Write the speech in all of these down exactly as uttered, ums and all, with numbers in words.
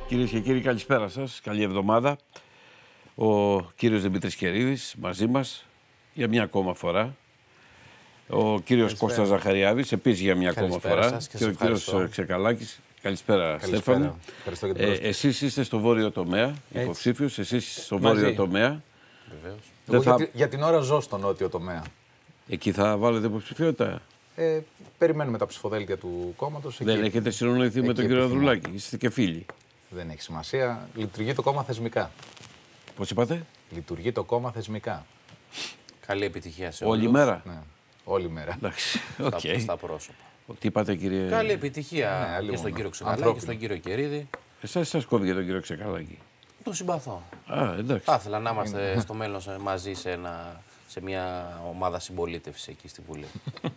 Κυρίες και κύριοι, καλησπέρα σας. Καλή εβδομάδα. Ο κύριος Δημήτρης Κερίδης μαζί μας για μια ακόμα φορά. Ο κύριος Κώστας Ζαχαριάδης επίσης για μια ακόμα φορά. Και, και ο κύριος Ξεκαλάκης. Καλησπέρα, Στέφανο. Ε, εσείς είστε στο βόρειο τομέα, υποψήφιος. Εσείς στο Μαζί. βόρειο τομέα. Βεβαίως. Εγώ θα... για, για την ώρα ζω στο νότιο τομέα. Εκεί θα βάλετε υποψηφιότητα. Ε, περιμένουμε τα ψηφοδέλτια του κόμματος. Δεν εκεί, έχετε συνονοηθεί με τον κύριο επιθυμώ. Ανδρουλάκη. Είστε και φίλοι. Δεν έχει σημασία. Λειτουργεί το κόμμα θεσμικά. Πώς είπατε? Λειτουργεί το κόμμα θεσμικά. Καλή επιτυχία σε Όλη όλους. μέρα. Ναι. Όλη μέρα. Εντάξει. Στα, Okay. στα πρόσωπα. Τι είπατε, κύριε? Καλή επιτυχία Ναι, και στον μόνο. κύριο Ξεκαλάκη και Ανθρώπινο. στον κύριο Κερίδη. Εσάς σας κόβει για τον κύριο Ξεκαλάκη. Το συμπαθώ. Α, εντάξει. Θα ήθελα να είμαστε στο μέλλον σε- μαζί σε, ένα, σε μια ομάδα συμπολίτευση εκεί στη Βουλή.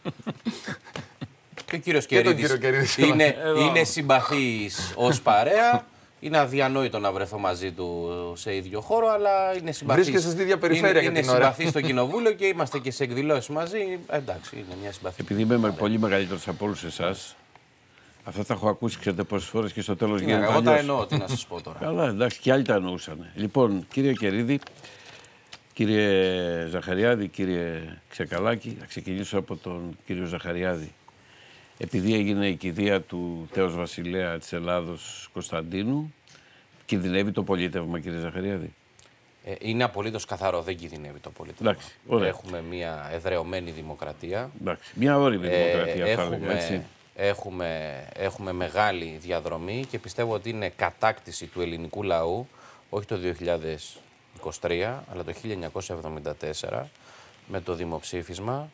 Και ο κύριος τον Κερίδης κύριο Κερίδη. είναι, είναι συμπαθής ως παρέα. Είναι αδιανόητο να βρεθώ μαζί του σε ίδιο χώρο, αλλά είναι συμπαθής. Βρίσκεσαι στην ίδια περιφέρεια είναι, για είναι την ώρα. συμπαθής στο κοινοβούλιο και είμαστε και σε εκδηλώσεις μαζί. Εντάξει, είναι μια συμπαθή. Επειδή είμαι με πολύ μεγαλύτερος από όλους εσάς, αυτά τα έχω ακούσει, ξέρετε, πόσες φορές και στο τέλος Ναι, γίνεται εγώ τα αλλιώς. εννοώ, τι να σας πω τώρα. Καλά, εντάξει, και άλλοι τα εννοούσαν. Λοιπόν, κύριε Κερίδη, κύριε Ζαχαριάδη, κύριε Ξεκαλάκη, θα ξεκινήσω από τον κύριο Ζαχαριάδη. Επειδή έγινε η κηδεία του τέος βασιλέα της Ελλάδος Κωνσταντίνου, κινδυνεύει το πολίτευμα, κύριε Ζαχαριάδη? Ε, είναι απολύτως καθαρό, δεν κινδυνεύει το πολίτευμα. Εντάξει, ωραία. Έχουμε μια εδραιωμένη δημοκρατία. Εντάξει, μια όρημη Ε, δημοκρατία, θα έλεγα, έτσι. έχουμε, έχουμε, έχουμε μεγάλη διαδρομή και πιστεύω ότι είναι κατάκτηση του ελληνικού λαού, όχι το δύο χιλιάδες είκοσι τρία, αλλά το χίλια εννιακόσια εβδομήντα τέσσερα, με το δημοψήφισμα,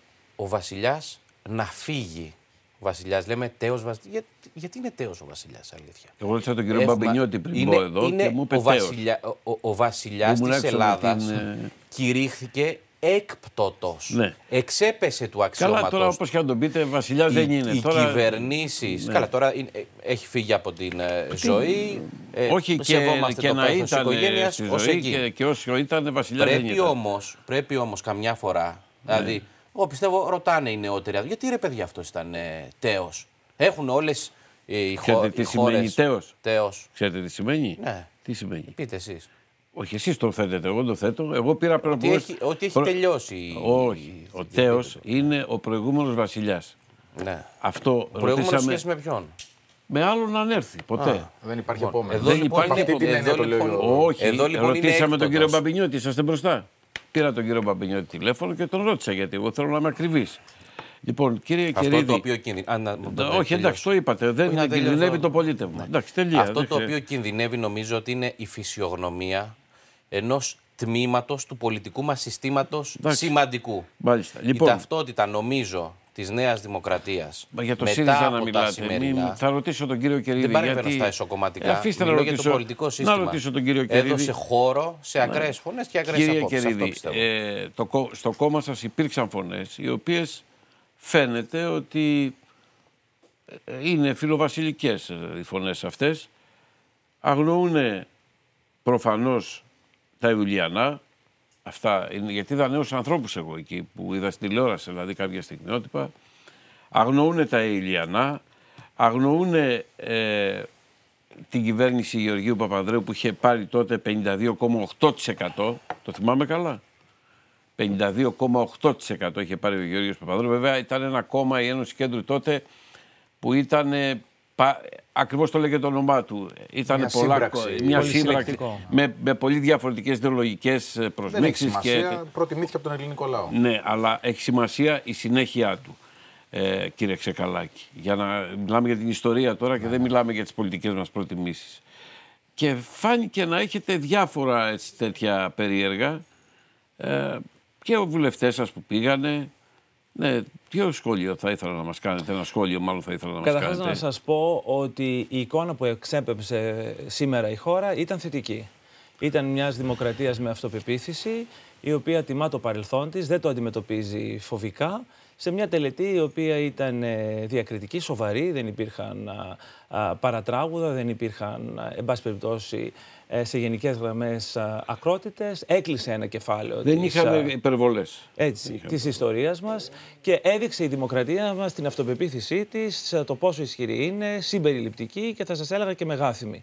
ο βασιλιάς να φύγει. Ο βασιλιάς, λέμε τέος βασιλιάς. Για, γιατί είναι τέος ο βασιλιάς, αλήθεια? Εγώ ρώτησα τον κύριο Έχουμε- Μπαμπινιώτη πριν είναι- πω εδώ είναι και μου είπε ο, τέος. βασιλιά, ο, ο, ο βασιλιάς Ήμουν της έξω με Ελλάδας την, ε, κηρύχθηκε έκπτωτος. Ναι. Εξέπεσε του αξιώματος. Καλά, τώρα όπως και να τον πείτε, βασιλιάς δεν Οι, είναι. οι τώρα... κυβερνήσεις. Ναι. Καλά, τώρα είναι- ε, έχει φύγει από την ε, ζωή. ε, Όχι και, σεβόμαστε και το να πέθος της ήταν οικογένειας στη ως ζωή εκεί. και, και όσο ήταν βασιλιάς δεν Πρέπει ήταν. όμως, πρέπει όμως καμιά φορά, δηλαδή, εγώ πιστεύω ρωτάνε οι νεότεροι, γιατί ρε παιδιά αυτός ήταν ε, τέος. Έχουν όλες ε, οι, χω, Ξέρετε τι οι σημαίνει χώρες τέος? τέος. Ξέρετε τι σημαίνει? Ναι. Τι σημαίνει? Πείτε εσείς. Όχι, εσείς το θέτετε, εγώ το θέτω. Εγώ πήρα πριν από... Ότι έχει, ότι έχει προ- τελειώσει. η- Όχι, ο τέος είναι ο προηγούμενος βασιλιάς. Ναι. Αυτό Προηγούμενο ρωτήσαμε σχέση με ποιον? με άλλον να ανέρθει, ποτέ. Α. Δεν υπάρχει Λοιπόν, επόμενο. εδώ Δεν λοιπόν υπάρχει- Αυτή την εδώ έννοια το λέω λοιπόν- εγώ. Όχι, Εδώ λοιπόν είναι ρωτήσαμε τον κύριο έκπτωτος. Μπαμπινιώτη, είσαστε μπροστά. Πήρα τον κύριο Μπαμπινιώτη τηλέφωνο και τον ρώτησα γιατί εγώ θέλω να είμαι ακριβής. Λοιπόν, κύριε Αυτό Κερίδη. το οποίο κινδυνεύει. Όχι, εντάξει, το είπατε. Δεν Όχι, να κινδυνεύει τελειώσω. το πολίτευμα. Εντάξει, τελεία. Αυτό δεν το χρειάζεται. οποίο κινδυνεύει νομίζω ότι είναι η φυσιογνωμία ενός τμήματος του πολιτικού μας συστήματος Εντάξει. σημαντικού. Μάλιστα. Η Λοιπόν, ταυτότητα νομίζω της Νέας Δημοκρατίας μα για το μετά ΣΥΡΙΖΑ από να τα μιλάτε. σημερινά, Μην... Θα ρωτήσω τον κύριο Κερίδη. δεν παρεμβαίνω γιατί... στα εσωκομματικά. Ε, αφήστε να Μιλώ για ρωτήσω, το πολιτικό σύστημα. να ρωτήσω τον κύριο Κερίδη. Έδωσε χώρο σε ακραίες φωνές και ακραίες Κύριε απόψεις. Αυτό Κερίδη, πιστεύω. ε, το, κο- στο κόμμα σας υπήρξαν φωνές οι οποίες φαίνεται ότι ε, είναι φιλοβασιλικές ε, οι φωνές αυτές. Αγνοούν προφανώς τα Ιουλιανά. Αυτά είναι, γιατί είδα νέους ανθρώπους εγώ εκεί που είδα στην τηλεόραση, δηλαδή κάποια στιγμιότυπα. Αγνοούν τα Ιουλιανά, αγνοούν ε, την κυβέρνηση Γεωργίου Παπανδρέου που είχε πάρει τότε πενήντα δύο κόμμα οκτώ τοις εκατό. Το θυμάμαι καλά. πενήντα δύο κόμμα οκτώ τοις εκατό είχε πάρει ο Γεωργίος Παπανδρέου. Βέβαια ήταν ένα κόμμα, η Ένωση Κέντρου τότε, που ήταν, ε, πα, ακριβώς το λέγεται το όνομά του, ήταν Μια πολλά, σύμπραξη. μια Πολύ σύμπραξη συλλεκτικό. με, με πολύ διαφορετικές ιδεολογικές Δεν έχει προσμίξεις. σημασία. Προτιμήθηκε από τον ελληνικό λαό. Ναι, αλλά έχει σημασία η συνέχεια του, ε, κύριε Ξεκαλάκη. Για να μιλάμε για την ιστορία τώρα και δεν μιλάμε για τις πολιτικές μας προτιμήσεις. Και φάνηκε να έχετε διάφορα έτσι, τέτοια περίεργα ε, και οι βουλευτές σας που πήγανε. Ναι, ποιο σχόλιο θα ήθελα να μας κάνετε, ένα σχόλιο μάλλον θα ήθελα να μας Καταρχάς κάνετε. να σας πω ότι η εικόνα που εξέπεψε σήμερα η χώρα ήταν θετική. Ήταν μιας δημοκρατίας με αυτοπεποίθηση, η οποία τιμά το παρελθόν της, δεν το αντιμετωπίζει φοβικά, σε μια τελετή η οποία ήταν ε, διακριτική, σοβαρή, δεν υπήρχαν α, α, παρατράγουδα, δεν υπήρχαν, α, εν πάση περιπτώσει, ε, σε γενικές γραμμές α, ακρότητες. Έκλεισε ένα κεφάλαιο Δεν της, είχαμε α, υπερβολές. έτσι, Είχαμε. της ιστορίας μας και έδειξε η δημοκρατία μας την αυτοπεποίθησή της, το πόσο ισχυρή είναι, συμπεριληπτική και θα σας έλεγα και μεγάθυμη.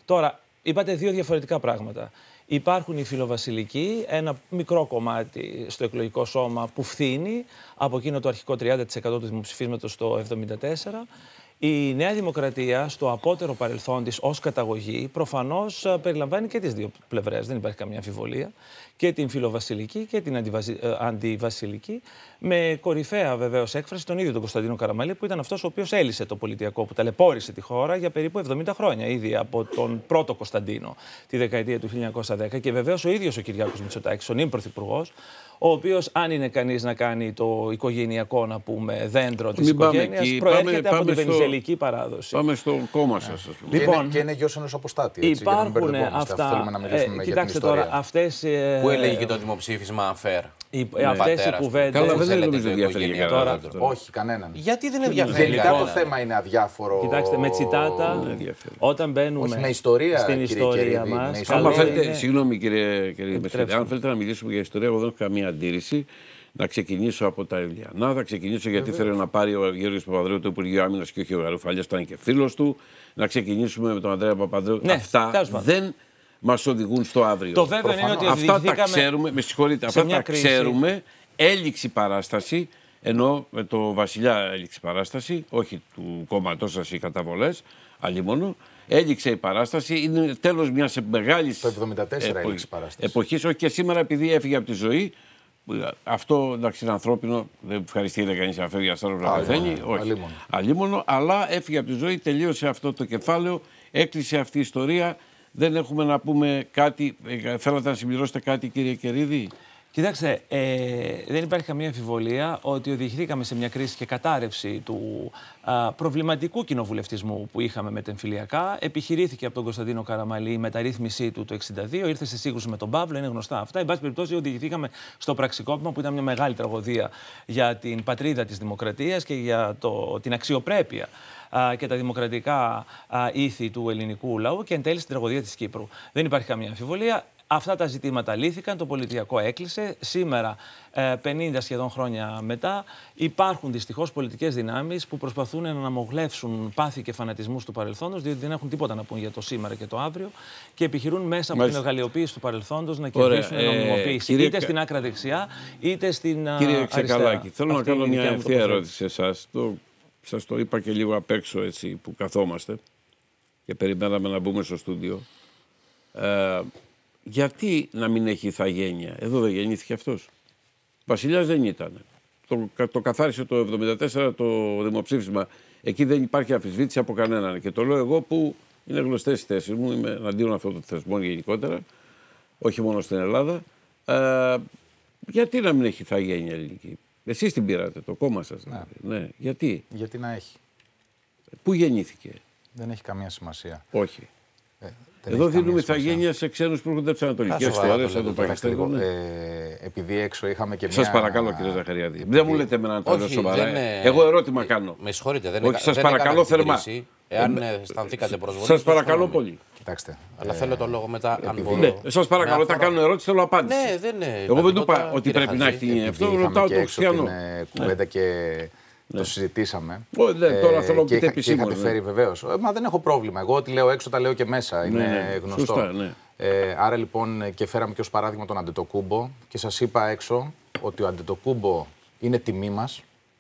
Τώρα, είπατε δύο διαφορετικά πράγματα. Υπάρχουν οι φιλοβασιλικοί, ένα μικρό κομμάτι στο εκλογικό σώμα που φθήνει από εκείνο το αρχικό τριάντα τοις εκατό του δημοψηφίσματος το εβδομήντα τέσσερα. Η Νέα Δημοκρατία, στο απότερο παρελθόν της ως καταγωγή, προφανώς περιλαμβάνει και τις δύο πλευρές, δεν υπάρχει καμία αμφιβολία, και την φιλοβασιλική και την αντιβασι... αντιβασιλική, με κορυφαία βεβαίως έκφραση τον ίδιο τον Κωνσταντίνο Καραμαλή, που ήταν αυτός ο οποίος έλυσε το πολιτιακό, που ταλαιπώρησε τη χώρα για περίπου εβδομήντα χρόνια, ήδη από τον πρώτο Κωνσταντίνο, τη δεκαετία του χίλια εννιακόσια δέκα, και βεβαίως ο ίδιος ο Κυριάκος Μητσοτάκης, ο νυν πρωθυπουργός, ο οποίος, αν είναι κανείς να κάνει το οικογενειακό, να πούμε, δέντρο της οικογένειας, προέρχεται πάμε, από την βενιζελική παράδοση. Πάμε στο κόμμα σας, ας πούμε. Λοιπόν, και είναι γιος ενός αποστάτη. Έτσι, υπάρχουν για να αυτά. Θέλουμε να μιλήσουμε ε, για κοιτάξτε την ιστορία. Τώρα, αυτές, ε, Πού έλεγε και το δημοψήφισμα Ανφέρ. Οι, αυτές οι κουβέντες. Καλά, δεν νομίζω ενδιαφέρει τώρα. Όχι, κανέναν. Γιατί δεν ενδιαφέρει. Γενικά το θέμα είναι αδιάφορο. Κοιτάξτε, με τσιτάτα, όταν μπαίνουμε όχι, με ιστορία, στην κύριε ιστορία Κερίδη, μας. Άμα θέλετε, είναι... Συγγνώμη κύριε Μεσχετή, αν θέλετε να μιλήσουμε για ιστορία, εγώ δεν έχω καμία αντίρρηση. Να ξεκινήσω από τα Ηλιανά, θα ξεκινήσω γιατί θέλω να πάρει ο Γιώργος Παπανδρέου το Υπουργείο Άμυνας και όχι ο Γαρουφαλιάς, που ήταν και φίλος του. Να ξεκινήσουμε με τον Ανδρέα Παπανδρέου. Ναι, αυτά δεν μας οδηγούν στο αύριο. Το βέβαιο είναι ότι αυτά τα ξέρουμε, με συγχωρείτε, αυτά τα κρίση. ξέρουμε. Έληξη παράσταση, ενώ με το Βασιλιά έληξη παράσταση, όχι του κόμματός σας οι καταβολές, αλλήμωνο. Έληξε η παράσταση, είναι τέλος μιας μεγάλης το εβδομήντα τέσσερα έληξε παράσταση. εποχής, όχι και σήμερα επειδή έφυγε από τη ζωή. Αυτό εντάξει είναι ανθρώπινο, δεν ευχαριστείται κανείς να φεύγει αστέρω να πεθαίνει. Όχι. Αλίμονο, αλλά έφυγε από τη ζωή, τελείωσε αυτό το κεφάλαιο, έκλεισε αυτή η ιστορία. Δεν έχουμε να πούμε κάτι. Θέλατε να συμπληρώσετε κάτι, κύριε Κερίδη? Κοιτάξτε, ε, δεν υπάρχει καμία αμφιβολία ότι οδηγηθήκαμε σε μια κρίση και κατάρρευση του α, προβληματικού κοινοβουλευτισμού που είχαμε με τα εμφυλιακά. Επιχειρήθηκε από τον Κωνσταντίνο Καραμαλή η μεταρρύθμισή του το εξήντα δύο, ήρθε σε σύγκρουση με τον Παύλο, είναι γνωστά αυτά. Εν πάση περιπτώσει, οδηγηθήκαμε στο πραξικόπημα που ήταν μια μεγάλη τραγωδία για την πατρίδα της δημοκρατίας και για το, την αξιοπρέπεια και τα δημοκρατικά ήθη του ελληνικού λαού και εν τέλει στην τραγωδία της Κύπρου. Δεν υπάρχει καμία αμφιβολία. Αυτά τα ζητήματα λύθηκαν, το πολιτιακό έκλεισε. Σήμερα, πενήντα σχεδόν χρόνια μετά, υπάρχουν δυστυχώς πολιτικές δυνάμεις που προσπαθούν να αναμογλεύσουν πάθη και φανατισμούς του παρελθόντος, διότι δεν έχουν τίποτα να πούν για το σήμερα και το αύριο και επιχειρούν μέσα από Μάλιστα. την εργαλειοποίηση του παρελθόντος να κερδίσουν Ωραία, νομιμοποίηση, ε, είτε κύριε... στην άκρα δεξιά, είτε στην κύριε αριστερά. Ξεκαλάκη, θέλω Αυτή να κάνω μια ευθεία ερώτηση σε εσάς. Το... Σας το είπα και λίγο απ' έξω έτσι που καθόμαστε και περιμέναμε να μπούμε στο στούντιο. Ε, γιατί να μην έχει ηθαγένεια? Εδώ δεν γεννήθηκε αυτός. Βασιλιάς δεν ήταν. Το, το καθάρισε το εβδομήντα τέσσερα το δημοψήφισμα. Εκεί δεν υπάρχει αμφισβήτηση από κανέναν. Και το λέω εγώ που είναι γνωστές οι θέσεις μου. Είμαι εναντίον αυτών των θεσμών γενικότερα. Όχι μόνο στην Ελλάδα. Ε, γιατί να μην έχει ηθαγένεια ελληνική? Εσείς την πήρατε, το κόμμα σας. Ναι. ναι. Γιατί? Γιατί να έχει. Πού γεννήθηκε? Δεν έχει καμία σημασία. Όχι. Ε, Εδώ δίνουμε ηθαγένεια σε ξένους που έρχονται από τις ανατολικές χώρες, από το Πακιστάν. Επειδή έξω είχαμε και μια... Σας παρακαλώ, κύριε Ζαχαριάδη. Επειδή... Δεν μου λέτε με έναν τρόπο σοβαρά. Είναι... Εγώ ερώτημα κάνω. Με συγχωρείτε, δεν Όχι, σας παρακαλώ θερμά. Εάν αισθανθήκατε προσβολή. Σας παρακαλώ πολύ. Κοιτάξτε. Αλλά ε... θέλω το λόγο μετά. Επειδή... Αν μπορώ... ναι, σας παρακαλώ, όταν κάνω ερώτηση θέλω απάντηση. Ναι, δεν είναι. Εγώ δεν του είπα ότι πρέπει να έχει αυτό, ρωτάω τον Χριστιανό. Κουβέντα και. Ναι. Το συζητήσαμε. Oh, ναι, τώρα θέλω ε, και, είχα, και είχατε φέρει βεβαίως. Ε, μα δεν έχω πρόβλημα. Εγώ ό,τι λέω έξω τα λέω και μέσα. Είναι ναι, γνωστό. Σωστά, ναι. ε, άρα λοιπόν και φέραμε και ως παράδειγμα τον Αντετοκούμπο και σας είπα έξω ότι ο Αντετοκούμπο είναι τιμή μας.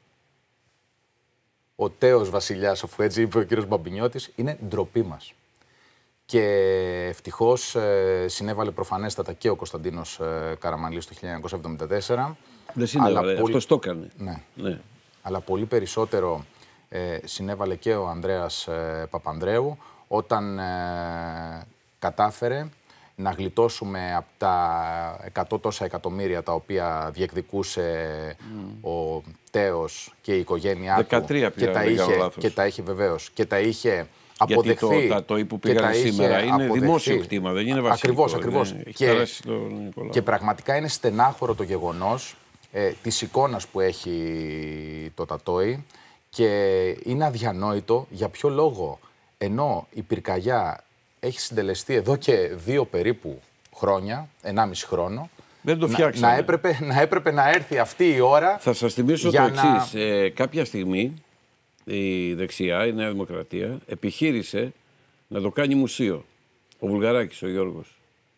Ο τέος βασιλιάς, αφού έτσι είπε ο κύριος Μπαμπινιώτης, είναι ντροπή μας. Και ευτυχώς ε, συνέβαλε προφανέστατα και ο Κωνσταντίνος ε, Καραμαλής το χίλια εννιακόσια εβδομήντα τέσσερα. Δεν συνέβαλε, πολύ... αυτός το έκανε. Ναι. ναι. Αλλά πολύ περισσότερο ε, συνέβαλε και ο Ανδρέας ε, Παπανδρέου όταν ε, κατάφερε να γλιτώσουμε από τα εκατό τόσα εκατομμύρια τα οποία διεκδικούσε mm. ο τέος και η οικογένειά του και τα, είχε, και τα είχε βεβαίως και τα είχε αποδεχθεί. Γιατί το, το που πήγανε σήμερα είναι αποδεχθεί. Δημόσιο κτήμα, δεν είναι βασικό. Ακριβώς, ακριβώς. Είναι, και, και πραγματικά είναι στενάχωρο το γεγονός Ε, της εικόνας που έχει το Τατόι και είναι αδιανόητο για ποιο λόγο, ενώ η πυρκαγιά έχει συντελεστεί εδώ και δύο περίπου χρόνια, ενάμιση χρόνο, δεν το να, να, έπρεπε, να έπρεπε να έρθει αυτή η ώρα. Θα σας θυμίσω το εξής. Να... Ε, κάποια στιγμή η δεξιά, η Νέα Δημοκρατία, επιχείρησε να το κάνει μουσείο. ο Βουλγαράκης, ο Γιώργος,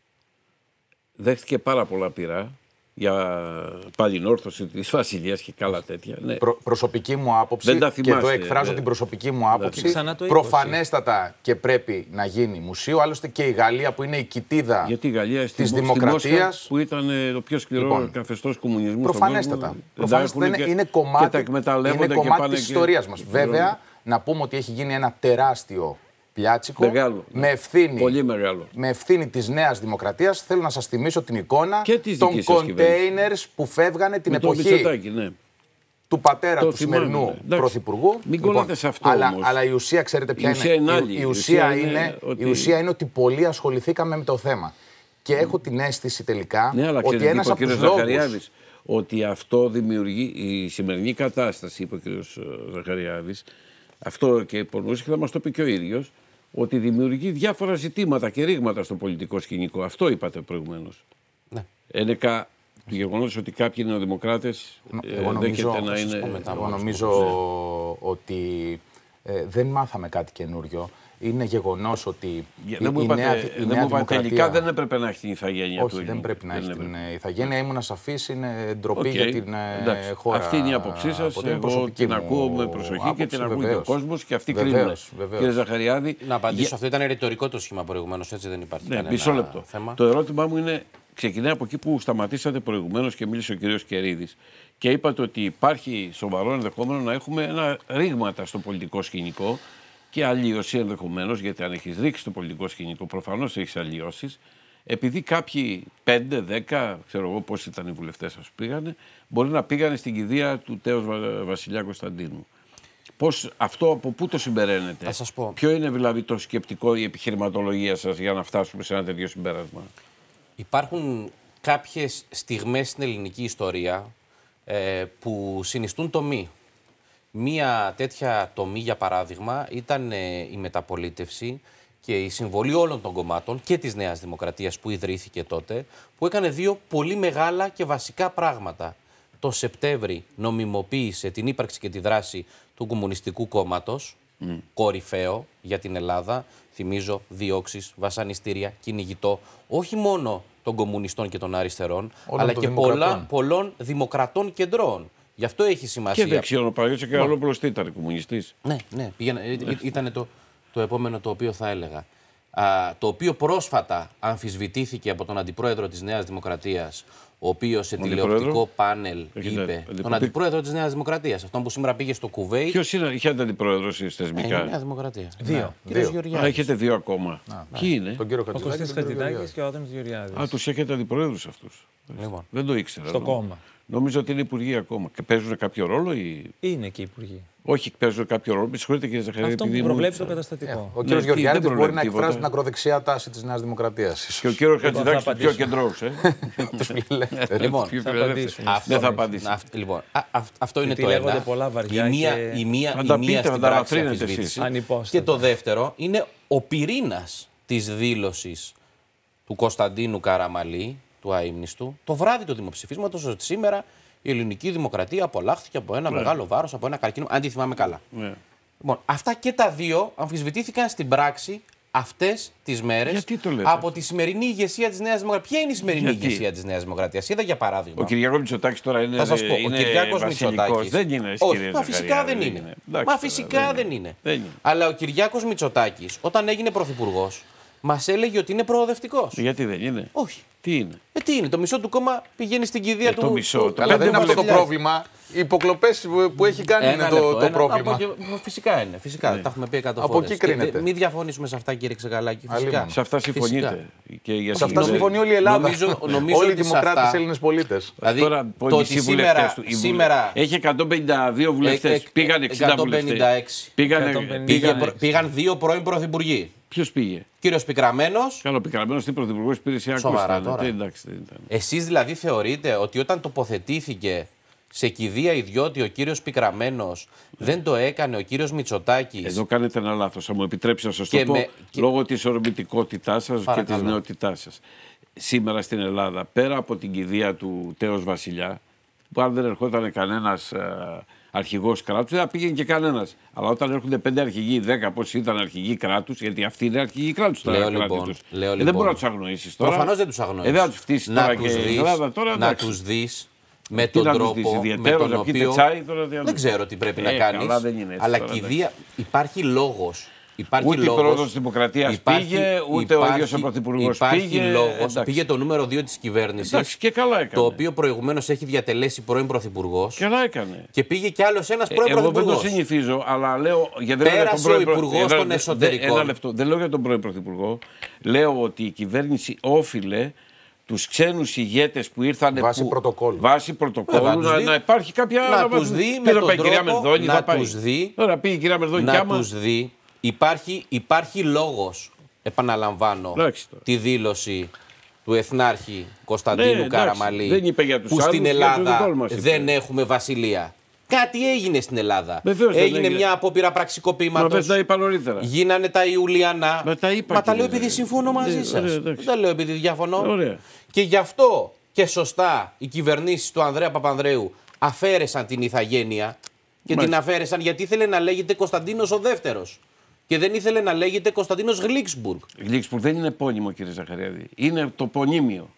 δέχτηκε πάρα πολλά πειρά για παλινόρθωση της Βασιλείας και καλά τέτοια. Ναι. Προ, προσωπική μου άποψη, Δεν τα και θυμάστε, εδώ εκφράζω ναι. την προσωπική μου άποψη, ξανά το προφανέστατα και πρέπει να γίνει μουσείο. Άλλωστε και η Γαλλία που είναι η κοιτίδα Γιατί η Γαλλία της στη, δημοκρατίας, στη που ήταν ε, το πιο σκληρό λοιπόν, καθεστώς κομμουνισμού προφανέστατα. στον κόσμο, Προφανέστατα είναι, και, είναι και κομμάτι, τα εκμεταλλεύονται είναι και κομμάτι πάνε της και- ιστορίας μας. και- Βέβαια, να πούμε ότι έχει γίνει ένα τεράστιο πλιάτσικο Μεγάλο. με ευθύνη, Πολύ μεγάλο. με ευθύνη της Νέας Δημοκρατίας. Θέλω να σας θυμίσω την εικόνα Και της των δικής σας containers που φεύγανε την Με το εποχή Μητσοτάκη, ναι. του πατέρα Το του θυμάμαι, σημερινού ναι. Εντάξει. πρωθυπουργού. Μην κολλάτε σε αυτό αλλά, όμως. αλλά η ουσία, ξέρετε ποια Η ουσία είναι. είναι άλλη. Η, Η ουσία ουσία είναι, είναι ότι- η ουσία είναι ότι πολλοί ασχοληθήκαμε με το θέμα. Και έχω την αίσθηση τελικά Ναι, αλλά ότι ξέρετε, ένας είπε ο από τους κ. λόγους... Ζαχαριάδης ότι αυτό δημιουργεί, η σημερινή κατάσταση, είπε ο κ. Ζαχαριάδης, αυτό και υπονοούσε και θα μας το πει και ο ίδιος, ότι δημιουργεί διάφορα ζητήματα και ρήγματα στο πολιτικό σκηνικό. Αυτό είπατε προηγουμένως. Ναι. Ένεκα του γεγονότος ότι κάποιοι νεοδημοκράτες ε, Εγώ νομίζω, δέχεται να είναι... μετά. εγώ νομίζω ότι ε, δεν μάθαμε κάτι καινούριο. Είναι γεγονός ότι Για- η, Δεν μου η είπατε, νέα, η δεν νέα μου είπατε, τελικά δημοκρατία... δεν έπρεπε να έχει την ηθαγένεια του Όχι, δεν Ελληνικού. πρέπει να έχει έπρεπε. την ε, ηθαγένεια. Ήμουν σαφής, είναι ντροπή Οκ, για την ε, εντάξει. χώρα. Αυτή είναι η άποψή σας. Από την Εγώ προσωπική την μου ακούω με προσοχή και άποψη, την ακούει και ο βεβαίως. κόσμος και αυτοί Βεβαίως, κρίνουν. βεβαίως. Κύριε Ζαχαριάδη, Να απαντήσω, για- αυτό ήταν ρητορικό το σχήμα προηγουμένως, έτσι δεν υπάρχει Ναι, κανένα μισό λεπτό. θέμα. Το ερώτημά μου είναι, ξεκινάει από εκεί που σταματήσατε προηγουμένως και μίλησε ο κύριος Κερίδης και είπατε ότι υπάρχει σοβαρό ενδεχόμενο να έχουμε ένα ρήγματα στο πολιτικό σκηνικό και αλλίωση ενδεχομένως, γιατί αν έχεις ρίξει το πολιτικό σκηνικό, προφανώς έχεις αλλοιώσεις, επειδή κάποιοι πέντε, δέκα, ξέρω εγώ πόσοι ήταν οι βουλευτές σας που πήγανε, μπορεί να πήγανε στην κηδεία του τέος Βα- Βασιλιά Κωνσταντίνου. Πώς, αυτό από πού το συμπεραίνετε? Θα σας πω. Ποιο είναι δηλαδή το σκεπτικό, η επιχειρηματολογία σας για να φτάσουμε σε ένα τέτοιο συμπέρασμα? Υπάρχουν κάποιες στιγμές στην ελληνική ιστορία ε, που συνιστούν τομή. Μία τέτοια τομή, για παράδειγμα, ήταν ε, η μεταπολίτευση και η συμβολή όλων των κομμάτων και της Νέας Δημοκρατίας που ιδρύθηκε τότε, που έκανε δύο πολύ μεγάλα και βασικά πράγματα. Το Σεπτέμβρη νομιμοποίησε την ύπαρξη και τη δράση του Κομμουνιστικού Κόμματος, mm. κορυφαίο για την Ελλάδα. Θυμίζω διώξεις, βασανιστήρια, κυνηγητό, όχι μόνο των κομμουνιστών και των αριστερών, Όλων αλλά των και δημοκρατών. πολλά, πολλών δημοκρατών κεντρών. Γι' αυτό έχει σημασία. Και δεξιόν ο Παγιώτης και Καλόπουλος τι ήταν, κομμουνιστής. Ναι, ναι, πήγαινε, ήταν το, το επόμενο το οποίο θα έλεγα. Α, το οποίο πρόσφατα αμφισβητήθηκε από τον αντιπρόεδρο της Νέας Δημοκρατίας, ο οποίος σε Αντιπρόεδρο? τηλεοπτικό πάνελ Έχετε είπε. αντιπρόεδρο? Τον αντιπρόεδρο της Νέας Δημοκρατίας, αυτόν που σήμερα πήγε στο Κουβέιτ. Ποιος είναι, είχατε αντιπρόεδρο εσείς Ε, θεσμικά? Νέα Δημοκρατία. Δύο. Κύριος Δύο. Γεωργιάδης. Α, έχετε δύο ακόμα. Ποιοι είναι? Τον κύριο Ο Χατζηδάκη Κωστής και τον κύριο Χατζηδάκης Γεωργιάδη. και ο Άδωνης Γεωργιάδης. Α, τους έχετε αντιπροέδρους αυτούς. Λοιπόν. Δεν το ήξερα. Στο νο- κόμμα. Νομίζω ότι είναι υπουργοί ακόμα. Και παίζουν κάποιο ρόλο ή... Είναι και υπουργοί. Όχι, παίζουν κάποιο ρόλο. Με συγχωρείτε κύριε Ζαχαρία. Αυτό που επειδή μου προβλέπει ήρθε. το καταστατικό. Ο κύριος Ναι, τι, Γεωργιάδης δεν μπορεί να προβλέπει εκφράσει την τίποτα. ακροδεξιά τάση της Νέας Δημοκρατίας. Και ο κύριος Λοιπόν, Χατζηδάκης θα του πιο απαντήσω. κεντρώους, ε. Τους φιλελεύθερους. Λοιπόν, Πιο θα φιλελεύθερους. απαντήσουμε. Αυτό, Δεν θα απαντήσει. αυ- λοιπόν, α, αυ- αυτό είναι Γιατί το λέγονται ένα. πολλά βαριά η μία, και- η μία, Θα η τα μία πείτε, στην θα τα πράξη αναφέρετε αμφισβήτηση. εσείς. Ανυπόστατα. Και το δεύτερο είναι ο πυρήνας της δήλωσης του Κωνσταντίνου Καραμαλή, του αείμνηστου, το βράδυ του δημοψηφίσματος, ότι σήμερα η ελληνική δημοκρατία απολάχθηκε από ένα μεγάλο βάρος, από ένα καρκίνο, αν τη θυμάμαι καλά. Ναι. Λοιπόν, αυτά και τα δύο αμφισβητήθηκαν στην πράξη αυτές τις μέρες Γιατί το λέτε από αυτό? τη σημερινή ηγεσία της Νέας Δημοκρατίας. Ποια είναι η σημερινή Γιατί? ηγεσία της Νέας Δημοκρατίας? Είδα για παράδειγμα. Ο Κυριάκος Μητσοτάκης τώρα είναι, Θα σας πω, είναι ο Κυριάκος βασιλικός. Μητσοτάκης. Δεν είναι, Όχι, κύριε μα φυσικά Ζαχαριάδη, δεν είναι. Εντάξει, Μα τώρα, φυσικά δεν είναι. Δεν είναι. Αλλά ο Κυριάκος Μητσοτάκης, όταν έγινε πρωθυπουργός, μας έλεγε ότι είναι προοδευτικός. Γιατί δεν είναι? Όχι. Τι είναι? Ε, τι είναι, το μισό του κόμμα πηγαίνει στην κηδεία Ε, του. το μισό, του- το Αλλά του δεν είναι αυτό το Βασιλιά. πρόβλημα. Οι υποκλοπές που έχει κάνει είναι Ένα το, λεπτό, το ένα- πρόβλημα. από εκεί- Φυσικά είναι. Φυσικά. Τα έχουμε πει εκατό Από φορές. εκεί Και κρίνεται. δεν- Μην διαφωνήσουμε σε αυτά, κύριε Ξεγαλάκη. Φυσικά. Αλλήμον. Σε αυτά Φυσικά. συμφωνείτε. Και για Σε αυτά συμφωνείτε. συμφωνεί όλη η Ελλάδα. Νομίζω- νομίζω Όλοι οι ότι σε δημοκράτες αυτά- Έλληνες πολίτες. Δηλαδή, Τώρα το το ότι ότι σήμερα, του. οι βουλε- σήμερα Έχει εκατόν πενήντα δύο βουλευτές. Ε, ε, Πήγαν εξήντα εκατόν πενήντα έξι. βουλευτές. Πήγανε, εκατόν πενήντα. πήγε, πήγανε, πήγαν δύο πρώην πρωθυπουργοί. Ποιος πήγε? Κύριος Πικραμένος. Καλό πικραμένος τι πρωθυπουργός υπηρεσιακός Σοβαρά ήταν. τώρα. Τι, εντάξει, δεν ήταν. Εσείς δηλαδή θεωρείτε ότι όταν τοποθετήθηκε σε κηδεία ιδιώτη ο κύριος Πικραμένος δεν το έκανε ο κύριος Μητσοτάκης? Εδώ κάνετε ένα λάθος. Θα μου επιτρέψει να σας το Και πω με- και- λόγω της ορμητικότητάς σας και Παρακαλώ. της νεότητάς σας. Σήμερα στην Ελλάδα, πέρα από την κηδεία του τέος Βασιλιά, που αν δεν ερχόταν κανένας ε, αρχηγός κράτους, δεν θα πήγαινε και κανένας. Αλλά όταν έρχονται πέντε αρχηγοί, δέκα, πώς ήταν αρχηγοί κράτους, γιατί αυτοί είναι αρχηγοί κράτους τώρα. Λέω λοιπόν, τους. λέω, ε, λοιπόν, δεν μπορεί να τους αγνοήσεις τώρα. Προφανώς δεν τους αγνοήσεις. Ε, δεν θα τους φτύσεις τώρα και η Ελλάδα τώρα. Να τους δεις με Τι τον να τους τρόπο δεις, με τον οποίο. τσάι, τώρα, δεν ξέρω τι πρέπει ε, να κάνεις. Καλά, δεν είναι έτσι, αλλά τώρα, κηδεία, υπάρχει λόγος. Υπάρχει ούτε λόγος, η πρόεδρος της Δημοκρατίας πήγε, ούτε υπάρχει, ο ίδιος ο Πρωθυπουργός υπάρχει πήγε. Λόγος, Εντάξει. πήγε το νούμερο δύο της κυβέρνησης. Εντάξει, και καλά έκανε. Το οποίο προηγουμένως έχει διατελέσει πρώην Πρωθυπουργός. Καλά έκανε. Και πήγε κι άλλος ένας Ε, πρώην εγώ δεν Πρωθυπουργός. το συνηθίζω, αλλά λέω. Γιατί δεν Πέρασε τον πρώην ο Πρω- Υπουργός ένα- των δε- Εσωτερικών. Ένα λεπτό. Δεν λέω για τον πρώην Πρωθυπουργό. Λέω ότι η κυβέρνηση όφιλε τους ξένους ηγέτες που ήρθαν. Βάσει που, πρωτοκόλλου. Βάσει πρωτοκόλλου Βέβαια, να να, τους να δει- υπάρχει κάποια. να τους δει με θα τον πάει η κυρία τρόπο, Μερδόνη, να θα πάει. τους δει- Τώρα πήγε η κυρία Μερδόνη και Να άμα. τους δει. Υπάρχει, υπάρχει λόγος, επαναλαμβάνω, Εντάξει τώρα. τη δήλωση του Εθνάρχη Κωνσταντίνου Ναι, εντάξει. Καραμαλή, Δεν είπε για τους που στην άλλους, για το Ελλάδα δικό μας είπε. δεν έχουμε βασιλεία. Κάτι έγινε στην Ελλάδα. Βεβαίως δεν έγινε έγινε. μια απόπειρα Μα πραξικοπήματος. δεν τα είπα νωρίτερα. Γίνανε τα Ιουλιανά. Μα τα είπα, Μα τα κύριε λέω επειδή Ζαχαρία. συμφωνώ μαζί Ναι, σας. ωραία, εντάξει. Δεν τα λέω επειδή διαφωνώ. Ωραία. Και γι' αυτό και σωστά οι κυβερνήσεις του Ανδρέα Παπανδρέου αφαίρεσαν την ηθαγένεια και την Μάλιστα. αφαίρεσαν γιατί ήθελε να λέγεται Κωνσταντίνος ο Δεύτερος. Και δεν ήθελε να λέγεται Κωνσταντίνος Γλίξμπουργκ. Γλίξπουργκ δεν είναι επώνυμο, κύριε Ζαχαριάδη. Είναι τοπονύμιο.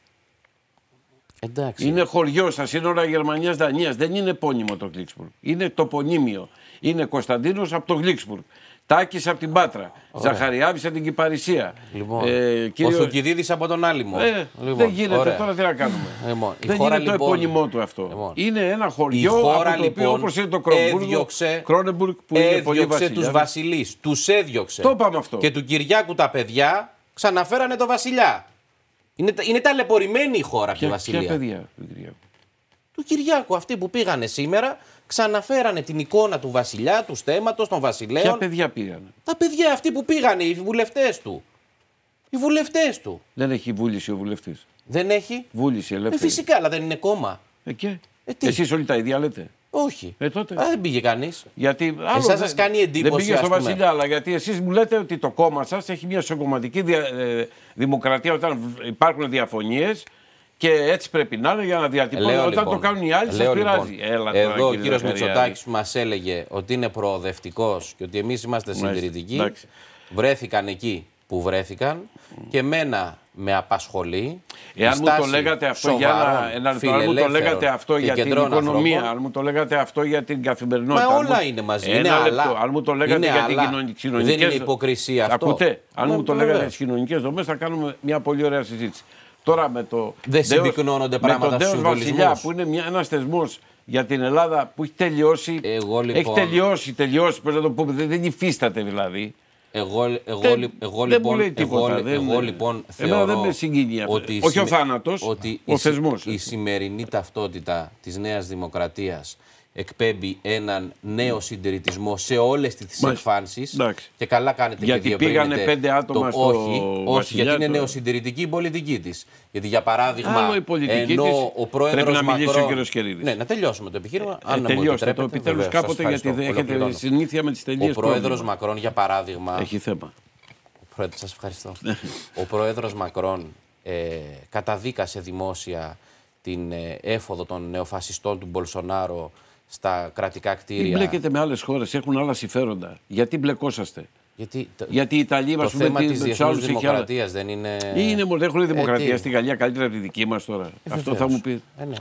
Εντάξει. Είναι χωριό στα σύνορα Γερμανίας-Δανίας. Δεν είναι επώνυμο το Γλίξπουργκ. Είναι τοπονύμιο. Είναι Κωνσταντίνος από το Γλίξπουργκ. Τάκης από την Πάτρα. Ζαχαριάδης από την Κυπαρισία. Λοιπόν, Ε, ο κύριο- Θουκυδίδης από τον Άλυμο. Ε, Λοιπόν, δεν γίνεται ωραία. τώρα, τι να κάνουμε. Λοιπόν, η δεν χώρα, είναι το λοιπόν, επώνυμό του αυτό. λοιπόν, είναι ένα η χωριό χώρα, από το οποίο, λοιπόν, όπως είναι το Κρόνμπουργκ, έδιωξε, Κρόνεμπουργκ που είναι πολύ έδιωξε βασιλιά. τους βασιλείς. Τους έδιωξε. Το είπαμε αυτό. Και του Κυριάκου τα παιδιά ξαναφέρανε το βασιλιά. Είναι, είναι ταλαιπωρημένη η χώρα από τη Ποια, βασιλεία. ποια παιδιά, του Κυριάκου. Του Κυριάκου, αυτοί που πήγανε σήμερα, ξαναφέρανε την εικόνα του βασιλιά, του στέματος, των βασιλέων. Ποια παιδιά πήγανε. Τα παιδιά αυτοί που πήγανε, οι βουλευτές του. Οι βουλευτές του. Δεν έχει βούληση ο βουλευτής. Δεν έχει. Βούληση Ε, ελεύθερη. φυσικά, αλλά δεν είναι κόμμα. Ε, και. Ε, τι? Εσείς όλοι τα ίδια λέτε. Όχι. Ε, τότε. Α, δεν πήγε κανείς. Γιατί άλλο Εσάς δεν- σας κάνει εντύπωση, Δεν πήγε ας στο πούμε. Βασιλιά, αλλά γιατί εσείς μου λέτε ότι το κόμμα σας έχει μια σοκομματική δια, ε, δημοκρατία όταν υπάρχουν διαφωνίες και έτσι πρέπει να είναι για να διατυπώνουν. Λέω, Όταν λοιπόν, το κάνουν οι άλλοι, σας λέω, πειράζει. λοιπόν, Έλα τώρα, εδώ ο κύριε κύριος Ζαχαριάδη. Μητσοτάκης που μας έλεγε ότι είναι προοδευτικός και ότι εμείς είμαστε συντηρητικοί, εντάξει. βρέθηκαν εκεί που βρέθηκαν και εμένα με απασχολεί. Εάν η μου το στάση λέγατε αυτό για σοβαρών, ένα, ένα λεπτό, αν μου το φιλελεύθερων λέγατε αυτό και για την κεντρών οικονομία, ανθρώπων, αν μου το λέγατε αυτό για την καθημερινότητα. Μα αν μου- όλα είναι μαζί. Ένα Είναι λεπτό, αλλά. αν μου το λέγατε Είναι για την αλλά. κοινωνική- κοινωνικές. Δεν είναι υποκρισία αυτό. Ακούτε, αν Μα, μου το βέβαια. λέγατε για τι κοινωνικέ δομέ, θα κάνουμε μια πολύ ωραία συζήτηση. Τώρα με το. Δεν Δέος- συμπυκνώνονται πράγματα με τον στους Δέος Βασιλιά, συμβολισμούς. που είναι μια, ένας θεσμός για την Ελλάδα που έχει τελειώσει. Εγώ, λοιπόν- Έχει τελειώσει, τελειώσει, πώς να το πούμε, δεν, δεν υφίσταται δηλαδή. Εγώ, εγώ, Δεν- λι- εγώ, δεν λοιπόν, μου λέει τίποτα, εγώ, δεν- εγώ λοιπόν εμένα θεωρώ δεν με συγκινεί αυτό. ότι η Όχι ο σημα- θάνατος, ότι ο η, συ- θεσμός. η σημερινή ταυτότητα της Νέας Δημοκρατίας εκπέμπει έναν νέο συντηρητισμό σε όλες τις Μάλιστα. εκφάνσεις Εντάξει. και καλά κάνετε Γιατί και πήγανε διευρύνετε πέντε άτομα το στο όχι, όχι Βασιλιά, γιατί είναι τώρα. νεοσυντηρητική η πολιτική της. Γιατί για παράδειγμα, Άλλο η πολιτική ενώ της, ο πρόεδρος πρέπει να μιλήσει ο Μακρόν- κύριος Κερίδης. Ναι, να τελειώσουμε το επιχείρημα. Ε, αν μου τελειώστε επιτρέπετε, το επιτέλους βεβαίως, κάποτε, σας γιατί δεν ευχαριστώ. έχετε Ολοκληρώνω. συνήθεια με τις τελείες. Ο πρόεδρος πρόβλημα. Μακρόν, για παράδειγμα, Έχει θέμα. Πρόεδρε, σας ευχαριστώ. Ο πρόεδρος Μακρόν ε, καταδίκασε δημόσια την ε, έφοδο των νεοφασιστών του Μπολσονάρο στα κρατικά Μην κτίρια. μπλέκετε με άλλες χώρες, έχουν άλλα συμφέροντα. Γιατί μπλεκόσαστε. Γιατί το, Γιατί η Ιταλία το μας πούμε, θέμα τι- της με τους διεθνούς άλλους έχει άλλα. δημοκρατίας δεν είναι... Είναι μόνο έχουν δημοκρατία τι. στη Γαλλία καλύτερα από τη δική μας τώρα. Αυτό θα βεβαίως. μου πει. Ε, ναι.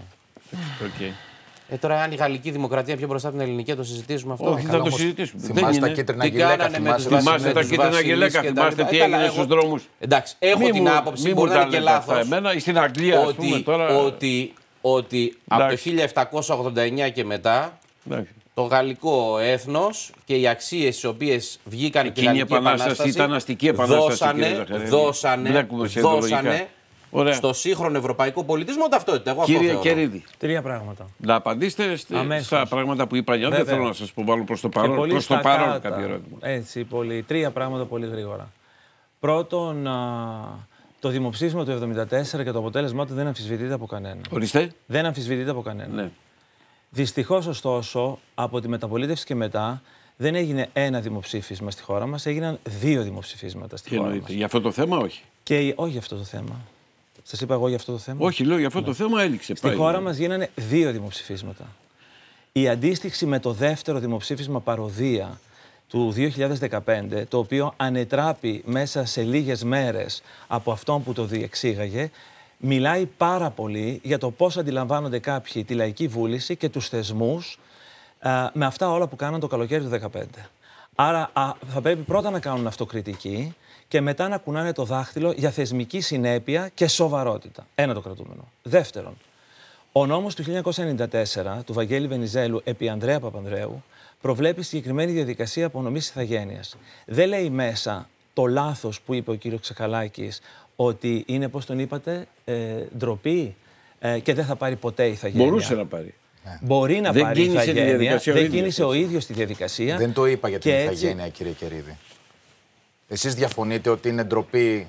Okay. Ε, τώρα, αν η γαλλική δημοκρατία πιο μπροστά από την ελληνική, το συζητήσουμε αυτό. Όχι, Καλά, θα το όμως, συζητήσουμε. Δεν Θυμάστε τα είναι. κίτρινα Τι γυλαίκα, κάνανε με θυμάστε τους Θυμάστε με τα τους κίτρινα βασιλείς γυλαίκα, και τα θυμάστε λοιπά. τι Ε, καλά, έγινε εγώ- στους δρόμους. Εντάξει, έχω Μη την μου- άποψη, μη μου μπορεί να τα είναι και λέτε αυτά λάθος, εμένα, ή στην Αγγλία, ας πούμε, ότι, τώρα. ότι, ότι από το Εντάξει. χίλια επτακόσια ογδόντα εννιά και μετά Εντάξει. το γαλλικό έθνος και οι αξίες τις οποίες βγήκαν και η Εκείνη η Γαλλική επανάσταση Επανάσταση ήταν αστική επανάσταση, κύριε δώσανε, Ζαχαριάδη. δώσανε, Μπλέκουμε σε δώσανε ιδεολογικά. Ωραία. στο σύγχρονο ευρωπαϊκό πολιτισμό ταυτότητα. Εγώ αυτό Κύριε θεωρώ. Κερίδη, Τρία πράγματα. να απαντήσετε σ- Αμέσως. στα πράγματα που είπα. Δεν Βέβαια. θέλω να σας πω βάλω προς το Και παρόν. πολύ Προς το στα παρόν κάτω. κάποιο ερώτημα. Έτσι, πολύ. Τρία πράγματα πολύ γρήγορα. Πρώτον, α, το δημοψήφισμα του εβδομήντα τέσσερα και το αποτέλεσμά του δεν αμφισβητείται από κανένα. Ορίστε. Δεν αμφισβητείται από κανένα. Ναι. Δυστυχώς, ωστόσο, από τη μεταπολίτευση και μετά δεν έγινε ένα δημοψήφισμα στη χώρα μας, έγιναν δύο δημοψηφίσματα στη Τι χώρα εννοείτε, μας. για αυτό το θέμα όχι. Και όχι για αυτό το θέμα. Σας είπα εγώ για αυτό το θέμα. Όχι, λέω για αυτό ναι. το θέμα έληξε. Στη πάει, χώρα ναι. μας γίνανε δύο δημοψηφίσματα. Η αντίστοιξη με το δεύτερο δημοψήφισμα παροδία του δύο χιλιάδες δεκαπέντε, το οποίο ανετράπη μέσα σε λίγες μέρες από αυτόν που το διεξήγαγε, μιλάει πάρα πολύ για το πώς αντιλαμβάνονται κάποιοι τη λαϊκή βούληση και τους θεσμούς α, με αυτά όλα που κάναν το καλοκαίρι του δύο χιλιάδες δεκαπέντε. Άρα α, θα πρέπει πρώτα να κάνουν αυτοκριτική και μετά να κουνάνε το δάχτυλο για θεσμική συνέπεια και σοβαρότητα. Ένα το κρατούμενο. Δεύτερον, ο νόμος του χίλια εννιακόσια ενενήντα τέσσερα του Βαγγέλη Βενιζέλου επί Ανδρέα Παπανδρέου προβλέπει συγκεκριμένη διαδικασία απονομής ηθαγένειας. Δεν λέει μέσα το λάθος που είπε ο κύριος Ξεκαλάκης, ότι είναι, πώς τον είπατε, ε, ντροπή ε, και δεν θα πάρει ποτέ ηθαγένεια. Μπορούσε να πάρει. Μπορεί να δεν πάρει ηθαγένεια. Τη δεν κίνησε ο ίδιος τη διαδικασία. Δεν το είπα για την έτσι... ηθαγένεια, κύριε Κερίδη. Εσείς διαφωνείτε ότι είναι ντροπή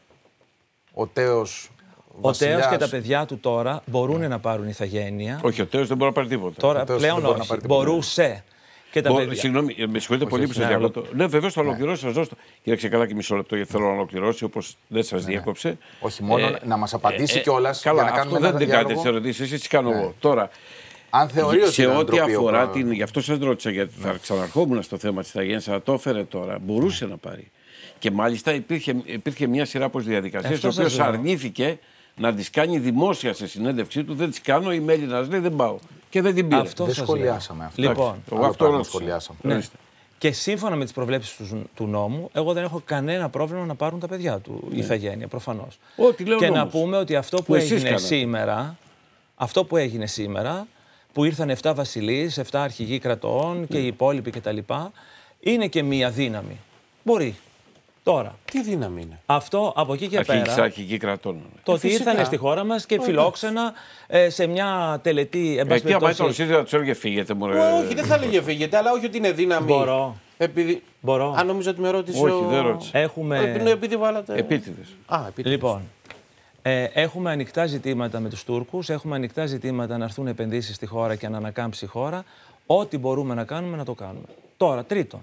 ο τέος Ο Τέος και τα παιδιά του τώρα μπορούν mm. να πάρουν ηθαγένεια. Όχι, ο Τέος δεν μπορεί να πάρει τίποτα. Τώρα πλέον όχι. Μπορούσε. Και τα Μπο, παιδιά. Συγγνώμη, με συγχωρείτε πολύ που σας διακόπτω. Ναι, βεβαίως θα ολοκληρώσω. Σας δώσω. Κύριε Ξεκαλάκη, μισό λεπτό, γιατί θέλω να ολοκληρώσει, όπως δεν σας ναι. διέκοψε. Όχι μόνο ε, να μας απαντήσει ε, κιόλας. Καλά, για να αυτό δεν την κάνετε τις ερωτήσεις, εσείς τι κάνω ναι. εγώ. Τώρα, αν θεωρεί ότι σε ό,τι αφορά την. Γι' αυτό σας ρώτησα, γιατί ναι. θα ξαναρχόμουν στο θέμα της ηθαγένειας, αλλά το έφερε τώρα. Μπορούσε ναι. να πάρει. Και μάλιστα υπήρχε, υπήρχε μια σειρά από διαδικασίες, ο οποίος αρνήθηκε να τις κάνει δημόσια σε συνέντευξή του. Δεν τις κάνω, η Μέλινας λέει δεν πάω. Και δεν την πήρε. Αυτό δεν σχολιάσαμε αυτό. Λοιπόν, εγώ αυτό το σχολιάσαμε. Ναι. Και σύμφωνα με τις προβλέψεις του, του νόμου, εγώ δεν έχω κανένα πρόβλημα να πάρουν τα παιδιά του ναι. ηθαγένεια, προφανώς. Ό,τι λέω και νόμος. να πούμε ότι αυτό που, που έγινε σήμερα, αυτό που έγινε σήμερα, που ήρθαν εφτά βασιλείς, εφτά αρχηγοί κρατών ναι. και οι υπόλοιποι κτλ., είναι και μία δύναμη. Μπορεί. Τώρα. Τι δύναμη είναι. Αυτό από εκεί και αρχική, πέρα. Αρχική κρατών. Το ότι ήρθαν στη χώρα μας και φιλόξενα ε, σε μια τελετή. Εκεί άμα ήταν ο ΣΥΡΙΖΑ του έλεγε φύγετε. Μωρέ. Όχι, δεν θα έλεγε φύγετε, αλλά όχι ότι είναι δύναμη. Μπορώ. Επειδή... Μπορώ. Αν νομίζω ότι με ρώτησε. Όχι, ο... δεν ρώτησε. Έχουμε. Ε, επειδή βάλατε. Επίτηδες. Α, επίτηδες. Λοιπόν. Ε, έχουμε ανοιχτά ζητήματα με τους Τούρκους, έχουμε ανοιχτά ζητήματα να έρθουν επενδύσεις στη χώρα και να ανακάμψει η χώρα. Ό,τι μπορούμε να κάνουμε να το κάνουμε. Τώρα, τρίτον.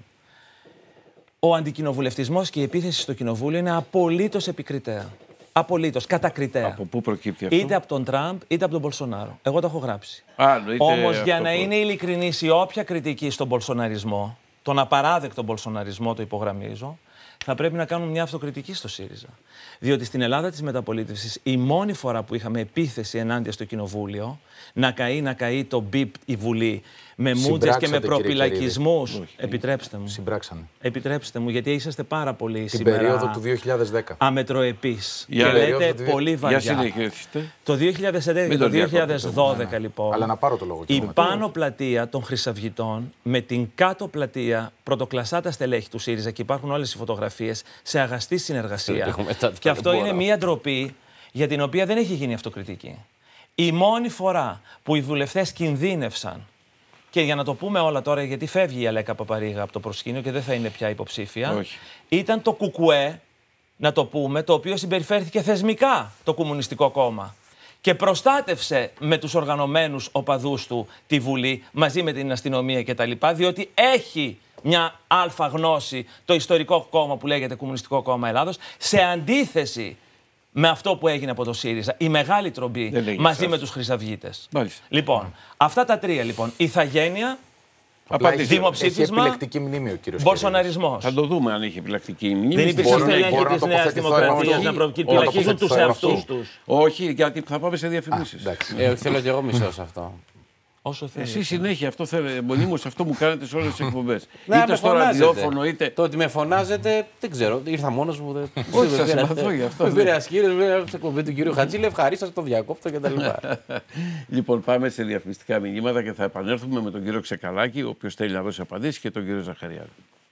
Ο αντικοινοβουλευτισμός και η επίθεση στο κοινοβούλιο είναι απολύτως επικριτέα. Απολύτως, κατακριτέα. Από πού προκύπτει αυτό? Είτε από τον Τραμπ είτε από τον Μπολσονάρο. Εγώ το έχω γράψει. Όμως για να είναι ειλικρινής η όποια κριτική στον Μπολσοναρισμό, τον απαράδεκτο Μπολσοναρισμό, το υπογραμμίζω, θα πρέπει να κάνουν μια αυτοκριτική στο ΣΥΡΙΖΑ. Διότι στην Ελλάδα της μεταπολίτευσης η μόνη φορά που είχαμε επίθεση ενάντια στο κοινοβούλιο, να καεί, να καεί το μπιπ η Βουλή, με μούτζες και με προπυλακισμούς. Επιτρέψτε μου. Συμπράξανε. Επιτρέψτε μου, γιατί είσαστε πάρα πολύ την σήμερα. Την περίοδο του δύο χιλιάδες δέκα. Αμετροεπείς. Για και λέτε του... πολύ βαριά. Για συνεχίστε. Το δύο χιλιάδες έντεκα και το δύο χιλιάδες δώδεκα, ναι, ναι. λοιπόν. Αλλά να πάρω το λόγο. Η πάνω πλατεία των Χρυσαυγητών με την κάτω πλατεία πρωτοκλασσά τα στελέχη του ΣΥΡΙΖΑ και υπάρχουν όλες οι φωτογραφίες σε αγαστή συνεργασία. Και αυτό είναι μία ντροπή για την οποία δεν έχει γίνει αυτοκριτική. Η μόνη φορά που οι βουλευτές κινδύνευσαν, και για να το πούμε όλα τώρα, γιατί φεύγει η Αλέκα Παπαρίγα από το προσκήνιο και δεν θα είναι πια υποψήφια, όχι, ήταν το Κουκουέ, να το πούμε, το οποίο συμπεριφέρθηκε θεσμικά το Κομμουνιστικό Κόμμα και προστάτευσε με τους οργανωμένους οπαδούς του τη Βουλή μαζί με την αστυνομία κτλ. Διότι έχει μια αλφα γνώση το ιστορικό κόμμα που λέγεται Κομμουνιστικό Κόμμα Ελλάδος, σε αντίθεση με αυτό που έγινε από το ΣΥΡΙΖΑ, η μεγάλη τρομπή μαζί σας με τους Χρυσαυγίτες. Μάλιστα. Λοιπόν, mm. αυτά τα τρία λοιπόν. Ηθαγένεια, έχει, δημοψήφισμα, έχει επιλεκτική μνήμη ο κύριος Μπολσοναρισμός. Θα το δούμε αν έχει επιλεκτική μνήμη. Δεν υπήρξε στελέχη της Νέας Δημοκρατίας να προκυπηλακίζουν τους εαυτούς τους. Όχι, γιατί θα πάμε σε διαφημίσεις. Ε, θέλω και εγώ μισό σε αυτό. Όσο Εσύ συνέχεια αυτό θέλετε, μονίμως αυτό μου κάνετε σε όλες τις εκπομπές. Ναι, είτε στο ραδιόφωνο, είτε. Το ότι με φωνάζετε, δεν ξέρω. Ήρθα μόνος μου. Δεν... Όχι, σας συμπαθώ γι' αυτό. Με πήρε ασκήρες, με στην εκπομπή του κύριου Χατζήλε, ευχαρίστω το διακόπτω κτλ. Λοιπόν, πάμε σε διαφημιστικά μηνύματα και θα επανέλθουμε με τον κύριο Ξεκαλάκη, ο οποίος θέλει να δώσει απαντήσεις, και τον κύριο Ζαχαριάδη.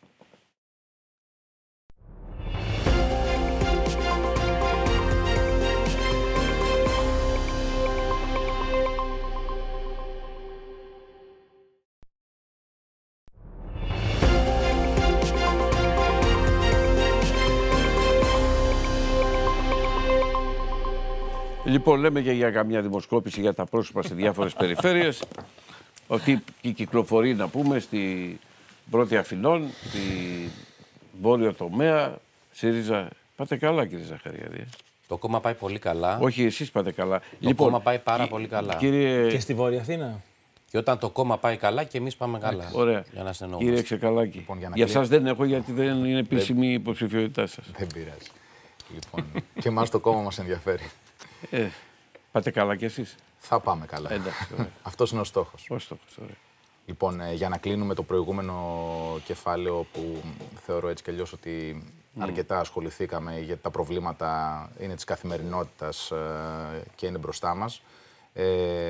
Λοιπόν, λέμε και για καμιά δημοσκόπηση για τα πρόσωπα σε διάφορες περιφέρειες. Ότι κυκλοφορεί, να πούμε, στη Πρώτη Αθηνών, στη βόρειο τομέα, ΣΥΡΙΖΑ. Πάτε καλά, κύριε Ζαχαριάδη. Το κόμμα πάει πολύ καλά. Όχι, εσείς πάτε καλά. Το λοιπόν, κόμμα πάει πάρα πολύ καλά. Κύριε... Και στη Βόρεια Αθήνα. Και όταν το κόμμα πάει καλά και εμείς πάμε καλά. Ωραία. Για να συνεννοούμαστε. Κύριε Ξεκαλάκη, Λοιπόν, για να για κλείσω. σας δεν έχω γιατί δεν είναι επίσημη η υποψηφιότητά σας. Δεν πειράζει. Λοιπόν, και εμάς το κόμμα μας ενδιαφέρει. Ε, πάτε καλά κι εσείς. Θα πάμε καλά. Εντάξει, ωραία. Αυτός είναι ο στόχος. Πώς το πες, ωραία. Λοιπόν, ε, για να κλείνουμε το προηγούμενο κεφάλαιο που θεωρώ έτσι κι αλλιώς ότι αρκετά ασχοληθήκαμε γιατί τα προβλήματα είναι της καθημερινότητας ε, και είναι μπροστά μας. Ε,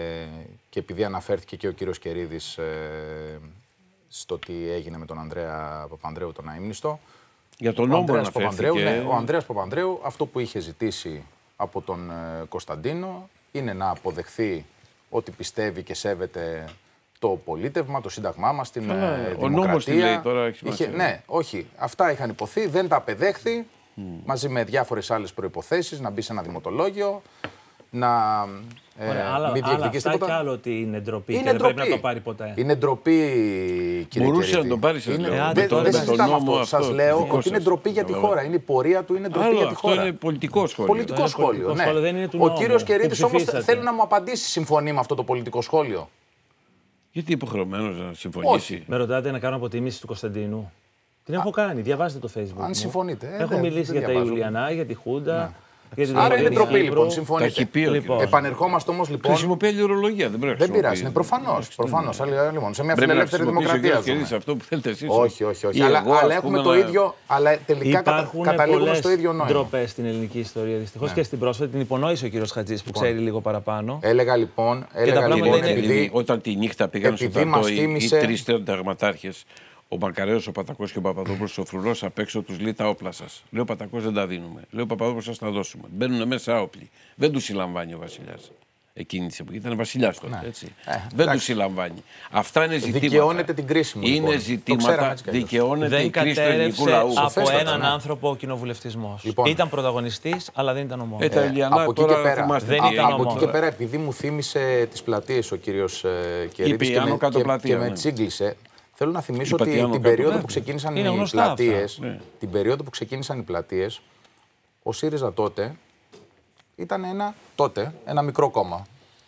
και επειδή αναφέρθηκε και ο κύριος Κερίδης ε, στο τι έγινε με τον Ανδρέα Παπανδρέου τον αείμνηστο. Για τον Ο νόμο Ανδρέας Παπανδρέου, αναφέρθηκε. ναι, ο Ανδρέας Παπανδρέου αυτό που είχε ζητήσει από τον ε, Κωνσταντίνο είναι να αποδεχθεί ότι πιστεύει και σέβεται το πολίτευμα, το σύνταγμά μας, την Καλά, ε, ο δημοκρατία. νόμος τι λέει τώρα, έχει είχε, σημασία. ναι, όχι. Αυτά είχαν υποθεί, δεν τα απεδέχθη, mm. μαζί με διάφορες άλλες προϋποθέσεις, να μπει σε ένα δημοτολόγιο, να ε, Ωραία, άλλα, μην άλλα διεκδικήσει αυτά τίποτα. κι άλλο ότι είναι ντροπή Είναι και δεν πρέπει ντροπή. να το πάρει ποτέ. Είναι ντροπή, κύριε Μπορούσε Κερίδη. να τον πάρει, σας Είναι- λέω. Ε, Δεν τώρα δεν με τον συζητάμε νόμο αυτό. αυτό, Σας λέω δικό ότι είναι σας. ντροπή για τη Καταλαβαίνω. χώρα. Είναι η πορεία του, είναι ντροπή Άλλο, για τη αυτό χώρα. είναι πολιτικό σχόλιο. Πολιτικό Είναι σχόλιο, πολιτικό ναι. σχόλιο, δεν είναι του Ο νόμου, κύριος που Κερίδης όμως ψηφίσατε. θέλει να μου απαντήσει, συμφωνεί με αυτό το πολιτικό σχόλιο. Γιατί υποχρεωμένος να συμφωνήσει. Όχι. Με ρωτάτε να κάνω αποτίμηση του Κωνσταντίνου. Την έχω κάνει, διαβάζετε το Facebook. Αν μου. συμφωνείτε, ε, Έχω δεν- μιλήσει δεν για τα διαβάζω. Ιουλιανά, για τη Χούντα. Για την Άρα είναι Δημοκρατία ντροπή Κύπρου. λοιπόν, Τα συμφωνείτε. έχει πει ο Λοιπόν. κύριος. Επανερχόμαστε όμως λοιπόν. Χρησιμοποιεί άλλη ορολογία, δεν πρέπει να Δεν πειράζει, είναι χρησιμοποιεί. προφανώς. Προφανώς. Αλλά, λοιπόν, σε μια Πρέπει να φιλελεύθερη χρησιμοποιήσει ο δημοκρατία. κύριος ζούμε. Κερίδης αυτό που θέλετε εσείς. Όχι, όχι, όχι. Ή Αλλά, εγώ, αλλά ας έχουμε πούμε, το να- ίδιο. Αλλά τελικά κατα, Υπάρχουν καταλήγουμε πολλές στο ίδιο νόημα. ντροπές στην ελληνική ιστορία δυστυχώς Ναι. και στην πρόσφατη. Την υπονόησε ο κύριος Χατζής που ξέρει λίγο παραπάνω. Έλεγα λοιπόν, έλεγα πράγματα λοιπόν είναι- επειδή. Όταν τη νύχτα πήγαν στο επειδή μας πλατό οι, θύμισε- οι τρεις συνταγματάρχες, ο Μακαρέος, ο Πατακός και ο Παπαδόπουλος, ο Φρουρός απ' έξω τους λέει τα όπλα σας. Λέει ο Πατακός δεν τα δίνουμε. Λέει ο Παπαδόπουλος σας τα δώσουμε. Μπαίνουν μέσα όπλοι. Δεν τους συλλαμβάνει ο βασιλιάς. Εκείνη τη εποχή ήταν βασιλιάς τότε. Έτσι. Ε, δεν εντάξει. τους συλλαμβάνει. Αυτά είναι ζητήματα. Δικαιώνεται την κρίση μου, Είναι λοιπόν. Το ξέραμε ζητήματα. έτσι κι αλλιώς. Δικαιώνεται η Δεν κρίση του ελληνικού κατέρευσε λαού. από Σοφέστατα, έναν ναι. άνθρωπο ο κοινοβουλευτισμός. Λοιπόν. Ήταν πρωταγωνιστής, αλλά δεν ήταν ο μόνος. Ε, τα Ηλιανά από εκεί τώρα και πέρα, θυμάστε δεν τι ήταν έγινε από εκεί μόνο. και πέρα, επειδή μου θύμισε τις πλατείες ο κύριος ε, Κερίδης Είπε και, Άνω με, κάτω και, πλατεία, και με ναι. τσίγκλισε, θέλω να θυμίσω Είπα τι ότι Άνω την κάτω περίοδο πλατεία. που ξεκίνησαν Είναι οι γνωστά αυτά. πλατείες, Ναι. την περίοδο που ξεκίνησαν οι πλατείες, ο ΣΥΡΙΖΑ τότε ήταν ένα, τότε, ένα μικρό κόμμα.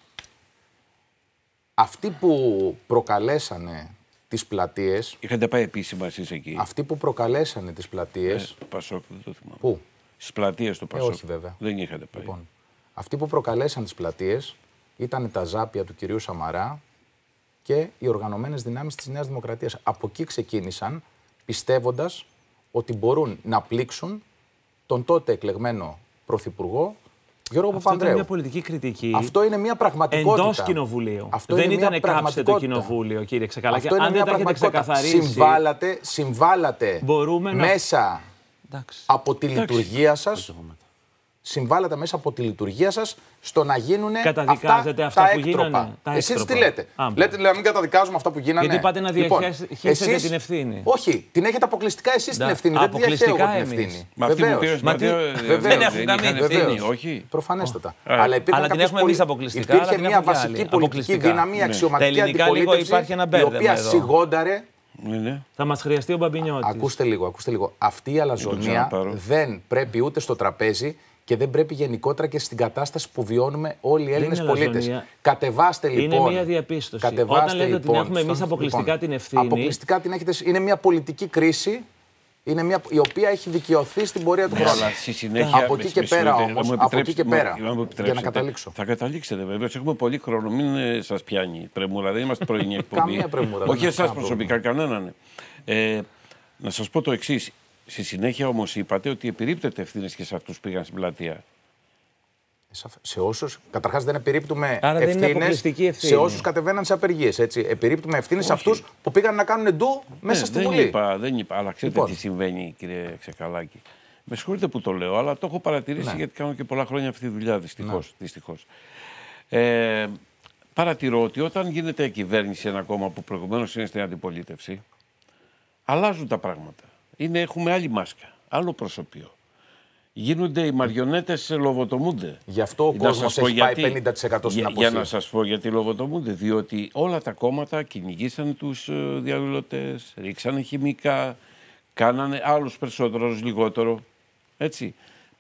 Αυτοί που προκαλέσανε τις πλατείες, Είχατε πάει επίσημα εσείς εκεί. αυτοί που προκαλέσανε τις πλατείες, Το Πασόκ, δεν το θυμάμαι. πού? Στις πλατείες του Πασόκ. όχι, βέβαια. Δεν είχατε πάει. Λοιπόν, αυτοί που προκαλέσαν τις πλατείες ήταν τα ζάπια του κυρίου Σαμαρά και οι οργανωμένες δυνάμεις της Νέας Δημοκρατίας. Από εκεί ξεκίνησαν πιστεύοντας ότι μπορούν να πλήξουν τον τότε εκλεγμένο πρωθυπουργό Γιώργο Αυτό ήταν Παπανδρέου. μια πολιτική κριτική. Αυτό είναι μια πραγματικότητα. Εντός κοινοβουλίου. Αυτό δεν είναι μια ήταν κάψτε το πραγματικότητα. κοινοβούλιο, κύριε Ξεκαλάκη. Αυτό είναι Αν μια δεν τα έχετε πραγματικότητα. ξεκαθαρίσει. Συμβάλατε, συμβάλατε Μπορούμε να- μέσα Εντάξει. από τη λειτουργία σας. Συμβάλατε μέσα από τη λειτουργία σας στο να γίνουν Καταδικάζετε αυτά τα που έκτροπα. γίνανε, τα Εσείς έκτροπα. τι λέτε. Α, μπράβο. Λέτε να μην καταδικάζουμε αυτά που γίνανε. Γιατί πάτε να διαχέσετε εσείς- την ευθύνη. Όχι, την έχετε αποκλειστικά εσείς την Ναι, ευθύνη. Δεν τη διαχέω αποκλειστικά εγώ την εμείς. ευθύνη. Μα αυτοί που Βεβαίως. πήραν Μα στο τι- Ματέο, βεβαίως. δεν έχουν είχαν καμία ευθύνη, Βεβαίως. όχι. Προφανέστατα. Α, Αλλά υπήρχαν Αλλά την κάποιες έχουμε πολι- εμείς αποκλειστικά, Υπήρχε αλλά την μια έχουν και βασική άλλοι. πολιτική Αποκλειστικά. δύναμη, Ναι. αξιωματική Τα ελληνικά λίγο αντιπολίτευση, υπάρχει ένα η μπέρδεμα οποία εδώ. σιγόνταρε. Ναι, ναι. Θα μας χρειαστεί ο Μπαμπινιώτης. Ακούστε λίγο, ακούστε λίγο. Αυτή η αλαζονία ξαναπάρω. δεν πρέπει ούτε στο τραπέζι και δεν πρέπει γενικότερα και στην κατάσταση που βιώνουμε όλοι οι Έλληνες είναι πολίτες. αλαζονία. Κατεβάστε Είναι λοιπόν. μια διαπίστωση. Κατεβάστε, Όταν λέτε ότι την λοιπόν, έχουμε εμείς στο- αποκλειστικά λοιπόν, την ευθύνη. Αποκλειστικά την έχετε. Είναι μια πολιτική κρίση. Είναι μια, η οποία έχει δικαιωθεί στην πορεία του Ναι, χρόνου. αλλά στη συνέχεια. Από με- εκεί και με πέρα συγχωρείτε, όμως, να μου από εκεί και επιτρέψετε, πέρα, να μου για να επιτρέψετε. καταλήξω. Θα καταλήξετε βέβαια. Έχουμε πολύ χρόνο. Μην ε, σας πιάνει πρεμούρα. Δεν είμαστε πρωινή εκπομπή. Καμία πρεμούρα, δεν Όχι έχω εσάς κανένα προσωπικά, κανέναν. Ε, να σας πω το εξής. Στη συνέχεια όμως είπατε ότι επιρρύπτεται ευθύνες και σε αυτούς που πήγαν στην πλατεία. Σε όσους, καταρχάς δεν επιρρύπτουμε Άρα δεν είναι ευθύνες αποκλειστική ευθύνη. σε όσους κατεβαίναν σε απεργίες. Έτσι. Επιρρύπτουμε ευθύνες σε αυτούς που πήγαν να κάνουν ντου μέσα Ναι, στη δεν Βουλή. Είπα, δεν είπα, αλλά ξέρετε Λοιπόν. τι συμβαίνει, κύριε Ξεκαλάκη. Με συγχωρείτε που το λέω, αλλά το έχω παρατηρήσει Ναι. γιατί κάνω και πολλά χρόνια αυτή τη δουλειά, δυστυχώς. δυστυχώς. Ε, παρατηρώ ότι όταν γίνεται κυβέρνηση ένα κόμμα που προηγουμένως είναι στην αντιπολίτευση, αλλάζουν τα πράγματα. Είναι, έχουμε άλλη μάσκα, άλλο προσωπείο. Γίνονται οι μαριονέτες, λοβοτομούνται. Γι' αυτό ο Να κόσμος σας πω έχει πάει γιατί. πενήντα τοις εκατό στην για, αποχή. για να σας πω γιατί λοβοτομούνται. Διότι όλα τα κόμματα κυνηγήσαν τους ε, διαδηλωτές, ρίξανε χημικά, κάνανε άλλους περισσότερο, άλλους λιγότερο. Έτσι.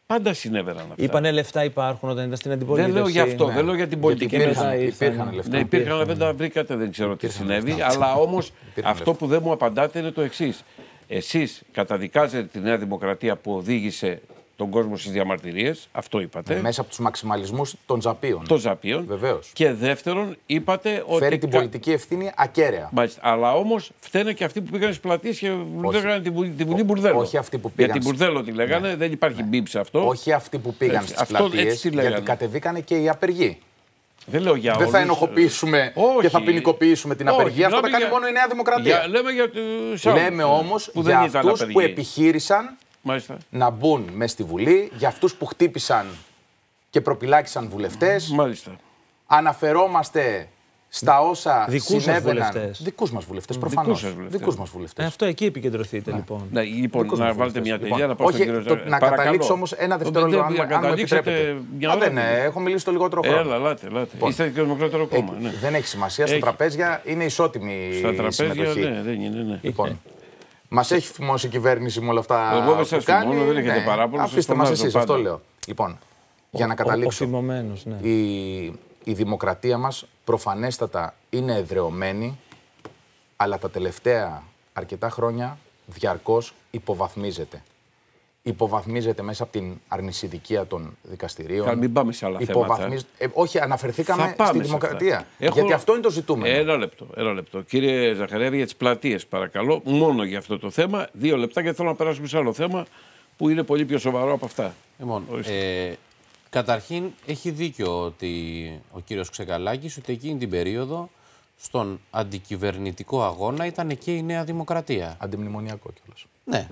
Πάντα συνέβαιναν αυτά. Είπανε λεφτά υπάρχουν όταν ήταν στην αντιπολίτευση. Δεν λέω για αυτό, ναι. δεν λέω για την πολιτική. Υπήρχαν, ήρθαν, υπήρχαν λεφτά. Ναι, υπήρχαν, αλλά δεν τα βρήκατε, δεν ξέρω τι συνέβη. Αλλά όμως αυτό λεφτά. που δεν μου απαντάτε είναι το εξής. Εσείς καταδικάζετε τη Νέα Δημοκρατία που οδήγησε τον κόσμο στις διαμαρτυρίες, αυτό είπατε. Μέσα από τους μαξιμαλισμούς των ζαπίων. Των ζαπίων. Βεβαίως. Και δεύτερον, είπατε ότι. Φέρει την πολιτική ευθύνη ακέραια. Μάλιστα. Αλλά όμως φταίνε και αυτοί που πήγαν στις πλατείες και λέγανε τη Βουλή, τη Βουλή Μπουρδέλο. Όχι αυτοί που πήγαν. Για την Μπουρδέλο τη λέγανε, ναι. Δεν υπάρχει ναι. μπιπ σε αυτό. Όχι αυτοί που πήγαν έτσι, στις αυτό, πλατείες, γιατί κατεβήκανε και οι απεργοί. Δεν λέω για Δεν όλους. θα ενοχοποιήσουμε Όχι. και θα ποινικοποιήσουμε την Όχι. απεργία. Αυτό τα κάνει για... μόνο η Νέα Δημοκρατία. Για... Λέμε για τους άλλους. Λέμε όμως που για δεν αυτούς που επιχείρησαν Μάλιστα. να μπουν μες στη Βουλή, για αυτούς που χτύπησαν και προπυλάκησαν βουλευτές. Μάλιστα. Αναφερόμαστε στα όσα δικούς συνέβαιναν. Δικούς μας βουλευτές, προφανώς. Δικούς μας βουλευτές. Ε, αυτό εκεί επικεντρωθείτε ναι. λοιπόν. Ναι, λοιπόν, να βάλετε βουλευτές. μια τελεία, λοιπόν, να πάω όχι, στον κύριο το, να καταλήξω όμως ένα δευτερόλεπτο, αν, αν μου επιτρέπετε. Α, δεν, ναι, έχω μιλήσει το λιγότερο χρόνο. Έλα, λάτε, λάτε. Λοιπόν, είστε και δημοκρατικό κόμμα. Ε, ναι. Δεν έχει σημασία. Στα τραπέζια είναι ισότιμη η συμμετοχή. Ναι, δεν είναι, ναι. Λοιπόν, μας έχει φημώσει η κυβέρνηση με όλα αυτά Εγώ δεν που κάνει. Φημώνω, δεν έχετε ναι. παράπονο. Αφήστε μας εσείς, αυτό λέω. Λοιπόν, για να καταλήξω. Ο, ο ναι. η, η δημοκρατία μας προφανέστατα είναι εδραιωμένη, αλλά τα τελευταία αρκετά χρόνια διαρκώς υποβαθμίζεται. Υποβαθμίζεται μέσα από την αρνησιδικία των δικαστηρίων. Θα μην πάμε σε άλλα θέματα. Ε, όχι, αναφερθήκαμε στη δημοκρατία. Έχω... Γιατί αυτό είναι το ζητούμενο. Ένα λεπτό, ένα λεπτό. Κύριε Ζαχαρέδη, για τις πλατείες, παρακαλώ, μόνο για αυτό το θέμα. Δύο λεπτά και θέλω να περάσουμε σε άλλο θέμα που είναι πολύ πιο σοβαρό από αυτά. Λοιπόν, ε, καταρχήν έχει δίκιο ότι ο κύριος Ξεκαλάκης ότι εκείνη την περίοδο στον αντικυβερνητικό αγώνα ήταν και η Νέα Δημοκρατία. Αντιμνημονιακό κιόλας. Ναι.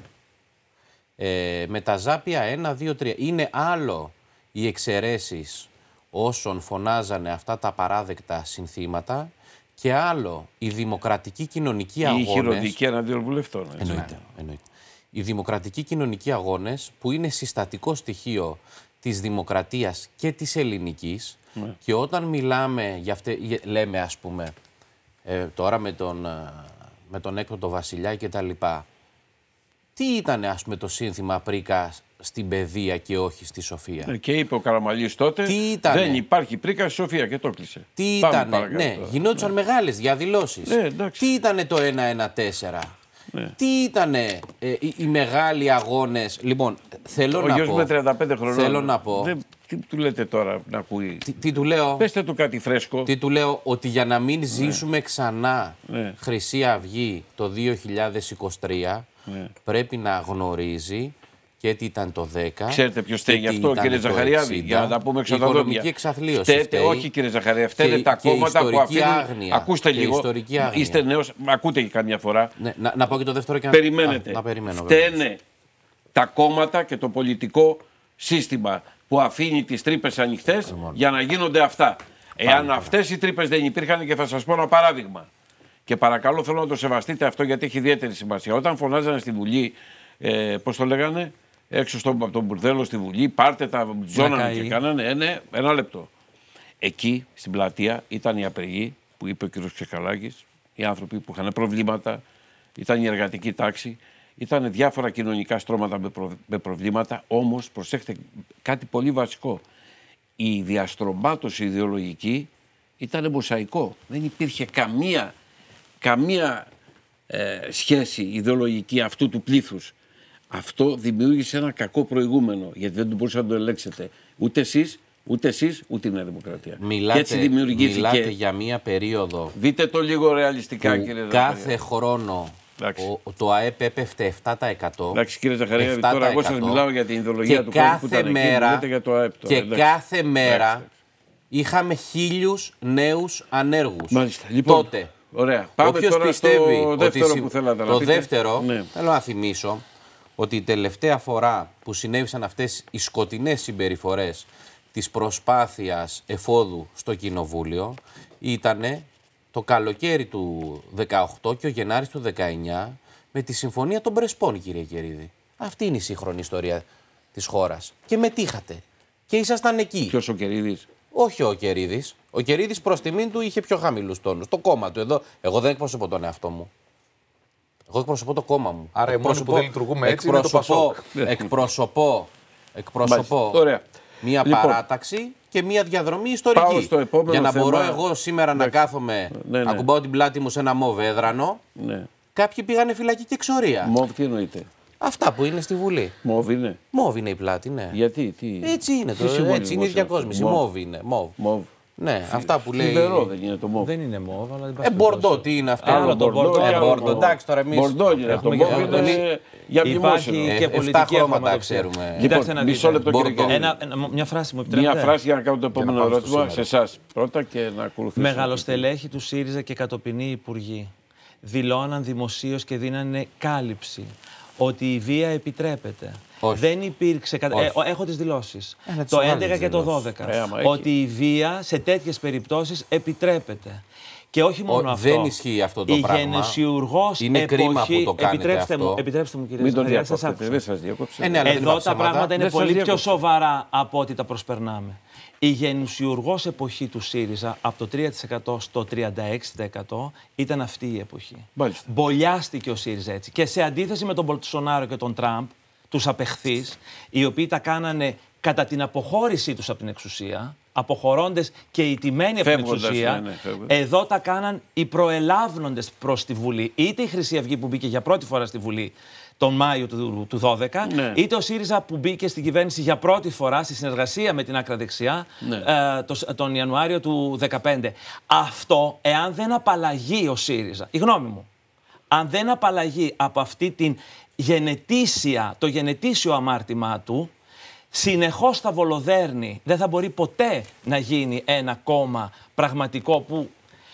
Ε, με τα ζάπια ένα, δύο, τρία. Είναι άλλο οι εξαιρέσεις όσων φωνάζανε αυτά τα παράδεκτα συνθήματα και άλλο η δημοκρατική κοινωνική αγώνες. Η χειροδική εναντίον βουλευτών. Έτσι. Εννοείται, εννοείται. Οι δημοκρατικοί κοινωνικοί αγώνες που είναι συστατικό στοιχείο της δημοκρατίας και της ελληνικής ναι. και όταν μιλάμε για αυτές, λέμε ας πούμε ε, τώρα με τον, με τον έκπτωτο βασιλιά και τα λοιπά, τι ήταν ας πούμε το σύνθημα πρίκα στην παιδεία και όχι στη σοφία. Ε, και είπε ο Καραμαλής τότε, δεν υπάρχει πρίκα στη σοφία και το κλείσε. Τι ήτανε, ναι, γινόντουσαν ναι. μεγάλες διαδηλώσεις. Ναι, τι ήτανε το ένα ένα τέσσερα. Ναι. Τι ήτανε ε, οι, οι μεγάλοι αγώνες. Λοιπόν, θέλω ο να πω... με τριάντα πέντε χρονών. Θέλω να πω... Δεν, τι του λέτε τώρα να ακούει. Τι, τι του λέω... Πέστε του κάτι φρέσκο. Τι του λέω, ότι για να μην ζήσουμε ναι. ξανά ναι. Χρυσή Αυγή το δύο χιλιάδες είκοσι τρία ναι. πρέπει να γνωρίζει και τι ήταν το δέκα. Ξέρετε ποιο φταίει γι' αυτό, κύριε Ζαχαριάδη, για να τα πούμε ξανά. Η οικονομική εξαθλίωση. Φταίτε, όχι κύριε Ζαχαριάδη, φταίνε τα κόμματα που αφήνουν. Άγνοια, ακούστε λίγο. Είστε νέος, ακούτε και καμιά φορά. Ναι, να, να πω και το δεύτερο και να, περιμένετε. Α, να περιμένω. Φταίνε τα κόμματα και το πολιτικό σύστημα που αφήνει τις τρύπες ανοιχτές για να γίνονται αυτά. Εάν αυτές οι τρύπες δεν υπήρχαν, και θα σας πω ένα παράδειγμα. Και παρακαλώ θέλω να το σεβαστείτε αυτό γιατί έχει ιδιαίτερη σημασία. Όταν φωνάζανε στη Βουλή, ε, πώς το λέγανε, έξω στον, από τον Μπουρδέλο στη Βουλή, πάρτε τα τζόνανε και κάνανε, ε, ναι, ένα λεπτό. Εκεί στην πλατεία ήταν οι απεργοί που είπε ο κ. Ξεκαλάκης, οι άνθρωποι που είχαν προβλήματα, ήταν η εργατική τάξη, ήταν διάφορα κοινωνικά στρώματα με, προ, με προβλήματα, όμως προσέχτε κάτι πολύ βασικό. Η διαστρωμάτωση ιδεολογική ήταν μοσαϊκό. Δεν υπήρχε καμία, καμία ε, σχέση ιδεολογική αυτού του πλήθους. Αυτό δημιούργησε ένα κακό προηγούμενο, γιατί δεν μπορούσατε να το ελέγξετε. Ούτε εσείς, ούτε εσείς, ούτε η Νέα Δημοκρατία. Μιλάτε, και έτσι δημιουργήθηκε... μιλάτε για μία περίοδο... Δείτε το λίγο ρεαλιστικά, κύριε Ζαχαρία. Κάθε χρόνο ο, το ΑΕΠ έπεφτε επτά τοις εκατό. Εντάξει, κύριε Ζαχαρία, τώρα εγώ σας μιλάω για την ιδεολογία του κόσμου που ήταν μέρα, εκεί, για το ΑΕΠ. Τώρα, και εντάξει. κάθε μέρα εντάξει. είχαμε χίλιους νέους ανέργους. Μάλιστα. Λοιπόν, τότε. Ωραία. Πάμε Όποιος τώρα πιστεύει στο δεύτερο ότι που θέλατε να το πείτε. δεύτερο, ναι. θέλω να θυμίσω ότι η τελευταία φορά που συνέβησαν αυτές οι σκοτεινές συμπεριφορές της προσπάθειας εφόδου στο Κοινοβούλιο ήταν το καλοκαίρι του δεκαοκτώ και ο Γενάρης του δεκαεννιά με τη Συμφωνία των Πρεσπών, κύριε Κερίδη. Αυτή είναι η σύγχρονη ιστορία της χώρας. Και μετήχατε. Και ήσασταν εκεί. Ποιος ο Κερίδης? Όχι ο Κερίδης. Ο Κερίδης προς τιμήν του είχε πιο χαμηλούς τόνους. Το κόμμα του εδώ. Εγώ δεν εκπροσωπώ τον εαυτό μου. Εγώ εκπροσωπώ το κόμμα μου. Άρα οι μόνοι που δεν λειτουργούμε έτσι είναι το Πασόκ. Εκπροσωπώ Εκπροσωπώ Ωραία. μία Λοιπόν, παράταξη και μία διαδρομή ιστορική. πάω στο επόμενο Για να θέμα. μπορώ εγώ σήμερα να κάθομαι, ναι, ναι. να κουμπάω την πλάτη μου σε ένα μοβ έδρανο, Ναι. κάποιοι πήγανε φυλακή και εξορία. Μοβ τι εννοείται. Αυτά που είναι στη Βουλή. Μοβ είναι. Μοβ είναι η πλάτη, ναι. Γιατί, τι. Έτσι είναι, Τι το, συμβολισμός έτσι είναι η είναι διακόσμηση. αυτό? Μοβ είναι. Μοβ. Μοβ. Ναι, αυτά που λέει. Φιβερό δεν είναι το μοβ. Δεν είναι μόβ, αλλά. εν πάση Ε, μπορντό, περιπτώσει. τι είναι αυτό. Άλλο το μπορντό, Ε, άλλο μπορντό, μοβ. εντάξει τώρα εμεί. Μπορντό είναι. Το Έχουμε μοβ και- είναι για Υπάρχει δημόσιο. και Ε, πολιτική εφτά χρώματα αχρωματοψία. ξέρουμε. Κοιτάξτε να Μισό δείτε. λεπτό κύριε Μπορντό. Κερίδη. Ένα, ένα- μια φράση μου επιτρέπετε. Μια φράση για να κάνω το επόμενο πάμε στο ερώτημα σε σήμερα. εσά πρώτα και να ακολουθήσουμε. Μεγαλοστελέχοι του ΣΥΡΙΖΑ και κατοπινοί υπουργοί δηλώναν δημοσίως και δίνανε κάλυψη ότι η βία επιτρέπεται. Όχι. Δεν υπήρξε. κατα- Όχι. Ε, ο- έχω τις δηλώσεις. Ε, να τις το βγάλεις έντεκα τις και το δηλώσεις. δώδεκα. Ε, άμα έχει. ότι η βία σε τέτοιες περιπτώσεις επιτρέπεται. Και όχι μόνο Ο- αυτό. δεν ισχύει αυτό το η πράγμα. γενεσιουργός Είναι εποχή... κρίμα που το κάνετε επιτρέψτε αυτό. Μου, επιτρέψτε μου κύριε Μην τον Ζαχαριάδη, σας διακόψετε, άκουσα. δεν σα διάκοψε. Ε, ναι, αλλά δεν Εδώ είπα τα ψέματα. πράγματα είναι Δεν σας πολύ πιο διάκοψα. σοβαρά από ό,τι τα προσπερνάμε. Η γενουσιουργός εποχή του ΣΥΡΙΖΑ από το τρία τοις εκατό στο τριάντα έξι τοις εκατό ήταν αυτή η εποχή. Μάλιστα. Μπολιάστηκε ο ΣΥΡΙΖΑ έτσι. Και σε αντίθεση με τον Μπολτσονάρο και τον Τραμπ, τους απεχθείς, οι οποίοι τα κάνανε κατά την αποχώρησή τους από την εξουσία, αποχωρώντες και ιτημένοι από την Φεύγοντας, εξουσία, ναι, ναι, φεύγοντας. εδώ τα κάναν οι προελάβνοντες προς τη Βουλή. Είτε η Χρυσή Αυγή που μπήκε για πρώτη φορά στη Βουλή τον Μάιο του, του δώδεκα, Ναι. είτε ο ΣΥΡΙΖΑ που μπήκε στην κυβέρνηση για πρώτη φορά στη συνεργασία με την άκρα δεξιά Ναι. ε, το- τον Ιανουάριο του δεκαπέντε. Αυτό, εάν δεν απαλλαγεί ο ΣΥΡΙΖΑ, η γνώμη μου, αν δεν απαλλαγεί από αυτή την γενετήσια, το γενετήσιο αμάρτημά του, συνεχώς θα βολοδέρνει, δεν θα μπορεί ποτέ να γίνει ένα κόμμα πραγματικό που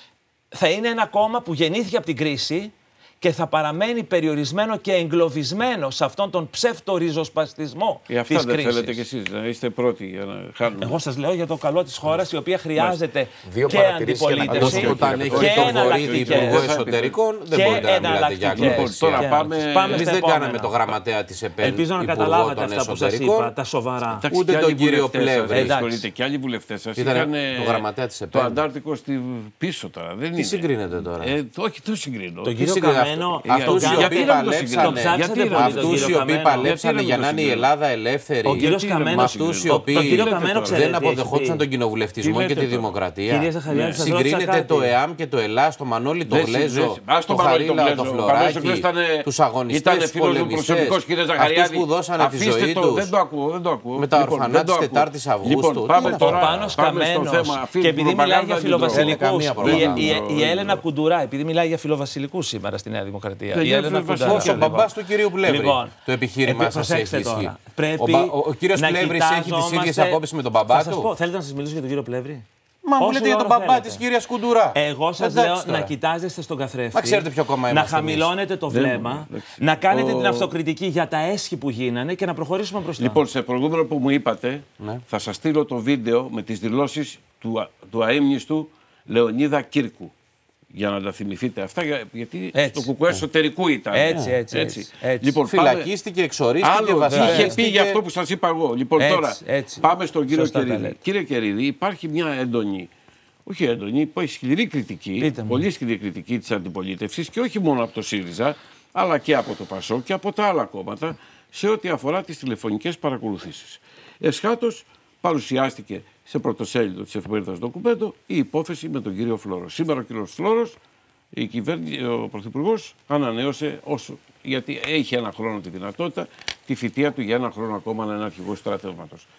θα είναι ένα κόμμα που γεννήθηκε από την κρίση και θα παραμένει περιορισμένο και εγκλωβισμένο σε αυτόν τον ψεύτο-ριζοσπαστισμό Ε, αυτά της δεν κρίσης. θέλετε κι εσείς να είστε πρώτοι για να χάνουμε. Εγώ σας λέω για το καλό της χώρας, η οποία χρειάζεται Δύο και παρατηρήσεις και να αντιπολίτευση κλείσουμε, Όταν κύριε έχει και τον Βορύδη εναλλακτικές. Υπουργό Δεν θα Εσωτερικών, δεν και μπορείτε να μιλάτε για εναλλακτικές. Λοιπόν, αγγλικά. τώρα Και πάμε- πάμε Εμείς στα δεν επόμενα. κάναμε το γραμματέα της ΕΠΕΛ. Ελπίζω να Υπουργό καταλάβατε των αυτά που σας Εσωτερικών. είπα, τα σοβαρά. Εντάξει, Ούτε και τον άλλοι κύριο βουλευτές σας, Πλεύρη. με Εντάξει. συγχωρείτε, και άλλοι βουλευτές σας Ήταν είχαν το γραμματέα της το ΕΠΕΛ. Αντάρτικο στη πίσω τώρα. Δεν Τι είναι. συγκρίνετε τώρα. Ε, όχι, το συγκρίνω. Τον κύριο συγκρίνει Καμένο, αυτό? τον Αυτούς οι κάνατε- οποίοι γιατί να το παλέψανε, συγκρίνω? τον ψάξατε Γιατί να πολύ το τον αυτούς κύριο οι οποίοι Καμένο. παλέψανε Γιατί για να να το είναι η συγκρίνω? Ελλάδα ελεύθερη. Ο κύριος Γιατί να Καμένος- το με αυτούς οι συγκρίνω? οποίοι τον κύριο λέτε Καμένο τώρα? ξέρετε δεν τι έχει αποδεχόντουσαν πει. τον κοινοβουλευτισμό Τι και λέτε τη τώρα? δημοκρατία. Κύριε Ζαχαριάδη, σας ρώτησα Συγκρίνετε κάτι. το ΕΑΜ και το ΕΛΑ, το Μανώλη, το Δεν Γλέζο, συνδέσει. Ας το τον Μανώλη τον Χαρίλα, το Γλέζο. Ο Μανώλης ο Φλωράκι, Γλέζος ήταν- τους ήταν αγωνιστές φίλος μου πολεμιστές, προσωπικός, κύριε Ζαχαριάδη. αυτούς που δώσανε τη Αφήστε ζωή το, τους. Δεν το ακούω, δεν το ακούω. Με τα Λοιπόν, ορφανά δεν το της ακούω. τετάρτης Αυγούστου. Λοιπόν, Τι πάμε είναι Ο τώρα. Πάνος πάμε στο Καμένος, θέμα. Αυτή και την επειδή μιλάει προπαγάνδα για την φιλοβασιλικούς, καμία η, προπαγάνδα. η, η Έλενα Κουντουρά, επειδή μιλάει για φιλοβασιλικούς σήμερα στη Νέα Δημοκρατία. Δεν Η είναι Έλενα φιλοβασιλικός. Κουντουρά. Όσο ο μπαμπάς του κυρίου Πλεύρη. Λοιπόν, Το επιχείρημά επί- σας προσέξτε έχει τώρα. ισχύ. Πρέπει Ο, μπα- ο, ο κύριος να Πλεύρης έχει τις κοιτάζομαστε- ίδιες απόψεις με τον μπαμπά Θα σας του. πω, θέλετε να σας μιλήσω για τον κύριο Πλεύρη? Μα μου Όσο λέτε για τον ώρα μπαμπά θέλετε. της κυρίας Κουντουρά. Εγώ σας Εντάξει λέω τώρα. να κοιτάζεστε στον καθρέφτη. Μα ξέρετε ποιο κόμμα να είμαστε εμείς. χαμηλώνετε το Δεν- βλέμμα, εντάξει. να κάνετε Ο- την αυτοκριτική για τα έσχη που γίνανε και να προχωρήσουμε μπροστά. Λοιπόν, σε προηγούμενο που μου είπατε, Ναι. θα σας στείλω το βίντεο με τις δηλώσεις του, α- του αείμνηστου Λεωνίδα Κύρκου. Για να τα θυμηθείτε αυτά, για- γιατί Έτσι. στο κουκουέ εσωτερικού ήταν. Έτσι, έτσι, έτσι, έτσι. Λοιπόν, πάμε- Φυλακίστηκε, εξορίστηκε, Άλλο βασιλεύστηκε. είχε πει για αυτό που σας είπα εγώ. Λοιπόν, Έτσι, τώρα έτσι. πάμε στον κύριο Σωστά τα Κερίδη. λέτε. Κύριε Κερίδη, υπάρχει μια έντονη, όχι έντονη, υπάρχει σκληρή κριτική, Πείτε μου. πολύ σκληρή κριτική της αντιπολίτευσης και όχι μόνο από το ΣΥΡΙΖΑ, αλλά και από το ΠΑΣΟΚ και από τα άλλα κόμματα σε ό,τι αφορά τις τηλεφωνικές παρακολουθήσεις. Εσχάτως παρουσιάστηκε σε πρωτοσέλιδο της εφημερίδας Ντοκουμέντο η υπόθεση με τον κύριο Φλόρο. Σήμερα ο κύριος Φλόρος, η κυβέρνηση, ο Πρωθυπουργός ανανέωσε όσο, γιατί έχει ένα χρόνο τη δυνατότητα, τη θητεία του για ένα χρόνο ακόμα να είναι αρχηγός στρατεύματος.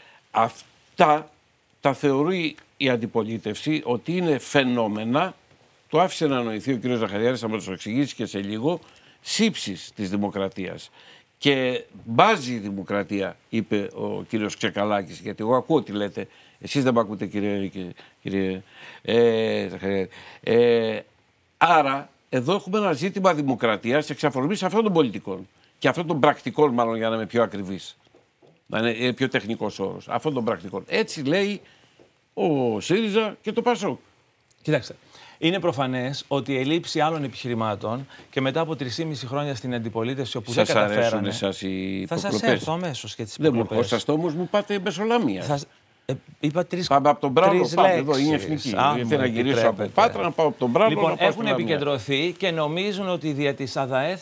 Αυτά τα θεωρεί η αντιπολίτευση ότι είναι φαινόμενα, το άφησε να νοηθεί ο κύριος Ζαχαριάδης, θα μας το εξηγήσει και σε λίγο, σύψης της δημοκρατίας. Και μπάζει η δημοκρατία, είπε ο κύριος Ξεκαλάκης, γιατί εγώ ακούω τι λέτε, εσείς δεν με ακούτε κύριε, κύριε ε, Ζαχαριάδη. Ε, άρα, εδώ έχουμε ένα ζήτημα δημοκρατίας εξαφορμής αυτών των πολιτικών και αυτών των πρακτικών, μάλλον για να είμαι πιο ακριβής. Να είναι, είναι πιο τεχνικός όρος. Αυτών των πρακτικών. Έτσι λέει ο ΣΥΡΙΖΑ και το ΠΑΣΟΚ. Κοιτάξτε. Είναι προφανές ότι η ελλείψη άλλων επιχειρημάτων και μετά από τρεισήμισι χρόνια στην αντιπολίτευση όπου Σας δεν καταφέρανε. αρέσουν εσάς οι Θα σας υποκλοπές? έρθω αμέσως και τις Δεν μου υποκλοπές. ερχόσαστε όμως, μου πάτε μεσολάμια. Θα... Ε, είπα τρεις, πάμε από τον Μπράλο, τρεις πάμε λέξεις. εδώ, είναι εθνική. Αν Γιατί μου να γυρίσω από επιτρέπετε. Πάτρα, να πάω από τον Μπράλο. Λοιπόν, να πάω έχουν στην Λαμία. επικεντρωθεί και νομίζουν ότι δια της ΑΔΑΕ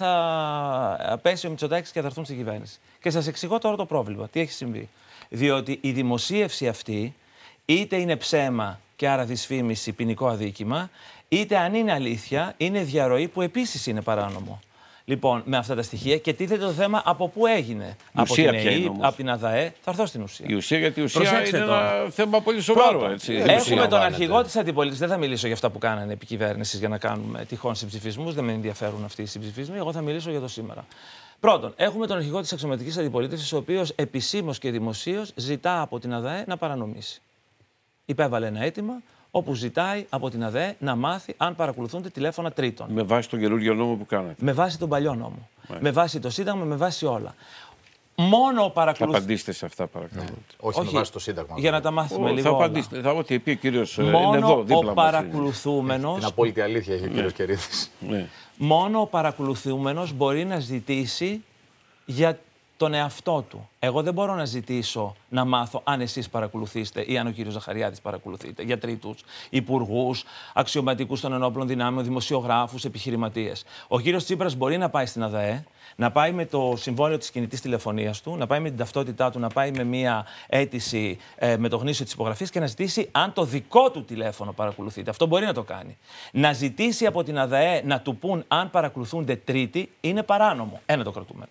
θα πέσει ο Μητσοτάκης και θα έρθουν στην κυβέρνηση. Και σας εξηγώ τώρα το πρόβλημα. Τι έχει συμβεί. Διότι η δημοσίευση αυτή είτε είναι ψέμα και άρα δυσφήμιση, ποινικό αδίκημα, είτε αν είναι αλήθεια, είναι διαρροή που επίσης είναι παράνομο. Λοιπόν, με αυτά τα στοιχεία και τίθεται το θέμα από πού έγινε. Από την ΕΕ, από την ΑΔΑΕ. Θα έρθω στην ουσία. Η ουσία, γιατί η ουσία Προσέξτε είναι τώρα. ένα θέμα πολύ σοβαρό. Πρώτον, Έτσι. έχουμε τον αρχηγό της αντιπολίτευσης. Δεν θα μιλήσω για αυτά που κάνανε επί κυβέρνησης για να κάνουμε τυχόν συμψηφισμούς. Δεν με ενδιαφέρουν αυτοί οι συμψηφισμοί. Εγώ θα μιλήσω για το σήμερα. Πρώτον, έχουμε τον αρχηγό της αξιωματικής αντιπολίτευσης, ο οποίος επισήμως και δημοσίως ζητά από την ΑΔΑΕ να παρανομήσει. Υπέβαλε ένα αίτημα όπου ζητάει από την ΑΔΑΕ να μάθει αν παρακολουθούνται τηλέφωνα τρίτων. Με βάση τον καινούργιο νόμο που κάνατε. Με βάση τον παλιό νόμο. Yeah. Με βάση το Σύνταγμα, με βάση όλα. Μόνο Θα παρακολουθούν. απαντήσετε σε αυτά, παρακαλώ. Ναι. Όχι, Όχι με βάση το Σύνταγμα. Για να τα μάθουμε Ο, λίγο. θα όλα. απαντήσετε. Θα ό,τι πει ο κύριος Μόνο είναι εδώ, δίπλα ο μας. παρακολουθούμενος. Την απόλυτη αλήθεια έχει ο κύριος Κερίδης. Ναι. Μόνο ο παρακολουθούμενος μπορεί να ζητήσει για τον εαυτό του. Εγώ δεν μπορώ να ζητήσω να μάθω αν εσείς παρακολουθήσετε ή αν ο κύριος Ζαχαριάδης παρακολουθείτε για τρίτους, υπουργούς, αξιωματικούς των ενόπλων δυνάμεων, δημοσιογράφους, επιχειρηματίες. Ο κύριος Τσίπρας μπορεί να πάει στην ΑΔΑΕ, να πάει με το συμβόλαιο της κινητής τηλεφωνίας του, να πάει με την ταυτότητά του, να πάει με μία αίτηση ε, με το γνήσιο της υπογραφής και να ζητήσει αν το δικό του τηλέφωνο παρακολουθείται. Αυτό μπορεί να το κάνει. Να ζητήσει από την ΑΔΑΕ να του πούν αν παρακολουθούνται τρίτοι είναι παράνομο. Ένα το κρατούμενο.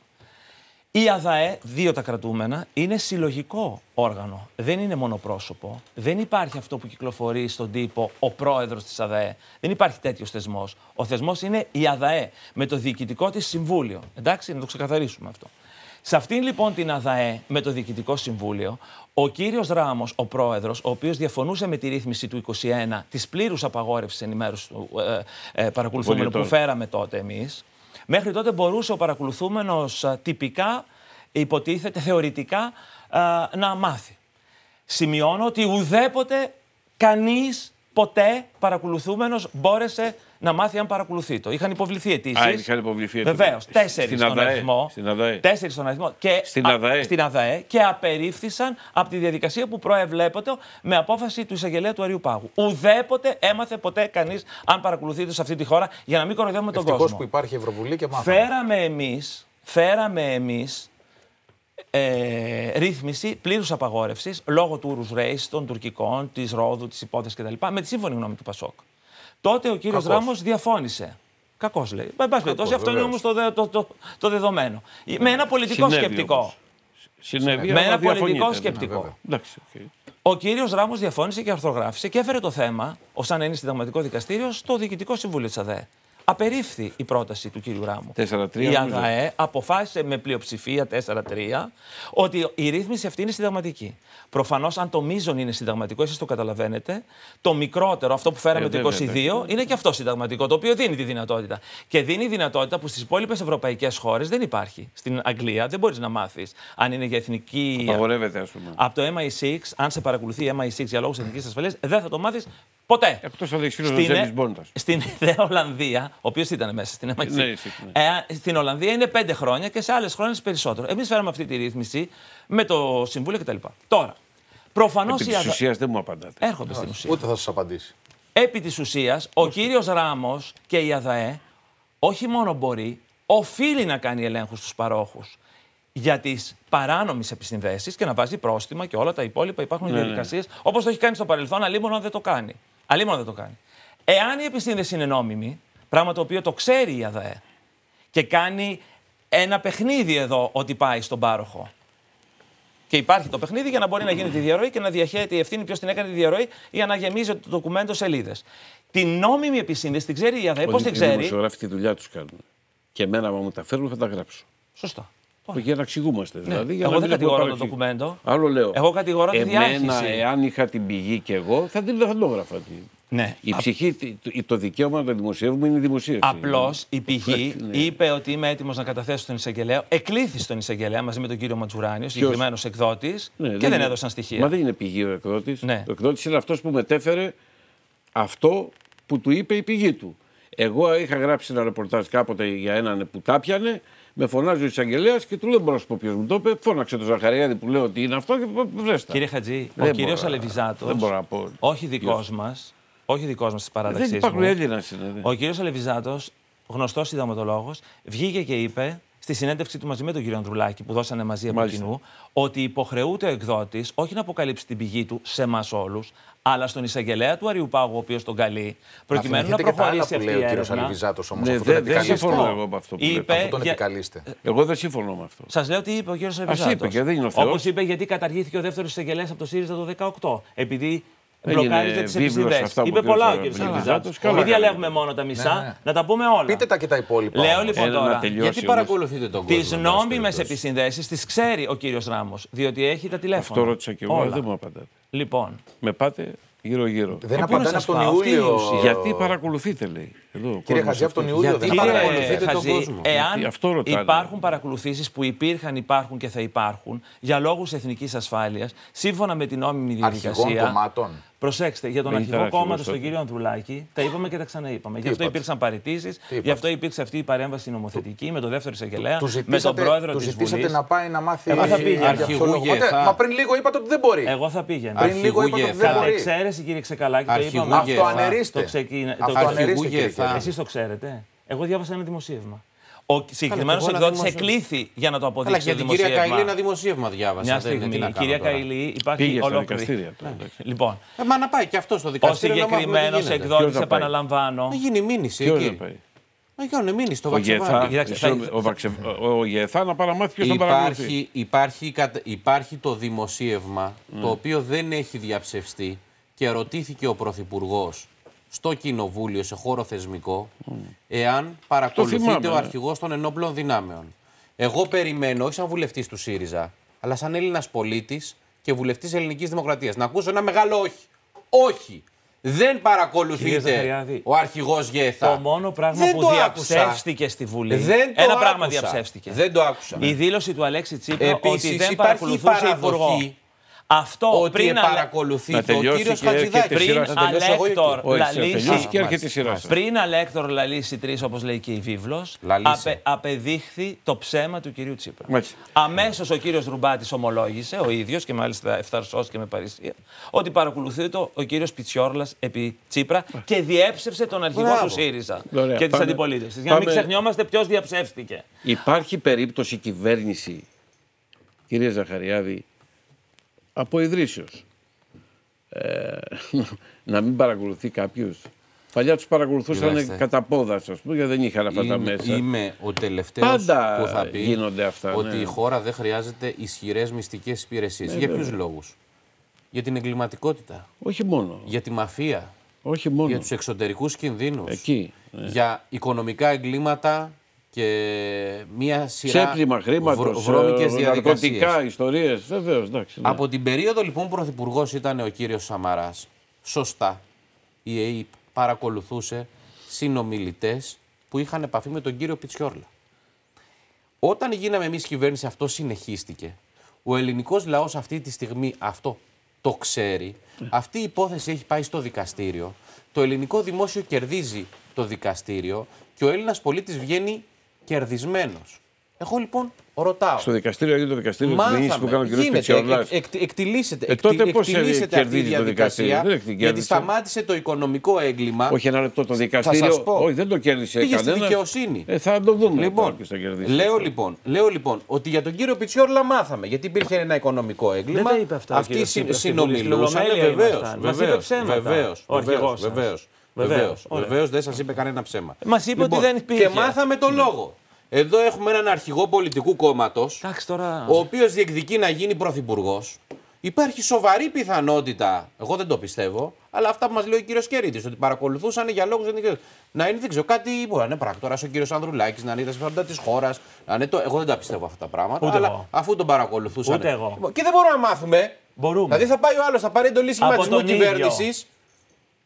Η ΑΔΑΕ, δύο τα κρατούμενα, είναι συλλογικό όργανο. Δεν είναι μονοπρόσωπο. Δεν υπάρχει αυτό που κυκλοφορεί στον τύπο ο πρόεδρος της ΑΔΑΕ. Δεν υπάρχει τέτοιος θεσμός. Ο θεσμός είναι η ΑΔΑΕ με το διοικητικό της συμβούλιο. Εντάξει, να το ξεκαθαρίσουμε αυτό. Σε αυτήν λοιπόν την ΑΔΑΕ με το διοικητικό συμβούλιο, ο κύριος Ράμος, ο πρόεδρος, ο οποίος διαφωνούσε με τη ρύθμιση του είκοσι ένα της πλήρους απαγόρευσης ενημέρωσης του ε, ε, παρακολουθούμενου που φέραμε τότε εμείς. Μέχρι τότε μπορούσε ο παρακολουθούμενος α, τυπικά, υποτίθεται θεωρητικά, α, να μάθει. Σημειώνω ότι ουδέποτε κανείς ποτέ παρακολουθούμενος μπόρεσε να μάθει αν παρακολουθεί το. Είχαν υποβληθεί αιτήσεις. Α, είχαν υποβληθεί αιτήσεις. Βεβαίως, τέσσερις στον αριθμό. Στην ΑΔΑΕ. Τέσσερις στον αριθμό. Και στην, α, ΑΔΑΕ. στην ΑΔΑΕ και απερίφθησαν από τη διαδικασία που προεβλέπεται με απόφαση του εισαγγελέα του Αριού Πάγου. Ουδέποτε έμαθε ποτέ κανείς αν παρακολουθείται σε αυτή τη χώρα για να μην κοροϊδεύουμε τον κόσμο. Ευτυχώς που υπάρχει η Ευρωβουλή και μάθαμε. Φέραμε εμείς, φέραμε εμείς ε, ρύθμιση πλήρους απαγόρευσης λόγω του Ούρους Ρέις, των τουρκικών, της Ρόδου, της υπόθεσης κτλ. Με τη σύμφωνη γνώμη του Πασόκ. Τότε ο κύριος Ράμος διαφώνησε. Κακώς λέει. Εν πάση περιπτώσει, αυτό είναι όμως το, το, το, το, το δεδομένο. Με ένα πολιτικό Συνέβη σκεπτικό. Όμως. Συνέβη, με ένα διαφωνείτε. πολιτικό σκεπτικό. Ναι, εντάξει, okay. Ο κύριος Ράμος διαφώνησε και ορθογράφησε και έφερε το θέμα, ως αν είναι συνταγματικό δικαστήριο, στο Διοικητικό Συμβούλιο της ΑΔΑΕ. Απερίφθη η πρόταση του κύριου Ράμου. τέσσερα τρία, η ΑΔΑΕ αποφάσισε με πλειοψηφία τέσσερα τρία ότι η ρύθμιση αυτή είναι συνταγματική. Προφανώς, αν το μείζον είναι συνταγματικό, εσείς το καταλαβαίνετε, το μικρότερο, αυτό που φέραμε ε, το βέβαια, είκοσι δύο, βέβαια. είναι και αυτό συνταγματικό, το οποίο δίνει τη δυνατότητα. Και δίνει δυνατότητα που στις υπόλοιπες ευρωπαϊκές χώρες δεν υπάρχει. Στην Αγγλία δεν μπορείς να μάθεις αν είναι για εθνική. Απαγορεύεται, ας πούμε. Από το εμ άι εξ, αν σε παρακολουθεί η εμ άι εξ για λόγους εθνικής ασφαλείας, δεν θα το μάθεις ποτέ. Εκτός αν έχεις φίλος ο Τζέιμς Μπόντας. Στην Ιδέα Ολλανδία, ο οποίος ήταν μέσα στην εμ άι εξ. Ναι, ναι. Ε, στην Ολλανδία είναι πέντε χρόνια και σε άλλες χρόνες περισσότερο. Εμείς φέραμε αυτή τη ρύθμιση με το Συμβούλιο κτλ. Τώρα, προφανώς επί η της ΑΔΑ... ουσίας δεν μου απαντάτε. Έρχονται στην ουσία. Ούτε θα σας απαντήσει. Επί της ουσίας, ο κύριος Ράμος και η ΑΔΑΕ όχι μόνο μπορεί, οφείλει να κάνει ελέγχους στους παρόχους για τις παράνομες επισυνδέσεις και να βάζει πρόστιμα και όλα τα υπόλοιπα. Υπάρχουν ναι, διαδικασίες, ναι. όπως το έχει κάνει στο παρελθόν, αλίμονο αν δεν το κάνει. Αλίμονο δεν το κάνει. Εάν η επισύνδεση είναι νόμιμη, πράγμα το οποίο το ξέρει η ΑΔΑΕ και κάνει ένα παιχνίδι εδώ ότι πάει στον πάροχο. Και υπάρχει το παιχνίδι για να μπορεί να γίνει τη διαρροή και να διαχέεται η ευθύνη ποιος την έκανε τη διαρροή για να γεμίζει το ντοκουμέντο σελίδες. Την νόμιμη επισύνδεση την ξέρει η ΑΔΑΕ. Πώς την ξέρει? Οι δημοσιογράφοι τη δουλειά τους κάνουν. Και εμένα, άμα μου τα φέρουν, θα τα γράψω. Σωστά. Για να εξηγούμαστε. Ναι. Δηλαδή, για Εγώ να δεν μην κατηγορώ το παρεξηγ... ντοκουμέντο. Άλλο λέω. Εγώ κατηγορώ τη Εμένα, διάχυση. εάν είχα την πηγή κι εγώ, θα, δεν θα το έγραφα. Ναι. Η ψυχή, το, το δικαίωμα να το δημοσιεύουμε είναι η δημοσίευση. Απλώς η πηγή ναι. είπε ότι είμαι έτοιμος να καταθέσω στον εισαγγελέα, εκλήθη στον εισαγγελέα μαζί με τον κύριο Ματζουράνη, ο συγκεκριμένος εκδότης, ναι, και δεν, δεν έδωσαν στοιχεία. Μα δεν είναι πηγή ο εκδότης. Ναι. Ο εκδότης είναι αυτός που μετέφερε αυτό που του είπε η πηγή του. Εγώ είχα γράψει ένα ρεπορτάζ κάποτε για έναν που τα πιανε. Με φωνάζει ο εισαγγελέας και του λέω: δεν μπορώ να σου πω ποιος μου το είπε. Φώναξε τον Ζαχαριάδη που λέω ότι είναι αυτό και βρέστα. Κύριε Χατζή, Δεν ο κύριος μπορώ, Αλεβιζάτος, δεν μπορώ να πω. όχι δικός μας, όχι δικός μας της παράταξής Δεν υπάρχουν μου, Έλληνας. Είναι, ο κύριος Αλεβιζάτος, γνωστός συνταγματολόγος, βγήκε και είπε στη συνέντευξη του μαζί με τον κύριο Ανδρουλάκη που δώσανε μαζί από Μάλιστα. κοινού, ότι υποχρεούται ο εκδότης όχι να αποκαλύψει την πηγή του σε εμάς όλους, αλλά στον εισαγγελέα του Αριουπάγου, ο οποίος τον καλεί, προκειμένου να, να προχωρήσει αυτή η έρευνα. Ο κύριος Αλεβιζάτος όμως, ναι, αυτό δεν, τον δεν συμφωνώ επικαλείστε. εγώ με αυτό που Είπε, λέτε. Αυτό τον για- επικαλείστε. Εγώ δεν συμφωνώ με αυτό. Σας λέω τι είπε ο κύριος είπε Αλεβιζάτος. και δεν είναι ο Θεός. Όπως είπε γιατί καταργήθηκε ο δεύτερος εισαγγελέας από το ΣΥΡΙΖΑ το δεκαοκτώ. Επειδή Έγινε μπλοκάριζε τις βίβλος επισυνδέσεις. αυτά που Είπε είπε ο πολλά ο κύριος κύριος Αλεβιζάτος. Αλεβιζάτος. Καλά Μην έκανε. διαλέγουμε μόνο τα μισά, Ναι, ναι. να τα πούμε όλα. Πείτε τα και τα υπόλοιπα. Λέω όμως. λοιπόν Ένα να τώρα. τελειώσει Γιατί όμως. παρακολουθείτε τον κόσμο. Τις εν πάση νόμιμες περιπτώσει. επισυνδέσεις τις ξέρει ο κύριος Ράμος, διότι έχει τα τηλέφωνα. Αυτό ρώτησα και εγώ, Όλα. δεν μου απαντάτε. Λοιπόν, Με πάτε γύρω-γύρω. Δεν Από πού να απαντάνε σας από τον πάω, αυτή είναι η Ιούλιο. ουσία. Γιατί παρακολουθείτε, λέει. Εδώ, ο Κύριε κόσμος Χατζή, από τον αυτό. Ιούλιο Γιατί δεν κύριε παρακολουθείτε. Χατζή, τον Χατζή, κόσμο. εάν Γιατί αυτό ρωτάνε. υπάρχουν παρακολουθήσεις που υπήρχαν, υπάρχουν και θα υπάρχουν για λόγους εθνικής ασφάλειας, σύμφωνα με την νόμιμη Αρχηγών διαδικασία. κομμάτων. Προσέξτε, για τον Δεν αρχηγό ήταν κόμματο, αρχηγός τον κύριο Ανδρουλάκη, τα είπαμε και τα ξαναείπαμε. Γι' αυτό είπατε? υπήρξαν παραιτήσεις, γι' είπατε? αυτό υπήρξε αυτή η παρέμβαση νομοθετική με τον δεύτερο εισαγγελέα, Του με τον ζητήσατε, πρόεδρο του της ζητήσατε Βουλής. να πάει να μάθει. Εγώ θα πήγαινα. για ποιο Αρχηγού λόγο. Γεθά. Μα- Μα πριν λίγο είπατε ότι δεν μπορεί. Εγώ θα πήγαινα. Πριν λίγο είπατε ότι δεν Γεθά. Κατά μπορεί. εξαίρεση, κύριε Ξεκαλάκη, το Αρχηγού είπαμε. Γεθά. Αυτό ανερίστε. Το ξεκίνα- το- Αυτό Αρχηγού ανερίστε, κύριε Γεθά. Κέρκη. Εσείς το ξέρετε. Εγώ διάβασα ένα δημοσίευμα. Ο συγκεκριμένος εγώ ένα εκδότης δημοσίευμα. εκλήθη για να το Αλλά αποδείξει και το την κυρία δημοσίευμα. Καηλή ένα δημοσίευμα διάβασα. Μια δεν είναι, στιγμή, τι να η κάνω κυρία τώρα. Καηλή υπάρχει Πήγε στα ολόκληρη. δικαστήρια. τώρα, εντάξει. Λοιπόν, Ε, μα να πάει και αυτό στο ο δικαστήριο. να μάθουμε τι συγκεκριμένος γίνεται. Ποιος εκδότης, θα πάει? επαναλαμβάνω, Να γίνει μήνυση Ποιος εκεί. δεν πάει. Να κάνουν μήνυση στο Ο Γεθά, Βαξεβάνι. Κοιτάξτε, συγγνώμη, θα- ο Βαξε- ο Γεθά να παραμάθει ποιος θα παρακολουθεί. Υπάρχει, υπάρχει, κατα- υπάρχει το δημοσίευμα το οποίο δεν έχει διαψευστεί και ρωτήθηκε ο Πρωθυπουργός στο Κοινοβούλιο, σε χώρο θεσμικό, εάν παρακολουθείται θυμάμαι, ο ναι. αρχηγός των ενόπλων δυνάμεων. Εγώ περιμένω, όχι σαν βουλευτής του ΣΥΡΙΖΑ, αλλά σαν Έλληνας πολίτης και βουλευτής Ελληνικής Δημοκρατίας, να ακούσω ένα μεγάλο όχι. Όχι! Δεν Κύριε παρακολουθείτε Ζαχαριάδη, ο αρχηγός Γεθά. το μόνο πράγμα Δεν που το άκουσα. διαψεύστηκε στη Βουλή. Δεν το ένα πράγμα άκουσα. διαψεύστηκε. Δεν το άκουσα. Η δήλωση του Αλέξη Τσίπρα Επίσης, ότι δεν υπάρχει παρακολουθούσε παραδοχή υπουργό. Αυτό ότι πριν, αλε... παρακολουθεί Να το τελειώσει κύριος και έρχεται Χατζηδάκης. η σειρά πριν σας. Να τελειώσω εγώ αλέκτορ εκεί. Όχι, θα τελειώσει λαλήσει, και έρχεται η σειρά σας. πριν αλέκτορ λαλήσει τρεις, όπως λέει και η βίβλος, Λαλήσε. απε, απεδείχθη το ψέμα του κυρίου Τσίπρα. Μάλιστα. Αμέσως ο κύριος Ρουμπάτης ομολόγησε, ο ίδιος και μάλιστα ευθαρσός και με παρησία, ότι παρακολουθεί το ο κύριος Πιτσιόρλας επί Τσίπρα και διέψευσε τον αρχηγό Μπράβο. του ΣΥΡΙΖΑ Ωραία, και της πάμε- αντιπολίτευσης. Για να μην πάμε- ξεχνιόμαστε ποιος διαψεύστηκε. Υπάρχει περίπτωση κυβέρνηση, κυρία Ζαχαριάδη, από ιδρύσεως, ε, να μην παρακολουθεί κάποιους. Παλιά τους παρακολουθούσαν Κοιτάξτε. κατά πόδας, ας πούμε, γιατί δεν είχαν αυτά τα Είμαι, μέσα. είμαι ο τελευταίος Πάντα που θα πει γίνονται αυτά, ότι ναι. η χώρα δεν χρειάζεται ισχυρές μυστικές υπηρεσίες. Για ποιους λόγους? Για την εγκληματικότητα, Όχι μόνο. για τη μαφία, Όχι μόνο. για τους εξωτερικούς κινδύνους, Εκεί. ναι. για οικονομικά εγκλήματα και μία σειρά Ξέπλυμα χρήματος, βρ- βρώμικες ε, διαδικασίες. ναρκωτικά, ιστορίες. Βεβαίως, εντάξει. ναι. Από την περίοδο λοιπόν που πρωθυπουργός ήταν ο κύριος Σαμαράς, σωστά, η ΕΕΠ παρακολουθούσε συνομιλητές που είχαν επαφή με τον κύριο Πιτσιόρλα. Όταν γίναμε εμείς κυβέρνηση, αυτό συνεχίστηκε. Ο ελληνικός λαός αυτή τη στιγμή αυτό το ξέρει. Αυτή η υπόθεση έχει πάει στο δικαστήριο. Το ελληνικό δημόσιο κερδίζει το δικαστήριο και ο Έλληνας πολίτης βγαίνει κερδισμένος. Εγώ λοιπόν ρωτάω. Στο δικαστήριο έγινε το δικαστήριο της Μήνης που έκανε ο κ. Γίνεται, Πιτσιόρλας. εκ, εκ, εκτιλήσεται, Ε, τότε εκτι- πώς εκτιλήσεται αυτή η κερδίζει το δικαστήριο? διαδικασία, Δεν την γιατί κέρδισε. σταμάτησε το οικονομικό έγκλημα. Όχι ένα λεπτό το σας δικαστήριο. πω. Όχι, δεν το κέρδισε Πήγε στη κανένας. δικαιοσύνη. Ε, θα το δούμε. Λοιπόν, ποιος θα κερδίσει. λέω λοιπόν, λέω λοιπόν ότι για τον κύριο Πιτσιόρλα μάθαμε. Γιατί υπήρχε ένα οικονομικό έγκλημα. Δεν τα είπε αυτά ο Αυτοί κύριος συ- Τσίπρας στη Βουλή, στην συνομιλούσαν. Ολομέλεια Βεβαίω. ήμασταν. Μας είπε ψέματα. Βεβαίω. Ο αρχηγός σας. Βεβαίω. Βεβαίως. Ωραία. Βεβαίω δεν σα είπε κανένα ψέμα. Μας είπε ότι δεν υπήρχε. Και μάθαμε το λόγο. Εδώ έχουμε έναν αρχηγό πολιτικού κόμματο, Εντάξει τώρα. ο οποίος διεκδικεί να γίνει πρωθυπουργός. Υπάρχει σοβαρή πιθανότητα, εγώ δεν το πιστεύω, αλλά αυτά που μας λέει ο κύριος Κερίτης, ότι παρακολουθούσαν για λόγους εθνικούς. Να είναι, δεν ξέρω, κάτι μπορεί να είναι πράκτορας ο κύριος Ανδρουλάκης, να είναι τα συμφέροντα της χώρας. Να είναι το... Εγώ δεν τα πιστεύω αυτά τα πράγματα, Ούτε αλλά εγώ. αφού τον παρακολουθούσαν. Ούτε εγώ. Και δεν μπορούμε να μάθουμε. Μπορούμε. Δηλαδή θα πάει ο άλλος, θα πάρει εντολή σχηματισμού τον ίδιο. κυβέρνησης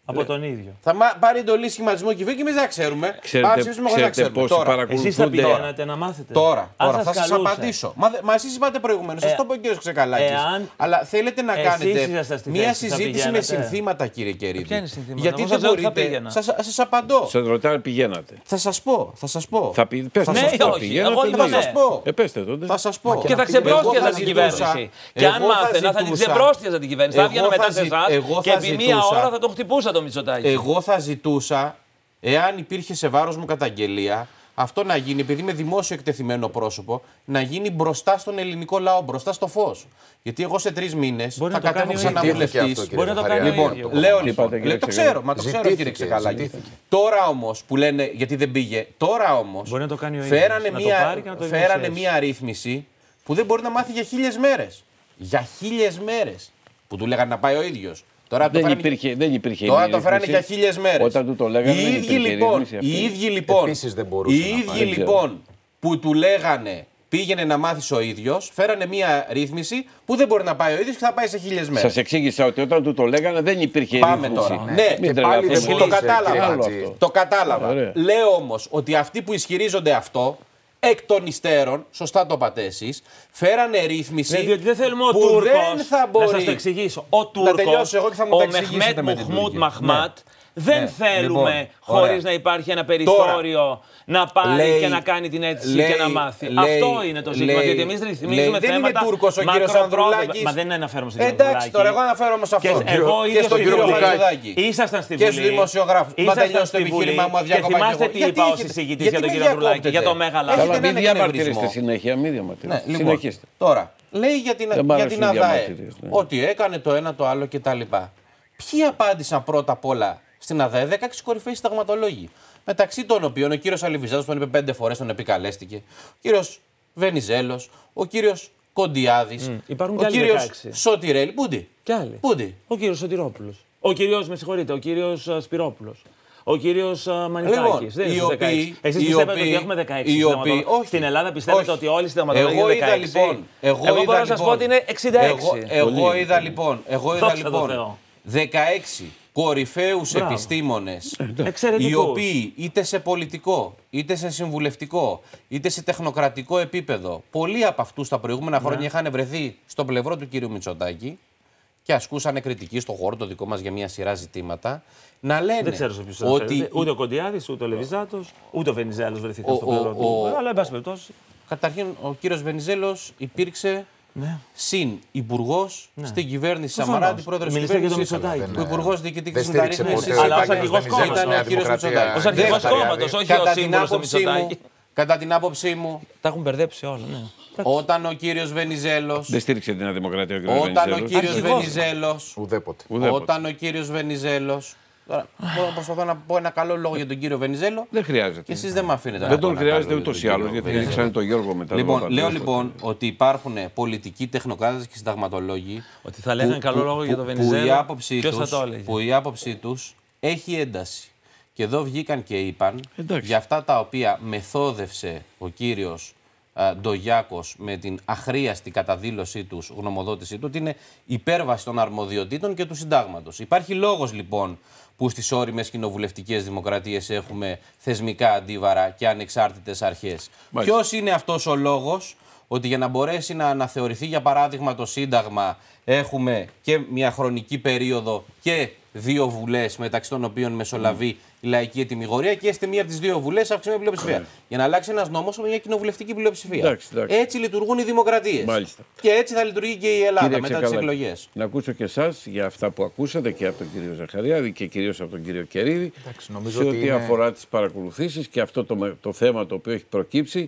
Από τον ίδιο. Θα πάρει εντολή σχηματισμό κυβέρνηση και εμείς δεν ξέρουμε. Ξέρετε, ξέρετε πόσοι παρακολουθούνται. Εσείς θα πηγαίνατε να μάθετε. Τώρα, τώρα θα σας καλούσε. απαντήσω. Μα, μα εσείς είπατε προηγουμένως, σας Ε, το είπε ο κύριος Ξεκαλάκης. εάν Αλλά θέλετε να εσείς κάνετε ήσασταν στη μια θέση, θα συζήτηση με πηγαίνατε. συνθήματα, κύριε Κερίδη. Ποια είναι συνθήματα? Γιατί Εγώ δεν σας λέω ότι θα μπορείτε. πήγαινα. Σας, σας απαντώ. Σε ρωτάνε πηγαίνατε. Θα σας πω, θα σας πω. Θα πει, πες, Θα ναι, σας ή πω. όχι. πηγαίνατε, Εγώ είπα ναι. Θα σας πω. Ε, πέστε τότε. Θα σας πω. Και θα ξεμπρόστιαζα την κυβέρνηση. Και αν μάθαινα, θα την ξεμπρόστιαζα την κυβέρνηση. Θα έβγαινα μετά σε εσάς και επί μία ώρα θα τον χτυπούσα το Μητσοτάκη. Εγώ θα ζητούσα, εάν υπήρχε σε βάρος μου καταγγελία, αυτό να γίνει, επειδή είμαι δημόσιο εκτεθειμένο πρόσωπο, να γίνει μπροστά στον ελληνικό λαό, μπροστά στο φως. Γιατί εγώ σε τρεις μήνες Μπορεί θα να το κατέβω κάνει ο ξανά ίδιος. βουλευτής. Αυτό, κύριε Μπορεί να το Ζαχαριάδη. κάνει ο Λοιπόν, ίδιος. λέω Τι λοιπόν, είπατε, κύριε λέω, το Ξεκαλάκη? ξέρω, μα το ξέρω Ζητήθηκε, κύριε Ξεκαλάκη. ζητήθηκε. Τώρα όμως που λένε, γιατί δεν πήγε, τώρα όμως Μπορεί να το κάνει ο ίδιος, φέρανε, να το μία, πάρει και να το φέρανε δημοσιεύσει. μία ρύθμιση που δεν μπορεί να μάθει για χίλιες μέρες. Για χίλιες μέρες. Που του λέγανε να πάει ο ίδιος. Τώρα το Δεν φέρανε- υπήρχε, δεν υπήρχε Τώρα η το φέρανε ρύθμιση. για χίλιες μέρες. Όταν του το λέγανε, οι δεν ίδιοι υπήρχε λοιπόν, ρύθμιση αυτή. οι ίδιοι λοιπόν, Επίσης δεν μπορούσε οι να ίδιοι πάει. λοιπόν που του λέγανε πήγαινε να μάθεις ο ίδιος, φέρανε μία ρύθμιση που δεν μπορεί να πάει ο ίδιος και θα πάει σε χίλιες μέρες. Σας εξήγησα ότι όταν του το λέγανε δεν υπήρχε Πάμε ρύθμιση. τώρα. Ναι, Ναι, Μην και πάλι τρελαθούμε. δεν το μπορούσε, κατάλαβα. κύριε Άλλο Χατζη. αυτό. Το κατάλαβα. Ωραία. Λέω όμως ότι αυτοί που ισχυρίζονται αυτό, εκ των υστέρων, σωστά το είπατε εσείς, φέρανε ρύθμιση. Ναι, διότι δεν θέλουμε ο που Τούρκος. δεν θα μπορεί. Να σας το εξηγήσω. Ο Τούρκος, τελειώσω εγώ και θα μου ο τα εξηγήσετε Μεχμέτ με την Μουχμούτ Τουρκία. Μαχμάτ, δεν Ναι. θέλουμε Λοιπόν, χωρίς ωραία. να υπάρχει ένα περιθώριο να πάρει Λέει- και να κάνει την αίτηση λέει- και να μάθει. λέει- Αυτό είναι το ζήτημα. λέει- Διότι εμείς λέει- ρυθμίζουμε δεν θέματα. είναι Τούρκος ο κύριος μακροπρόθεσμα. Ανδρουλάκης. Μα δεν αναφέρομαι στον κύριο Εντάξει, Ανδρουλάκη. τώρα εγώ αναφέρομαι σε Και αυτό. εγώ και ίδιος στον ο κύριο κύριος Χατζηδάκη. Ήσασταν στη Και Βουλή. στους δημοσιογράφους. Μα Ήσασταν τελειώσει το στη επιχείρημά Βουλή. μου, Και αδιακόπα θυμάστε εγώ. τι Γιατί είπα ως έχετε- εισηγητής γιατί για τον με κύριο Ανδρουλάκη, για διακόπτετε? το Μέγαλα. Έχετε Καλά, έναν μην διαμαρτυρήσετε εκνευρισμό. συνέχεια, μην Ναι, διαμαρτυρήσετε. λοιπόν, Συνεχίστε. τώρα, λέει για την, Δεν μ' για αρέσουν την οι ΑΔΑΕ διαμαρτυρίες, ναι. ότι έκανε το ένα, το άλλο κτλ. Ποιοι απάντησαν πρώτα απ' όλα στην ΑΔΑΕ? δεκαέξι κορυφαίοι συνταγματολόγοι. Μεταξύ των οποίων ο κύριος Αλιβιζάδος, τον είπε πέντε φορές, τον επικαλέστηκε. Ο κύριος Βενιζέλος, ο κύριος Κοντιάδης, Υπάρχουν ο και άλλοι κύριος δεκαέξι. Σωτηρέλη. Πούντι. Κι άλλοι. Πούντι. Ο κύριος Σωτηρόπουλος. Ο κύριος, με συγχωρείτε, ο κύριος α, Σπυρόπουλος. Ο κύριος α, Μανιτάκης. Λοιπόν, δεν οι είναι στους οποίοι- δεκαέξι. Εσείς οι πιστεύετε οποίοι- ότι έχουμε δεκαέξι οι οποίοι- συνταγματολόγους? όχι. Στην Ελλάδα πιστεύετε Όχι. ότι όλοι οι συνταγματολόγοι Εγώ είναι είδα δεκαέξι. λοιπόν. Εγώ, Εγώ είδα, μπορώ να σας λοιπόν, πω ότι είναι εξήντα έξι. Εγώ, εγώ Πολύ, είδα πολύ. λοιπόν. Εγώ είδα Δόξα τω λοιπόν. Θεώ. δεκαέξι κορυφαίους Μπράβο. επιστήμονες, Εξαιρετικούς. οι οποίοι είτε σε πολιτικό, είτε σε συμβουλευτικό, είτε σε τεχνοκρατικό επίπεδο, πολλοί από αυτούς τα προηγούμενα Ναι. χρόνια είχαν βρεθεί στο πλευρό του κύριου Μητσοτάκη και ασκούσαν κριτική στον χώρο το δικό μας για μια σειρά ζητήματα, να λένε Δεν ξέρω σε ποιους ότι αναφέρετε. Ούτε ο Κοντιάδης, ούτε ο Λεβιζάτος, ούτε ο Βενιζέλος βρεθήκαν Ο- στο πλευρό ο- του. ο- Αλλά, εν πάση περιπτώσει. καταρχήν ο κύριος Βενιζέλος υπήρξε Ναι. συν υπουργό στην κυβέρνηση Προφανώς. Σαμαρά, αντιπρόεδρο τη Μιλήσατε για τον κυβέρνηση. Μητσοτάκη. Ο υπουργό διοικητική Δεν τη στήριξε μεταρρύθμιση. ποτέ ο Αλλά ως κύριος αρχηγός Βενιζέλος κόμματος. Νέα Ήταν ο κύριος Δημοκρατία. Μητσοτάκης. Ως αρχηγός Δεύτερα, κόμματος, όχι κατά ως την σύμβουλος του άποψή μου, Μητσοτάκη. κατά την άποψή μου, Τα έχουν μπερδέψει όλα, ναι. όταν ο κύριος Βενιζέλος, Δεν στήριξε την Δημοκρατία ο κ. όταν ο Βενιζέλος. κύριος Αρχηγός. Βενιζέλος, Ουδέποτε. Ουδέποτε. όταν ο κύριος Βενιζέλος, τώρα μπορώ- προσπαθώ να πω ένα καλό λόγο για τον κύριο Βενιζέλο Δεν χρειάζεται. και εσείς δεν με αφήνετε να Δεν πω τον ένα χρειάζεται καλό ούτω για ή τον άλλω, κύριο γιατί Βενιζέλο. ρίξανε τον Γιώργο μετά. Λοιπόν, τον λέω Παπαντρέο. λοιπόν ότι υπάρχουν πολιτικοί τεχνοκράτες και συνταγματολόγοι Ότι θα λέγανε καλό λόγο για τον που η Βενιζέλο. άποψή Ποιος θα τους, το έλεγε? που η άποψή τους έχει ένταση. Και εδώ βγήκαν και είπαν Εντάξει. για αυτά τα οποία μεθόδευσε ο κύριος α, Ντογιάκος με την αχρίαστη καταδήλωσή τους, γνωμοδότησή του, ότι είναι υπέρβαση των αρμοδιοτήτων και του συντάγματος. Υπάρχει λόγος λοιπόν που στις όριμες κοινοβουλευτικές δημοκρατίες έχουμε θεσμικά αντίβαρα και ανεξάρτητες αρχές. Μάλιστα. Ποιος είναι αυτός ο λόγος? Ότι για να μπορέσει να αναθεωρηθεί για παράδειγμα το Σύνταγμα έχουμε και μια χρονική περίοδο και δύο βουλές μεταξύ των οποίων μεσολαβεί η λαϊκή ετοιμιγορία και στη μία από τις δύο βουλές αυξημένη πλειοψηφία. Για να αλλάξει ένας νόμος με μια κοινοβουλευτική πλειοψηφία. Εντάξει, εντάξει. Έτσι λειτουργούν οι δημοκρατίες. Μάλιστα. Και έτσι θα λειτουργεί και η Ελλάδα Κύριε μετά τις Ξεκαλάκη, εκλογές. Να ακούσω και εσά για αυτά που ακούσατε και από τον κύριο Ζαχαριάδη και κυρίως από τον κύριο Κερίδη. Εντάξει, νομίζω σε ότι ό,τι είναι- αφορά τις παρακολουθήσεις και αυτό το, με- το θέμα το οποίο έχει προκύψει.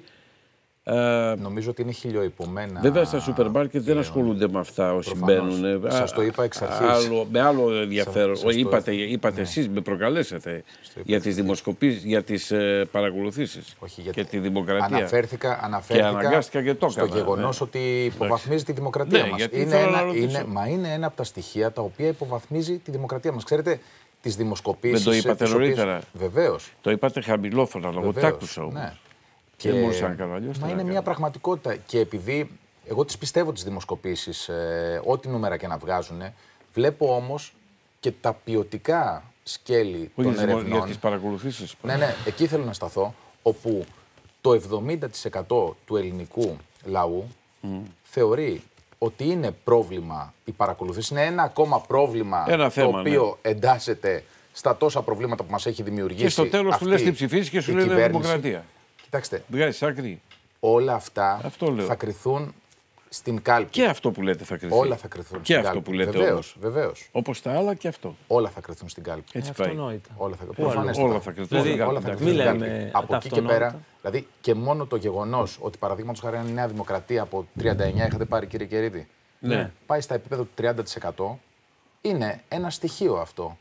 Ε, Νομίζω ότι είναι χιλιοϊπωμένα. βέβαια στα σούπερ μάρκετ δεν ασχολούνται με αυτά όσοι Προφανώς. μπαίνουν. Σας το είπα εξ αρχής. Άλλο, με άλλο ενδιαφέρον. Σας- σας το- είπατε είπατε εσείς, με προκαλέσατε για τις δημοσκοπήσεις, για τις ε, παρακολουθήσεις Όχι, γιατί και τη δημοκρατία. Αναφέρθηκα, αναφέρθηκα αναγκάστηκα και το στο έκανα, γεγονός ναι. ότι υποβαθμίζει τη δημοκρατία Ναι, μας. γιατί Είναι θέλω να ένα, ρωτήσω. είναι, μα είναι ένα από τα στοιχεία τα οποία υποβαθμίζει τη δημοκρατία μας. Ξέρετε, τις δημοσκοπήσεις... Δεν το είπατε τις οποίες- νωρίτερα? Βεβαίως. Το είπατε χαμηλόφωνα, αλλά εγώ τα Βεβαίως, άκουσα όμως. ναι. Δεν μπορούσα να κάνω αλλιώς, τι Μα να είναι κάνω. μια πραγματικότητα. Και επειδή εγώ τις πιστεύω τις δημοσκοπήσεις, ε, ό,τι νούμερα και να βγάζουν, βλέπω όμως και τα ποιοτικά σκέλη Όχι των για ερευνών. τις παρακολουθήσεις. Ναι, ναι, εκεί θέλω να σταθώ, όπου το εβδομήντα τοις εκατό του ελληνικού λαού mm. θεωρεί ότι είναι πρόβλημα η παρακολουθήση. Είναι ένα ακόμα πρόβλημα ένα θέμα, το οποίο ναι. εντάσσεται στα τόσα προβλήματα που μας έχει δημιουργήσει. Και στο τέλος του λες τι ψηφίσεις και σου λέει δημοκρατία. Κοιτάξτε, βγάζεις άκρη. Όλα αυτά θα κριθούν στην κάλπη. Και αυτό που λέτε θα κρυθεί. Όλα θα κρυθούν και στην αυτό κάλπη. που λέτε βεβαίως, όμως. βεβαίως. Όπως τα άλλα και αυτό. Όλα θα κρυθούν στην κάλπη. Έτσι ε, πάει. Όλα θα, όλα θα κρυθούν δηλαδή, όλα θα κρυθούν στην κάλπη. Από εκεί και πέρα, δηλαδή και μόνο το γεγονός ότι παραδείγματος χάρη η Νέα Δημοκρατία από τριάντα εννιά είχατε πάρει, κύριε Κερίδη, ναι. πάει στα επίπεδα του τριάντα τοις εκατό, είναι ένα στοιχείο αυτό.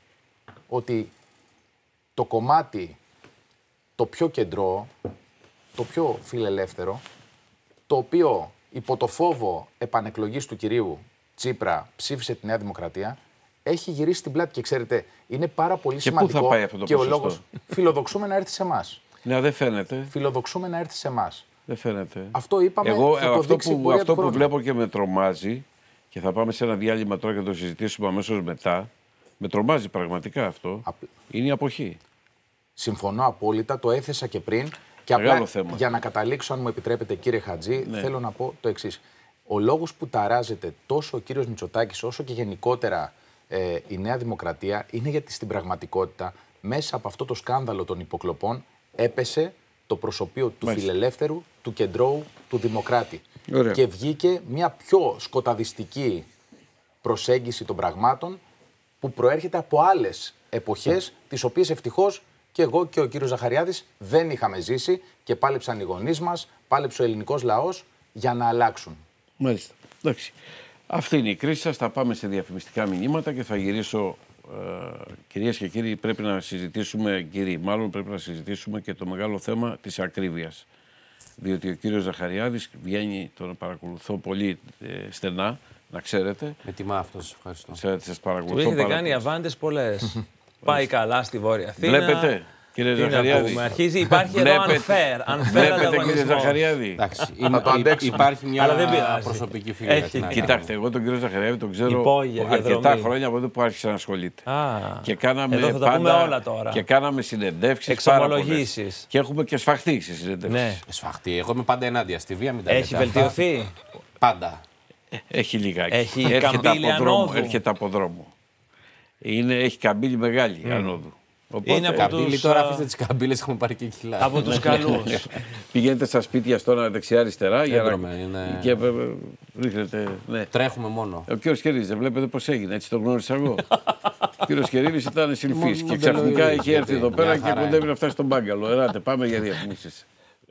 Ότι το κομμάτι το πιο κεντρό, το πιο φιλελεύθερο, το οποίο υπό το φόβο επανεκλογής του κυρίου Τσίπρα ψήφισε τη Νέα Δημοκρατία, έχει γυρίσει την πλάτη και ξέρετε, είναι πάρα πολύ και σημαντικό πού θα πάει αυτό το και ποσοστό? ο λόγος φιλοδοξούμε να έρθει σε εμάς. Ναι, δεν φαίνεται. Φιλοδοξούμε να έρθει σε εμάς. Δεν φαίνεται. Αυτό είπαμε, Εγώ, θα το αυτό δείξει που, η αυτό του που βλέπω και με τρομάζει, και θα πάμε σε ένα διάλειμμα τώρα και το συζητήσουμε αμέσως μετά, με τρομάζει πραγματικά αυτό, Απ... είναι η αποχή. Συμφωνώ απόλυτα, το έθεσα και πριν. Και Μεγάλο απλά θέμα. Για να καταλήξω, αν μου επιτρέπετε, κύριε Χατζή, ναι. θέλω να πω το εξής. Ο λόγος που ταράζεται τόσο ο κύριος Μητσοτάκης, όσο και γενικότερα ε, η Νέα Δημοκρατία, είναι γιατί στην πραγματικότητα, μέσα από αυτό το σκάνδαλο των υποκλοπών, έπεσε το προσωπείο του Μάλιστα. φιλελεύθερου, του κεντρώου, του δημοκράτη. Ωραία. Και βγήκε μια πιο σκοταδιστική προσέγγιση των πραγμάτων που προέρχεται από άλλες εποχές, τις οποίες ευτυχώς και εγώ και ο κύριος Ζαχαριάδης δεν είχαμε ζήσει και πάλεψαν οι γονείς μας, πάλεψε ο ελληνικός λαός για να αλλάξουν. Μάλιστα. Εντάξει. Αυτή είναι η κρίση σας. Θα πάμε σε διαφημιστικά μηνύματα και θα γυρίσω. Ε, κυρίες και κύριοι, πρέπει να συζητήσουμε, κύριοι, μάλλον πρέπει να συζητήσουμε και το μεγάλο θέμα της ακρίβειας. Διότι ο κύριος Ζαχαριάδης βγαίνει, τον παρακολουθώ πολύ ε, στενά, να ξέρετε. Με τιμά αυτό, σας ευχαριστώ. Σε, σας παρακολουθώ. Του έχετε πάρα κάνει πολύ. αβάντες πολλές. Πάει καλά στη Βόρεια Αθήνα. Βλέπετε, κύριε Ζαχαριάδη. Αρχίζει, υπάρχει εδώ unfair. unfair Βλέπετε, κύριε Ζαχαριάδη. Εντάξει, υπάρχει μια προσωπική φιλία. Κοιτάξτε, εγώ τον κύριο Ζαχαριάδη τον ξέρω Υπόγεια, αρκετά διαδρομή. χρόνια από τότε που άρχισε να ασχολείται. Α, Και κάναμε εδώ θα τα πάντα, πούμε όλα τώρα. Και κάναμε συνεντεύξεις. Εξομολογήσεις. Και έχουμε και σφαχτεί στις συνεντεύξεις. ναι. Σφαχτή. Εγώ είμαι πάντα ενάντια στη βία. Μην τα Έχει λέτε αυτά. βελτιωθεί. Πάντα. Έχει λιγάκι. Έχει έρχεται καμπύλη από δρόμο. ανόδου. Έρχεται από δρόμο. Είναι, έχει καμπύλη μεγάλη mm. ανόδου. Οπότε, Είναι από Καμπύλη, τους, τώρα α, αφήστε τις καμπύλες, έχουμε πάρει και κιλά. Από τους καλούς. πηγαίνετε στα σπίτια τώρα δεξιά-αριστερά για να. Έντρομε, είναι- Και ε, ε, ρίχνετε. Ναι. Τρέχουμε μόνο. Ο κύριος Κερίδης, δεν βλέπετε πώς έγινε, έτσι τον γνώρισα εγώ. Ο κύριος Κερίδης ήταν συλφής Μου- και μου ξαφνικά τελείωσε, έχει έρθει γιατί εδώ πέρα μια και χαρά κοντεύει είναι. να φτάσει στον μπάγκαλο. Εράτε, πάμε για διαφημίσεις.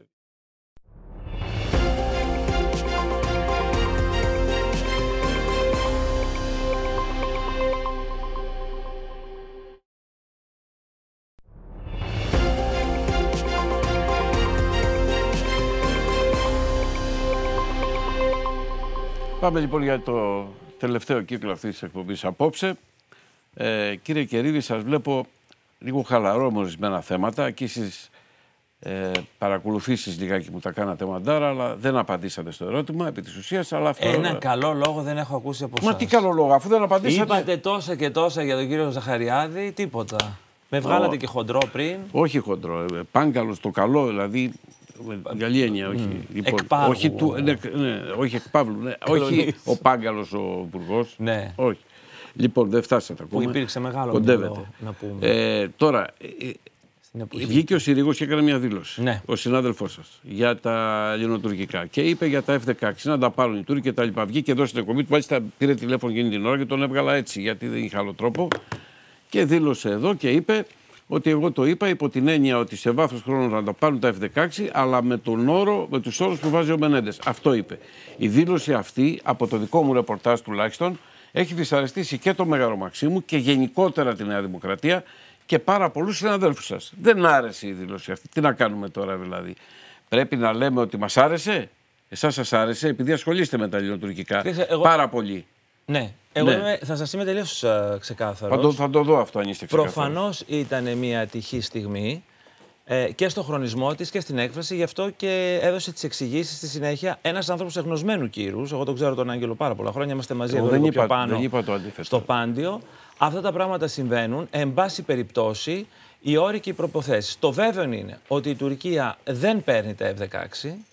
Πάμε λοιπόν για το τελευταίο κύκλο αυτής της εκπομπής απόψε. Ε, κύριε Κερίδη, σας βλέπω λίγο χαλαρό με ορισμένα θέματα. Εκεί στις ε, παρακολουθήσεις λιγάκι μου τα κάνατε μαντάρα, αλλά δεν απαντήσατε στο ερώτημα επί της ουσίας. Αλλά αυτό... Ένα καλό λόγο δεν έχω ακούσει από εσάς. Μα τι καλό λόγο, αφού δεν απαντήσατε. Είπατε τόσα και τόσα για τον κύριο Ζαχαριάδη, τίποτα. Με βγάλατε Ω. και χοντρό πριν. Όχι χοντρό, ε, πάγκαλος το καλό, δηλαδή. Με καλή έννοια, όχι. Mm. Λοιπόν, Εκπαύλου. όχι, του, ναι, ναι, όχι εκπαύλου, ναι, όχι ο πάγκαλος ο υπουργός. Ναι. Όχι. Λοιπόν, δεν φτάσατε ακόμα. Που υπήρξε μεγάλο Κοντεύετε. μυαλό, να πούμε. Ε, τώρα, ε, Στην εποχή. βγήκε ο Συρίγος και έκανε μια δήλωση. Ναι. Ο συνάδελφός σας για τα ελληνοτουρκικά. Και είπε για τα εφ δεκαέξι να τα πάρουν οι Τούρκοι και τα λοιπά. Βγήκε εδώ στην εκπομπή του, μάλιστα πήρε τηλέφωνο εκείνη την ώρα και τον έβγαλα έτσι, γιατί δεν είχε άλλο τρόπο. Και δήλωσε εδώ και είπε ότι εγώ το είπα υπό την έννοια ότι σε βάθος χρόνου να τα πάρουν τα εφ δεκαέξι, αλλά με τον όρο, με τους όρους που βάζει ο Μενέντες. Αυτό είπε. Η δήλωση αυτή, από το δικό μου ρεπορτάζ τουλάχιστον, έχει δυσαρεστήσει και το Μέγαρο Μαξίμου και γενικότερα τη Νέα Δημοκρατία και πάρα πολλούς συναδέλφους σας. Δεν άρεσε η δήλωση αυτή. Τι να κάνουμε τώρα δηλαδή. Πρέπει να λέμε ότι μας άρεσε. Εσάς σας άρεσε, επειδή ασχολείστε με τα ελληνοτουρκικά. Ξέρετε, εγώ- Πάρα πολύ. Ναι. Εγώ Ναι. είμαι- θα σας είμαι τελείως uh, ξεκάθαρος. Θα το, θα το δω αυτό αν είστε ξεκάθαρος. Προφανώς ήταν μια ατυχή στιγμή. ε, και στο χρονισμό της και στην έκφραση. Γι' αυτό και έδωσε τις εξηγήσεις στη συνέχεια ένας άνθρωπος εγνωσμένου κύρους. Εγώ τον ξέρω τον Άγγελο πάρα πολλά χρόνια. Είμαστε μαζί εδώ δεν λίγο είπα, πιο πάνω δεν είπα το αντίθετο. στο Πάντιο. Αυτά τα πράγματα συμβαίνουν. Εν πάση περιπτώσει, οι όροι και οι προποθέσεις. Το βέβαιο είναι ότι η Τουρκία δεν παίρνει τα εφ δεκαέξι.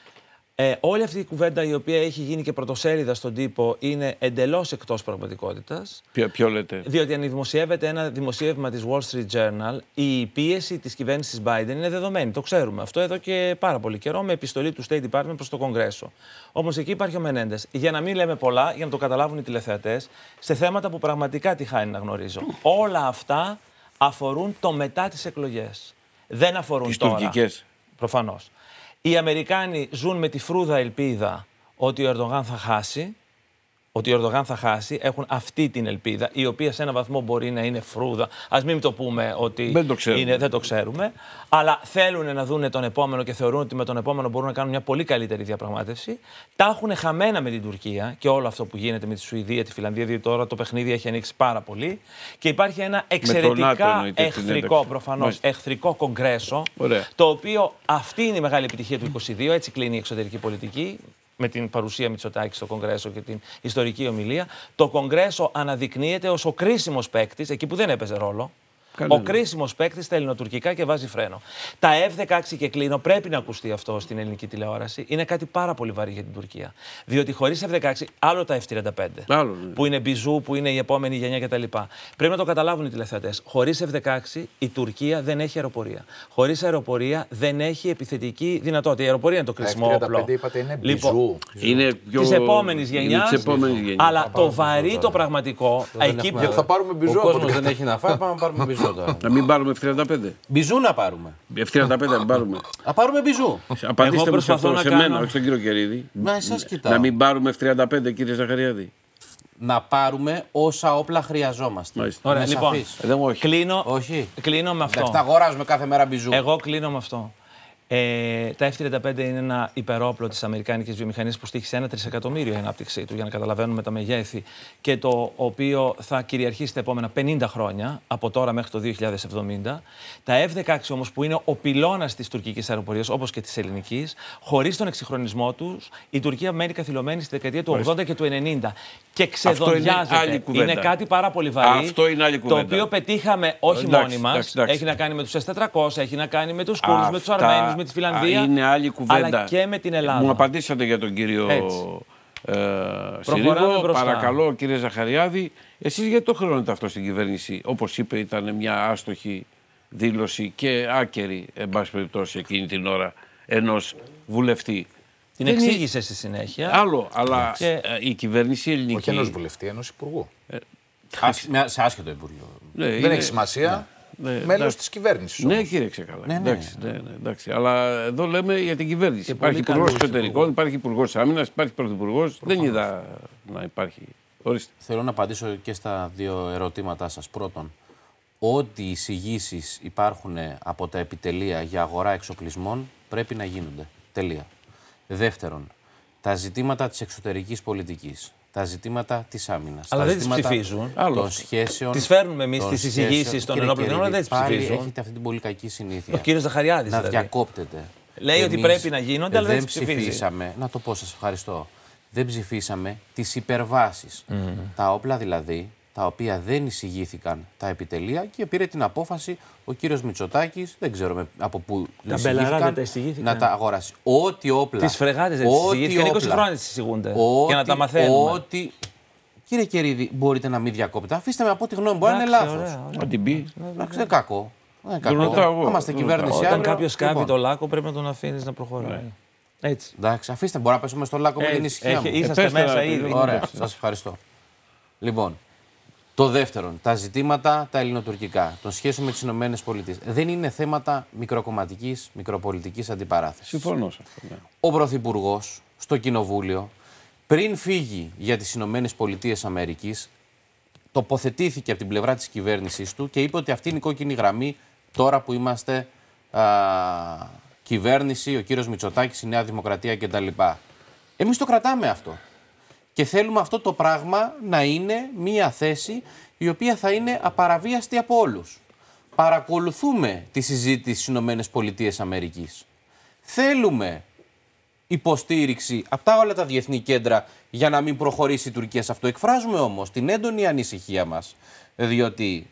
Ε, όλη αυτή η κουβέντα η οποία έχει γίνει και πρωτοσέλιδα στον τύπο είναι εντελώς εκτός πραγματικότητας. Ποιο, ποιο λέτε? Διότι αν δημοσιεύεται ένα δημοσίευμα της Wall Street Journal, η πίεση της κυβέρνησης Biden είναι δεδομένη. Το ξέρουμε αυτό εδώ και πάρα πολύ καιρό με επιστολή του State Department προς το Κογκρέσο. Όμως εκεί υπάρχει ο Μενέντες. Για να μην λέμε πολλά, για να το καταλάβουν οι τηλεθεατές, σε θέματα που πραγματικά τη χάνει να γνωρίζω. Όλα αυτά αφορούν το μετά τις εκλογές. Δεν αφορούν τις τώρα. τουρκικές. Προφανώς. Οι Αμερικάνοι ζουν με τη φρούδα ελπίδα ότι ο Ερντογάν θα χάσει. Ότι ο Ερντογάν θα χάσει. Έχουν αυτή την ελπίδα, η οποία σε έναν βαθμό μπορεί να είναι φρούδα. Ας μην το πούμε ότι δεν το ξέρουμε. Είναι, δεν το ξέρουμε. Αλλά θέλουν να δουν τον επόμενο και θεωρούν ότι με τον επόμενο μπορούν να κάνουν μια πολύ καλύτερη διαπραγμάτευση. Τα έχουν χαμένα με την Τουρκία και όλο αυτό που γίνεται με τη Σουηδία, τη Φιλανδία, διότι τώρα το παιχνίδι έχει ανοίξει πάρα πολύ. Και υπάρχει ένα εξαιρετικά εχθρικό, προφανώς, εχθρικό κογκρέσο. Ωραία. Το οποίο αυτή είναι η μεγάλη επιτυχία του είκοσι δύο. Έτσι κλείνει η εξωτερική πολιτική, με την παρουσία Μητσοτάκη στο Κογκρέσο και την ιστορική ομιλία. Το Κογκρέσο αναδεικνύεται ως ο κρίσιμος παίκτης, εκεί που δεν έπαιζε ρόλο. Κανένα. Ο κρίσιμος παίκτης στα ελληνοτουρκικά και βάζει φρένο. Τα εφ δεκαέξι και κλείνω, πρέπει να ακουστεί αυτό στην ελληνική τηλεόραση. Είναι κάτι πάρα πολύ βαρύ για την Τουρκία. Διότι χωρίς εφ δεκαέξι, άλλο τα εφ τριάντα πέντε. Άλλο, ναι. Που είναι μπιζού, που είναι η επόμενη γενιά κτλ. Πρέπει να το καταλάβουν οι τηλεθεατές. Χωρίς εφ δεκαέξι η Τουρκία δεν έχει αεροπορία. Χωρίς αεροπορία δεν έχει επιθετική δυνατότητα. Η αεροπορία είναι το κρίσιμο όπλο. εφ τριάντα πέντε είπατε είναι Λοιπόν, μπιζού. Είναι πιο... Της επόμενης γενιάς. Αλλά το βαρύ, το πραγματικό. Εκεί Γιατί θα πάρουμε μπιζού. Ο κόσμος δεν έχει να φάει, πάμε να πάρουμε μπιζού τώρα. Να μην πάρουμε εφ τριάντα πέντε. Μπιζού να πάρουμε. εφ τριάντα πέντε να πάρουμε. Να πάρουμε μπιζού. Απαντήστε μου σε αυτό, προσπαθώ σε να μένα, κάνω- όχι στον κύριο Κερίδη. Μα εσάς κοιτάω. Να μην πάρουμε εφ τριάντα πέντε, κύριε Ζαχαριάδη. Να πάρουμε όσα όπλα χρειαζόμαστε. Μάλιστα. Ωραία, Είμαι λοιπόν, σαφής. Ε, δεν μου όχι. κλείνω, Όχι. κλείνω με Εντάξει, τα αυτό. αγοράζουμε κάθε μέρα μπιζού. Εγώ κλείνω με αυτό. Ε, τα εφ τριάντα πέντε είναι ένα υπερόπλο της αμερικάνικης βιομηχανίας που στοίχησε ένα τρισεκατομμύριο η ανάπτυξή του, για να καταλαβαίνουμε τα μεγέθη, και το οποίο θα κυριαρχήσει τα επόμενα πενήντα χρόνια, από τώρα μέχρι το δύο χιλιάδες εβδομήντα. Τα εφ δεκαέξι όμως, που είναι ο πυλώνας της τουρκικής αεροπορίας, όπως και της ελληνικής, χωρίς τον εξυγχρονισμό τους, η Τουρκία μένει καθυλωμένη στη δεκαετία του ογδόντα και του ενενήντα. Και ξεδοντιάζεται. άλλη κουβέντα. Είναι κάτι πάρα πολύ βαρύ. Αυτό είναι άλλη το κουβέντα. οποίο πετύχαμε όχι Εντάξει, μόνοι μας. εντάξει, εντάξει. Έχει να κάνει με τους ες τετρακόσια, έχει να κάνει με τους Κούρδους, με τους Αυτά, Αρμένους, με τη Φιλανδία. α, είναι άλλη κουβέντα. Αλλά και με την Ελλάδα. Μου απαντήσατε για τον κύριο ε, Συρίβο. μπροστά. Παρακαλώ, κύριε Ζαχαριάδη, εσείς γιατί το χρεώνετε αυτό στην κυβέρνηση? Όπως είπε, ήταν μια άστοχη δήλωση και άκερη, εν πάση περιπτώσει, εκείνη την ώρα ενός βουλευτή. Την Δεν εξήγησε στη συνέχεια. Άλλο, αλλά Και- ε, η κυβέρνηση ελληνική... Όχι ενός βουλευτή, ενός υπουργού. Άσ- μια- Σε άσχετο Υπουργείο. Ναι, Δεν είναι- έχει σημασία. ναι, Μέλος εντάξει. της κυβέρνησης. Ναι, όμως. κύριε Ξεκαλά. Ναι, ναι. Εντάξει, ναι, ναι, εντάξει. Αλλά εδώ λέμε για την κυβέρνηση. Και Υπάρχει πολύ υπουργό καλούς εσωτερικών, υπάρχει υπουργό άμυνα, υπάρχει πρωθυπουργό. Δεν είδα να υπάρχει. Ορίστε. Θέλω να απαντήσω και στα δύο ερωτήματά σας. Πρώτον, ό,τι εισηγήσεις υπάρχουν από τα επιτελεία για αγορά εξοπλισμών πρέπει να γίνονται. Τελεία. Δεύτερον, τα ζητήματα της εξωτερικής πολιτικής, τα ζητήματα της άμυνας. Αλλά τα δεν τις ζητήματα ψηφίζουν. Άλλο των αυτό. σχέσεων. Τις φέρνουμε εμείς των τις σχέσεων. εισηγήσεις των Κύριε ενόπλων δυνάμεων, αλλά δεν τις Κερίδη, ψηφίζουν. πάλι έχετε αυτή την πολύ κακή συνήθεια. Ο κύριος Ζαχαριάδης, να δηλαδή. διακόπτετε. Λέει ότι πρέπει να γίνονται, αλλά δεν δεν τις ψηφίζει. ψηφίσαμε. Να το πω, σας ευχαριστώ. Δεν ψηφίσαμε τις υπερβάσεις. Τα όπλα δηλαδή, τα οποία δεν εισηγήθηκαν τα επιτελεία και πήρε την απόφαση ο κύριος Μητσοτάκης, δεν ξέρω με- από πού Τα εισηγήθηκαν, μπελαρά τα εισηγήθηκαν. να τα αγοράσει. Ό,τι όπλα. Τις φρεγάτες δεν τις εισηγήθηκαν. είκοσι χρόνια τις εισηγούνται. Για να τα μαθαίνουμε. Ό,τι... Κύριε Κερίδη, μπορείτε να μην διακόπτετε. Αφήστε με από τη γνώμη μου. Μπορεί να είναι Εντάξει, λάθος. ωραία, ωραία. Να την πει. Εντάξει, δεν είναι κακό. Δεν είναι Τον ρωτάω κακό. εγώ, Είμαστε τον κυβέρνηση ρωτάω. Όταν αύριο. κάποιος σκάβει Λοιπόν, το λάκκο, πρέπει να τον αφήνεις να προχωράει. Έτσι. Εντάξει, αφήστε, μπορεί να πέσουμε στο λάκκο με την ησυχία Έχει- μου. είσαστε πέστε μέσα να- ήδη. Ωραία, σας ευχαριστώ. Λοιπόν, το δεύτερον, τα ζητήματα τα ελληνοτουρκικά, των σχέσεων με τις Ηνωμένες Πολιτείες, δεν είναι θέματα μικροκομματικής, μικροπολιτικής αντιπαράθεσης. Συμφωνώ σε αυτό. Ναι. Ο Πρωθυπουργός στο Κοινοβούλιο, πριν φύγει για τις Ηνωμένες Πολιτείες Αμερικής, τοποθετήθηκε από την πλευρά της κυβέρνησης του και είπε ότι αυτή είναι η κόκκινη γραμμή τώρα που είμαστε α, κυβέρνηση, ο κύριος Μητσοτάκης, η Νέα Δημοκρατία κτλ. Εμείς το κρατάμε αυτό. Και θέλουμε αυτό το πράγμα να είναι μία θέση η οποία θα είναι απαραβίαστη από όλους. παρακολουθούμε τη συζήτηση στις ΗΠΑ. Θέλουμε υποστήριξη από τα όλα τα διεθνή κέντρα για να μην προχωρήσει η Τουρκία σε αυτό. Εκφράζουμε όμως την έντονη ανησυχία μας, διότι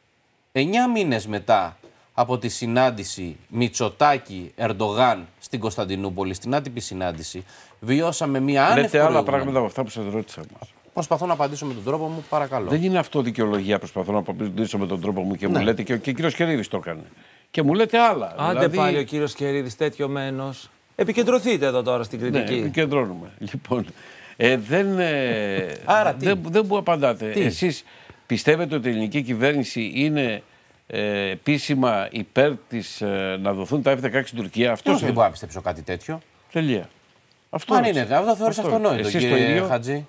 εννιά μήνες μετά από τη συνάντηση Μητσοτάκη-Ερντογάν στην Κωνσταντινούπολη, στην άτυπη συνάντηση, βιώσαμε μια άνευ Λέτε άλλα προηγούμενη. πράγματα από αυτά που σας ρώτησα. Προσπαθώ να απαντήσω με τον τρόπο μου, παρακαλώ. Δεν είναι αυτό δικαιολογία, προσπαθώ να απαντήσω με τον τρόπο μου και Ναι. μου λέτε και, και ο κύριος Κερίδης το έκανε. Και μου λέτε άλλα. Άντε δηλαδή... πάλι ο κύριος Κερίδης τέτοιο μένος. Επικεντρωθείτε εδώ τώρα στην Ναι, κριτική. επικεντρώνουμε. Λοιπόν, ε, δεν, ε, Άρα τι? δεν, δεν μου απαντάτε. Τι? Εσείς πιστεύετε ότι η ελληνική κυβέρνηση είναι ε, επίσημα υπέρ της ε, να δοθούν τα εφ δεκαέξι στην Τουρκία? Αυτό Ποιος δεν μπορεί να πιστέψω κάτι τέτοιο. Τελεία. Αυτό Αν ρώτησα. είναι, αυτό θεωρείς Αυτό. αυτονόητο, Εσείς κύριε το ίδιο? Χατζή.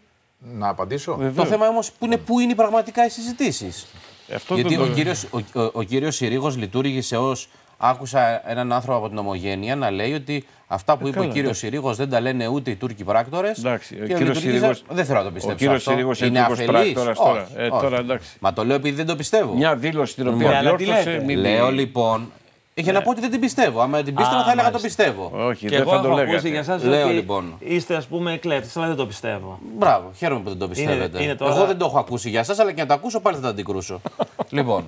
Να απαντήσω. Βεβαίως. Το θέμα όμως που είναι πού είναι πραγματικά οι συζητήσεις. Αυτό Γιατί το- ο κύριος, ο, ο, ο κύριος Συρίγος λειτουργήσε ως. Άκουσα έναν άνθρωπο από την Ομογένεια να λέει ότι αυτά που είπε Ε, καλά, ο κύριος εντάξει. Συρίγος δεν τα λένε ούτε οι Τούρκοι πράκτορες. Εντάξει, ο και κύριος λειτουργήσε- Συρίγος- Δεν θέλω να το Ο πιστέψω. κύριος αυτό. Συρίγος είναι είναι Τούρκος αφελής. πράκτορας Όχι, τώρα. Ε, όχι. τώρα, εντάξει. Μα το λέω επειδή δεν το πιστεύω. Μια δήλωση την Ναι, οποία αλλά τι διόρθωσε. λέτε? μην- Λέω λοιπόν. Για να πω ότι δεν την πιστεύω. Άμα την πίστευα, Α, θα έλεγα το μάλιστα. πιστεύω. Όχι, Και δεν εγώ θα το έχω ακούσει λέγατε. για εσάς Λέω, ότι λοιπόν. είστε ας πούμε εκλέπτες, αλλά δεν το πιστεύω. Μπράβο, χαίρομαι που δεν το πιστεύετε. είναι τώρα- Εγώ δεν το έχω ακούσει για εσάς, αλλά και να το ακούσω πάλι θα τα αντικρούσω. Λοιπόν.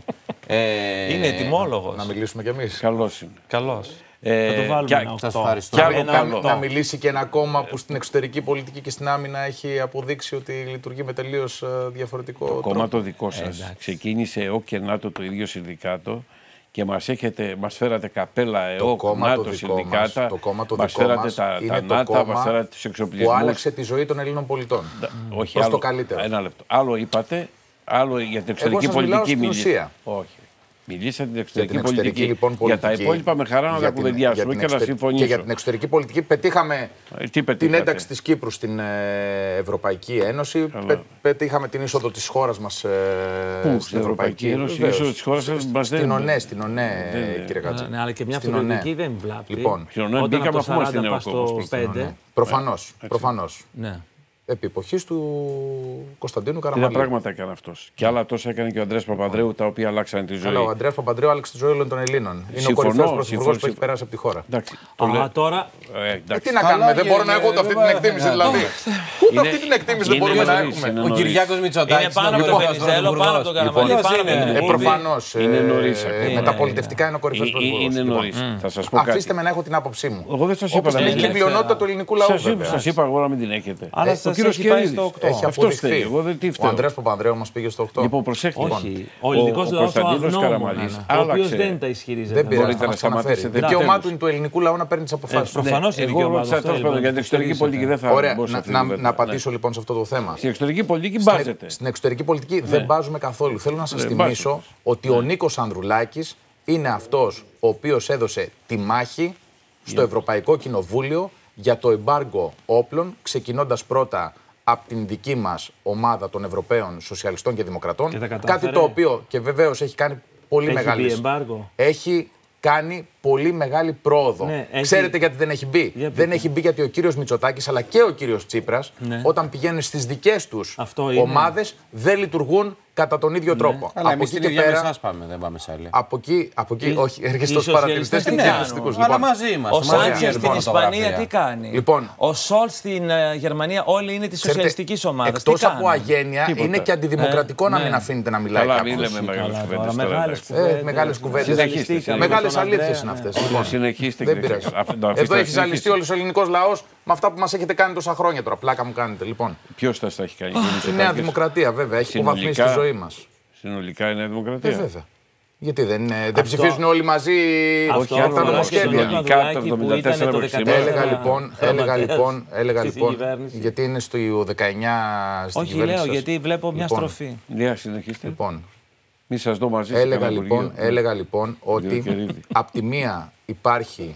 Ε, Είναι ετοιμόλογος. Να μιλήσουμε κι εμείς. Καλώς είναι. Καλώς. Ε, Θα το βάλουμε και- ένα σας οκτώ. ευχαριστώ. Κι άλλο Ένα καλό. οκτώ. Να μιλήσει και ένα κόμμα που στην εξωτερική πολιτική και στην άμυνα έχει αποδείξει ότι λειτουργεί με τελείως ε, διαφορετικό Το τρόπο. κόμμα το δικό σας εντάξει. ξεκίνησε ΕΟ και ΝΑΤΟ το ίδιο συνδικάτο και μας, έχετε, μας φέρατε καπέλα ΕΟ, κόμμα το ΝΑΤΟ δικό συνδικάτα, μας, το κόμμα το μας δικό φέρατε μας τα, είναι τα το ΝΑΤΑ, κόμμα μας φέρατε τους που εξοπλισμούς. άλλαξε τη ζωή των Ελλήνων πολιτών. Όχι, προς άλλο, το καλύτερο. Ένα λεπτό. Άλλο είπατε, άλλο για την εξωτερική σας μιλάω πολιτική στην μιλήσατε. ουσία. Όχι. Μιλήσατε την Για εξωτερική, την εξωτερική πολιτική. λοιπόν πολιτική. Για τα υπόλοιπα με χαρά να για τα την- κουβεντιάσουμε για την και να εξωτερική- συμφωνήσω. Και για την εξωτερική πολιτική πετύχαμε Ε, τι την πετύχατε? ένταξη της Κύπρου στην ε, Ευρωπαϊκή Ένωση. Καλά. Πε- πετύχαμε την είσοδο της χώρας μας ε, Πού, στην Ευρωπαϊκή Ένωση, η Βεβαίως. είσοδο της χώρας σας μας Στην δεν- ΟΝΕ, στην ΟΝΕ, δεν- κύριε Κατζή. Ναι, αλλά και μια Στην ΟΝΕ. αυτοκριτική δεν βλάπτει. Λοιπόν, Στην ΟΝΕ Όταν μπήκαμε από το αφού είμαστε σαράντα νέο πας κόμμα, στο προς την πέντε. Ναι. Προφανώς, προφανώς. Ναι. Επί του Κωνσταντίνου Είδα Καραμαλή. πράγματα έκανε αυτός. Και άλλα τόσα έκανε και ο Ανδρέας Παπανδρέου, τα οποία αλλάξανε τη ζωή. Καλά, ο Ανδρέας Παπανδρέου άλλαξε τη ζωή όλων των Ελλήνων. Είναι ο Συμφωνώ, κορυφαίος πρωθυπουργός συμφωνώ, που έχει συμφωνώ. περάσει από τη χώρα. Εντάξει, το Α, λέω. τώρα Ε, Ε, εντάξει. τι να Καλά, κάνουμε, δεν κύριε, μπορώ να έχω ούτε αυτή την βέβαια, εκτίμηση ναι. δηλαδή. Ούτε Είναι- αυτή την εκτίμηση δεν είναι μπορούμε να νωρίς, έχουμε. είναι Ο νωρίς. Κυριάκος Μητσοτάκης. είναι πάνω είναι από ο τον κορυφαίος Βενιζέλο, πάνω από τον πρωθυπουργός. Καραμαλή, Ποιος πάνω από είναι? τον Ε, Κούρδη. προφανώς. Είναι ε, νωρίς ε, ακόμα. Με τα πολιτευτικά είναι ο κορυφαίος Ε, ε, πρωθυπουργός. Είναι Λοιπόν, νωρίς. Θα σας πω κάτι. Αφήστε με να έχω την άποψή μου. Εγώ δεν σας είπα Όπως να την μην έχει και η έχετε. πλειονότητα του ελληνικού λαού. Σας είπα, βέβαια. σας είπα εγώ να μην την έχετε. Αλλά Ε, ο σας κύριος έχει πάει Κερίδης. στο οκτώ. Έχει Αυτός αποδειχθεί. θέλει, εγώ δεν τι Ο φταίω. Ανδρέας Παπανδρέου μας πήγε στο οκτώ. Λοιπόν, προσέξτε. Όχι. Ο ελληνικός λαός ο Κωνσταντίνος αγνώμονας, Καραμαλής ο οποίος άλλαξε. δεν τα ισχυρίζεται. Δεν πειράζει, Μπορείτε θα να μας ξαναφέρει. σταματήσετε. Δικαίωμά Τέλος. του είναι του ελληνικού λαού να παίρνει τις αποφάσεις του. προφανώς είναι Εγώ δικαίωμα ρώτησα του, τέλος αυτό πάντων για την λοιπόν, εξωτερική υποστηρίζετε. πολιτική δεν θα Ωραία, μπω σε να, αυτή να, την κουβέντα. να απαντήσω λοιπόν σε αυτό το θέμα. Στην εξωτερική πολιτική Στην, μπάζετε. στην εξωτερική πολιτική δεν μπάζουμε καθόλου. Θέλω να σας Δεν θυμίσω μπάζουμε. ότι ο Νίκος Ανδρουλάκης είναι αυτός ο οποίος έδωσε τη μάχη στο Ευρωπαϊκό Κοινοβούλιο για το εμπάργκο όπλων, ξεκινώντας πρώτα από την δική μας ομάδα των Ευρωπαίων Σοσιαλιστών και Δημοκρατών. Και τα κατάφερε. Κάτι το οποίο και βεβαίως έχει κάνει πολύ Έχει μεγάλη. μπει εμπάργο. Έχει κάνει πολύ μεγάλη πρόοδο. Ναι, έχει- Ξέρετε γιατί δεν έχει μπει. Για Δεν πείτε. έχει μπει γιατί ο κύριος Μητσοτάκης αλλά και ο κύριος Τσίπρας Ναι. όταν πηγαίνουν στις δικές τους Αυτό είναι. ομάδες δεν λειτουργούν κατά τον ίδιο τρόπο. Αλλά από εμείς εκεί την και ίδια με πέρα. εσάς πάμε, δεν πάμε σε άλλη. Από εκεί, από εκεί Οι- όχι, οι έρχεστε ως σοσιαλιστές παρατηρητές τι και κάνουν? διαχειριστικούς. Αλλά Λοιπόν, μαζί είμαστε. Ο Σάντσες λοιπόν, στην Ισπανία τι κάνει. Λοιπόν. Ο Σόλτ στην ε, Γερμανία όλοι είναι τη σοσιαλιστική ομάδα. εκτός από αγένεια, Τίποτα. είναι και αντιδημοκρατικό να ναι. μην αφήνετε να μιλάει Καλά, μην κάποιος. λέμε μεγάλες Καλά κουβέντες τώρα, τώρα. μεγάλες εντάξει. κουβέντες. Ε, μεγάλες κουβέντες. Συνεχίστε, Μεγάλες τον Ανδρέα, αλήθειες είναι ναι. αυτές. Όχι, Λοιπόν, συνεχίστε δεν και πειράζει. δεν- αφ- το αφήστε Εδώ να έχει ζαλιστεί συνεχίσει. όλος ο ελληνικός λαός με αυτά που μας έχετε κάνει τόσα χρόνια τώρα. Πλάκα μου κάνετε. Λοιπόν, Ποιος θα στα έχει κάνει? η Νέα Δημοκρατία βέβαια έχει υποβαθμίσει τη Συνολικά- ζωή μας. Συνολικά η Νέα Ε, Δημοκρατία. βέβαια. Γιατί δεν, είναι- δεν Αυτό- ψηφίζουν όλοι μαζί Αυτό Όχι, τα άλλο αφορά και τον νομοσχέδια. Νίκο Συνολικά, Ανδρουλάκη το που εβδομήντα τέσσερα ήταν το μέχρι δεκατέσσερα σήμερα. Έλεγα λοιπόν, έλεγα γραμματέας λοιπόν, έλεγα στην λοιπόν, κυβέρνηση. γιατί είναι στο δεκαεννιά στην Όχι, κυβέρνηση λέω σας. γιατί βλέπω μια Λοιπόν, στροφή. Ναι, συνεχίστε. Λοιπόν, Μη σας δω μαζί. σε έλεγα κανένα λοιπόν, υπουργείο. έλεγα λοιπόν ότι Κερίδη. από τη μία υπάρχει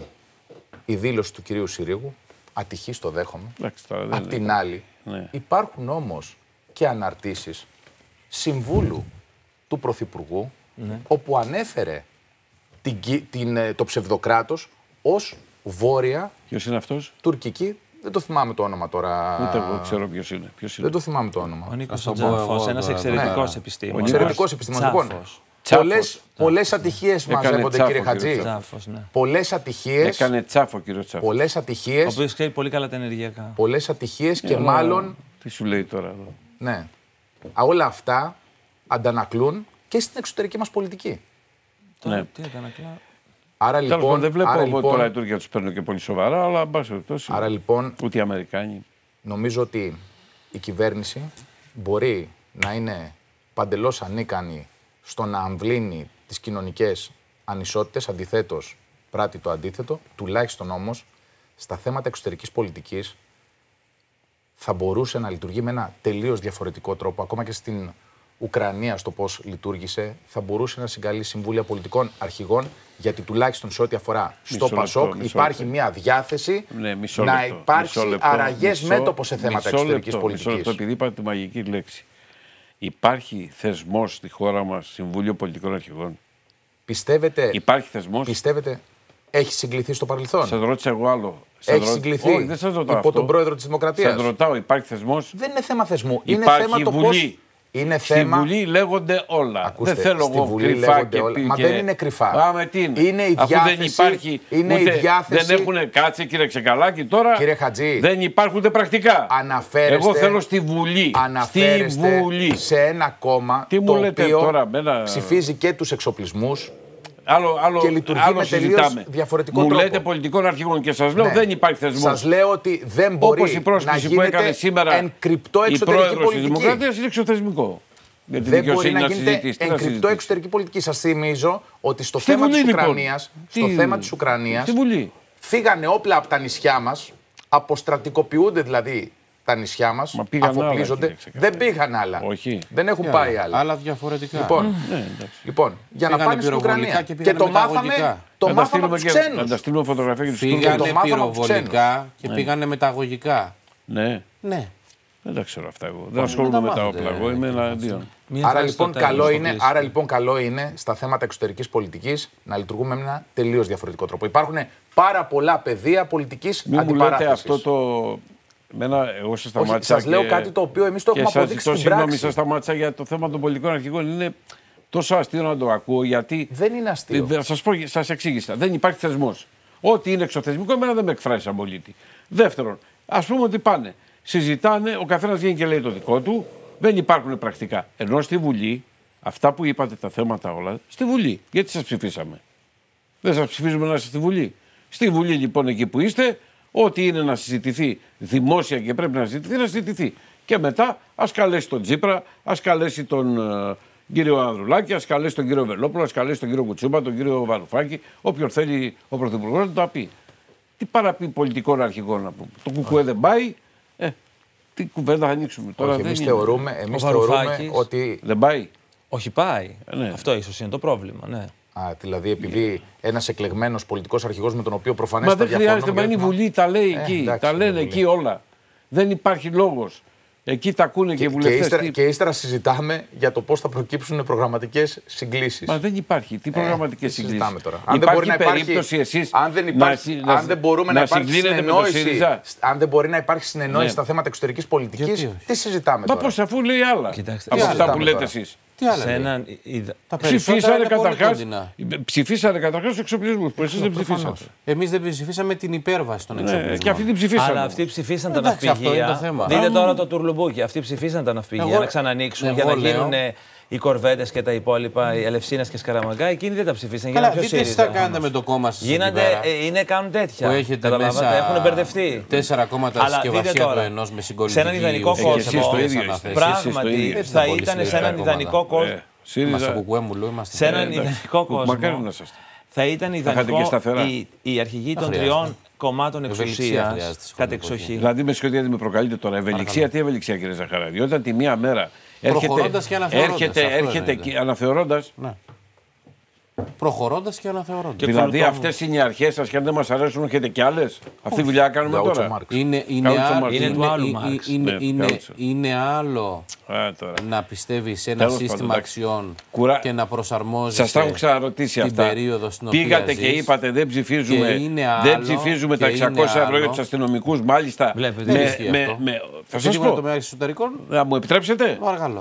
η δήλωση του κυρίου Συρίγου, ατυχής το δέχομαι. Εντάξει, τώρα δεν Απ' είναι. την άλλη, Ναι. υπάρχουν όμως και αναρτήσεις συμβούλου του Πρωθυπουργού, όπου ανέφερε την, κυ- την, ε, το ψευδοκράτος ως βόρεια Ποιος είναι αυτός? τουρκική. Δεν το θυμάμαι το όνομα τώρα. Ούτε εγώ ξέρω ποιος είναι. Ποιος είναι. Δεν το θυμάμαι το όνομα. Ο Νίκος το πω εγώ Τζάφος, ένας τώρα. εξαιρετικός Ναι. επιστήμονας. Εξαιρετικός επιστήμονας. Λοιπόν, Τζάφος. Πολλές, πολλές ατυχίες μαζεύονται, τσάφο, κύριε Χατζή. Τσάφος, ναι. Πολλές ατυχίες. Έκανε τσάφο, κύριο Τσάφο. Πολλές Ο ατυχίες. οποίος ξέρει πολύ καλά τα ενεργειακά. Πολλές ατυχίες και Ε, μάλλον. Τι σου λέει τώρα εδώ. Ναι. Όλα αυτά αντανακλούν και στην εξωτερική μας πολιτική. Τώρα, Ναι. τι αντανακλά. Άρα Τέλος πάντων, λοιπόν. δεν βλέπω άρα, εγώ λοιπόν τώρα οι Τούρκοι να τους παίρνω και πολύ σοβαρά, αλλά εν πάση περιπτώσει. άρα λοιπόν Ούτε οι Αμερικάνοι. νομίζω ότι η κυβέρνηση μπορεί να είναι παντελώς ανίκανη στο να αμβλύνει τις κοινωνικές ανισότητες, αντιθέτως πράττει το αντίθετο, τουλάχιστον όμως στα θέματα εξωτερικής πολιτικής θα μπορούσε να λειτουργεί με ένα τελείως διαφορετικό τρόπο, ακόμα και στην Ουκρανία στο πώς λειτουργήσε, θα μπορούσε να συγκαλεί συμβούλια πολιτικών αρχηγών, γιατί τουλάχιστον σε ό,τι αφορά στο Μισό Πασόκ λεπτό, μισό υπάρχει λεπτό. μια διάθεση Ναι, μισό να λεπτό, υπάρξει μισό λεπτό, αραγές μισό- μέτωπο σε θέματα μισό εξωτερικής λεπτό, μισό πολιτικής. λεπτό, επειδή είπατε τη μαγική λέξη. Υπάρχει θεσμός στη χώρα μας, Συμβούλιο Πολιτικών Αρχηγών. Πιστεύετε, Υπάρχει θεσμός. πιστεύετε, έχει συγκληθεί στο παρελθόν. Σας ρώτησα εγώ άλλο. Σας Έχει ρω- συγκληθεί Όχι, δεν σας ρωτάω υπό αυτό. τον πρόεδρο της Δημοκρατίας. Σας ρωτάω, υπάρχει θεσμός. Δεν είναι θέμα θεσμού. Είναι Υπάρχει θέμα το Βουλή. πώς. Είναι Στη θέμα. Βουλή λέγονται όλα. Ακούστε, δεν θέλω στη εγώ Βουλή κρυφά λέγονται και όλα. πει Μα και- δεν είναι κρυφά. Άμε τι είναι. Είναι η Αφού διάθεση- δεν υπάρχει. είναι η ούτε, διάθεση- Δεν έχουν κάτσει, κύριε Ξεκαλάκη, τώρα. Κύριε Χατζή, δεν υπάρχουν ούτε πρακτικά. αναφέρεστε- Εγώ θέλω στη Βουλή. Στη αναφέρεστε Βουλή. σε ένα κόμμα Τι μου το λέτε οποίο τώρα, μένα- ψηφίζει και τους εξοπλισμούς. Άλλο, άλλο, και λειτουργεί άλλο με τελείως συζητάμε. διαφορετικό Μου τρόπο. λέτε πολιτικών αρχηγών και σας λέω Ναι. δεν υπάρχει θεσμός. Σας λέω ότι δεν μπορεί Όπως η να πρόσκληση που γίνεται έκανε σήμερα εν κρυπτό η εξωτερική πρόεδρος της πολιτική. Δημοκρατίας είναι εξωθεσμικό. Για τη Δεν μπορεί δικαιοσύνη να να γίνεται συζητήσει. Τι εν να κρυπτό συζητήσει. εξωτερική πολιτική. Σας θυμίζω ότι στο Στη θέμα Βουλή, της λοιπόν. Ουκρανίας, στο Τι- θέμα της Ουκρανίας Στη Βουλή. φύγανε όπλα από τα νησιά μας, αποστρατικοποιούνται δηλαδή τα νησιά μας, Μα πήγαν άλλα, αφοπλίζονται. κύριε Ξεκαλάκη. Δεν πήγαν άλλα. Όχι. Δεν έχουν Τι πάει άλλα. άλλα. Άλλα διαφορετικά. Λοιπόν, Ναι, εντάξει. λοιπόν, για να Πήγανε πάνε στην πυροβολικά Ουκρανία. και Και, πήγανε το μάθαμε, μεταγωγικά. το Να τα μάθαμε από στείλουμε τους και- ξένους. Να τα στείλουμε φωτογραφία και τους Τούρκους. Πήγανε το μάθαμε από τους πυροβολικά και πήγανε μεταγωγικά. Ναι. Ναι. Δεν τα ξέρω αυτά εγώ. Δεν ασχολούμαι με τα όπλα. Εγώ είμαι εναντίον. Μία Άρα φράση στο λοιπόν, τέλος, καλό στο είναι, κλείσιμο. άρα λοιπόν καλό είναι στα θέματα εξωτερικής πολιτικής να λειτουργούμε με ένα τελείως διαφορετικό τρόπο. Υπάρχουν πάρα πολλά πεδία πολιτικής Μην μου λέτε αντιπαράθεσης. αυτό το. Εμένα, εγώ σας Όχι, σταμάτησα. σας λέω και- κάτι το οποίο εμείς το και έχουμε σας αποδείξει ζητώ στην συγγνώμη, πράξη. σας σταμάτησα για το θέμα των πολιτικών αρχηγών. Είναι τόσο αστείο να το ακούω γιατί. Δεν είναι αστείο. Θα σας πω, σας εξήγησα. Δεν υπάρχει θεσμός. Ό,τι είναι εξωθεσμικό, εμένα δεν με εκφράζει σαν πολίτη. Δεύτερον, ας πούμε ότι πάνε. Συζητάνε, ο καθένας βγαίνει και λέει το δικό του. Δεν υπάρχουν πρακτικά. Ενώ στη Βουλή, αυτά που είπατε τα θέματα όλα, στη Βουλή. Γιατί σας ψηφίσαμε. Δεν σας ψηφίζουμε να είστε στη Βουλή. Στη Βουλή λοιπόν εκεί που είστε, ό,τι είναι να συζητηθεί δημόσια και πρέπει να συζητηθεί, να συζητηθεί. Και μετά ας καλέσει τον Τσίπρα, ας καλέσει τον ε, κύριο Ανδρουλάκη, ας καλέσει τον κύριο Βελόπουλο, ας καλέσει τον κύριο Κουτσούμπα, τον κύριο Βαρουφάκη, όποιον θέλει ο Πρωθυπουργός να το πει. Τι παραπεί πολιτικών αρχηγών να πούμε. Το κουκουέ δεν πάει, ε, τι κουβέντα θα ανοίξουμε τώρα. Όχι, δεν εμείς είναι. θεωρούμε, εμείς Ο θεωρούμε Βαρουφάκης. ότι. Δεν πάει. Όχι, πάει. ναι. Αυτό ίσως είναι το πρόβλημα. Ναι. Α, δηλαδή, επειδή ένας εκλεγμένος πολιτικός αρχηγός με τον οποίο Μα προφανέστατα δεν χρειάζεται, διαφωνούμε. μα είναι η για- Βουλή, τα λέει Ε, εκεί. εντάξει, τα είναι λένε Βουλή. εκεί όλα. Δεν υπάρχει λόγος. Εκεί τα ακούνε και, οι Και, και, βουλευτές. ύστερα, τι- και ύστερα συζητάμε για το πώς θα προκύψουν προγραμματικές συγκλήσεις. Μα δεν υπάρχει. Τι προγραμματικές τι συγκλήσεις. συζητάμε τώρα. Αν δεν Υπάρχει μπορεί να υπάρχει- περίπτωση εσείς αν δεν, να υπάρχει, συ- αν να- δεν μπορούμε να, να υπάρχει συγκλίνετε με το συνεννόηση, ΣΥΡΙΖΑ. αν δεν μπορεί να υπάρχει συνεννόηση Ναι. στα θέματα εξωτερικής πολιτικής, Γιατί όχι? τι συζητάμε Μα τώρα. πώς αφού λέει άλλα. Κοιτάξτε, από τι αυτά άλλα που τώρα. λέτε εσείς. Τι άλλα Σε λέει. έναν ιδα- Τα περισσότερα Ψηφίσανε είναι πολύ καταρχάς, κοντινά. ψηφίσανε καταρχάς τους εξοπλισμούς που εσείς δεν ψηφίσατε. Εμείς δεν ψηφίσαμε την υπέρβαση των Ναι, εξοπλισμών. και αυτοί την ψηφίσανε. Αλλά αυτοί ψηφίσαν τα Εντάξει, αυτό ναυπηγεία. είναι το θέμα. Δείτε Α, τώρα το τουρλουμπούκι. Αυτοί ψηφίσαν τα ναυπηγεία Εγώ- να ξανανοίξουν εγώ για να λέω- γίνουν οι κορβέτες και τα υπόλοιπα, η Ελευσίνας και Σκαραμαγκά. Εκείνοι δεν τα ψηφίσαν. Καλά, Γίνανε πιο δείτε τι θα ΣΥΡΙΖΑ. κάνετε με το κόμμα σας εκεί Γίνονται, πέρα, ε, είναι, κάνουν τέτοια. που έχετε Καταλάβατε, μέσα έχουν μπερδευτεί. τέσσερα κόμματα Αλλά συσκευασία δείτε του τώρα, ενός με σε συγκολητική έναν ιδανικό ουσία και κόσμο, εσείς το και ίδιο αναθέσεις. είστε. Εσείς το πράγματι ίδιο. Έτσι θα τα πολύ ήταν σε σκληρά έναν κόμματα. ιδανικό κόσμο. Ε, Είμαστε ΣΥΡΙΖΑ. από κουκουέμουλου, είμαστε. Σε έναν εντάξει. ιδανικό κόσμο. Μακάρι να είσαστε. Θα ήταν είχατε και ιδανικό σταθερά. οι, οι αρχηγοί των χρειάζεται. τριών κομμάτων Ευελιξία εξουσίας χρειάζεται στη κατ' χρονική εξοχή. Δηλαδή με συγχωρείτε γιατί με προκαλείτε τώρα. Ευελιξία, τι ευελιξία κύριε Ζαχαράδη. Όταν τη μία μέρα έρχεται. Προχωρώντας και αναθεωρώντας, Έρχεται, αυτό έρχεται εννοείται. και αναθεωρώντας. Ναι. Προχωρώντας και αναθεωρώντας. Και Δηλαδή πλουτών. αυτές είναι οι αρχές σας και αν δεν μας αρέσουν έχετε κι άλλες. Αυτή τη δουλειά κάνουμε Γκάουτσο τώρα. Μάρξ. Είναι, είναι, Κάουτσο άλλο- Μάρξ. Είναι του άλλου είναι- Μάρξ. είναι- Ναι, είναι- Κάουτσο. είναι άλλο Α, τώρα. να πιστεύει σε ένα Τέλος σύστημα πάντων, εντάξει. αξιών Κουρά- και να προσαρμόζει Σας τα έχω ξαναρωτήσει την αυτά. περίοδο στην οποία Πήγατε και ζεις. είπατε δεν ψηφίζουμε, Και είναι δεν άλλο, ψηφίζουμε και τα είναι εξακόσια ευρώ για άλλο. τους αστυνομικούς. Μάλιστα. Βλέπετε, δεν με, ισχύει με, αυτό. με, θα Σε σας τίποτα πω. τομέα εξωτερικών, Να μου επιτρέψετε. παρακαλώ.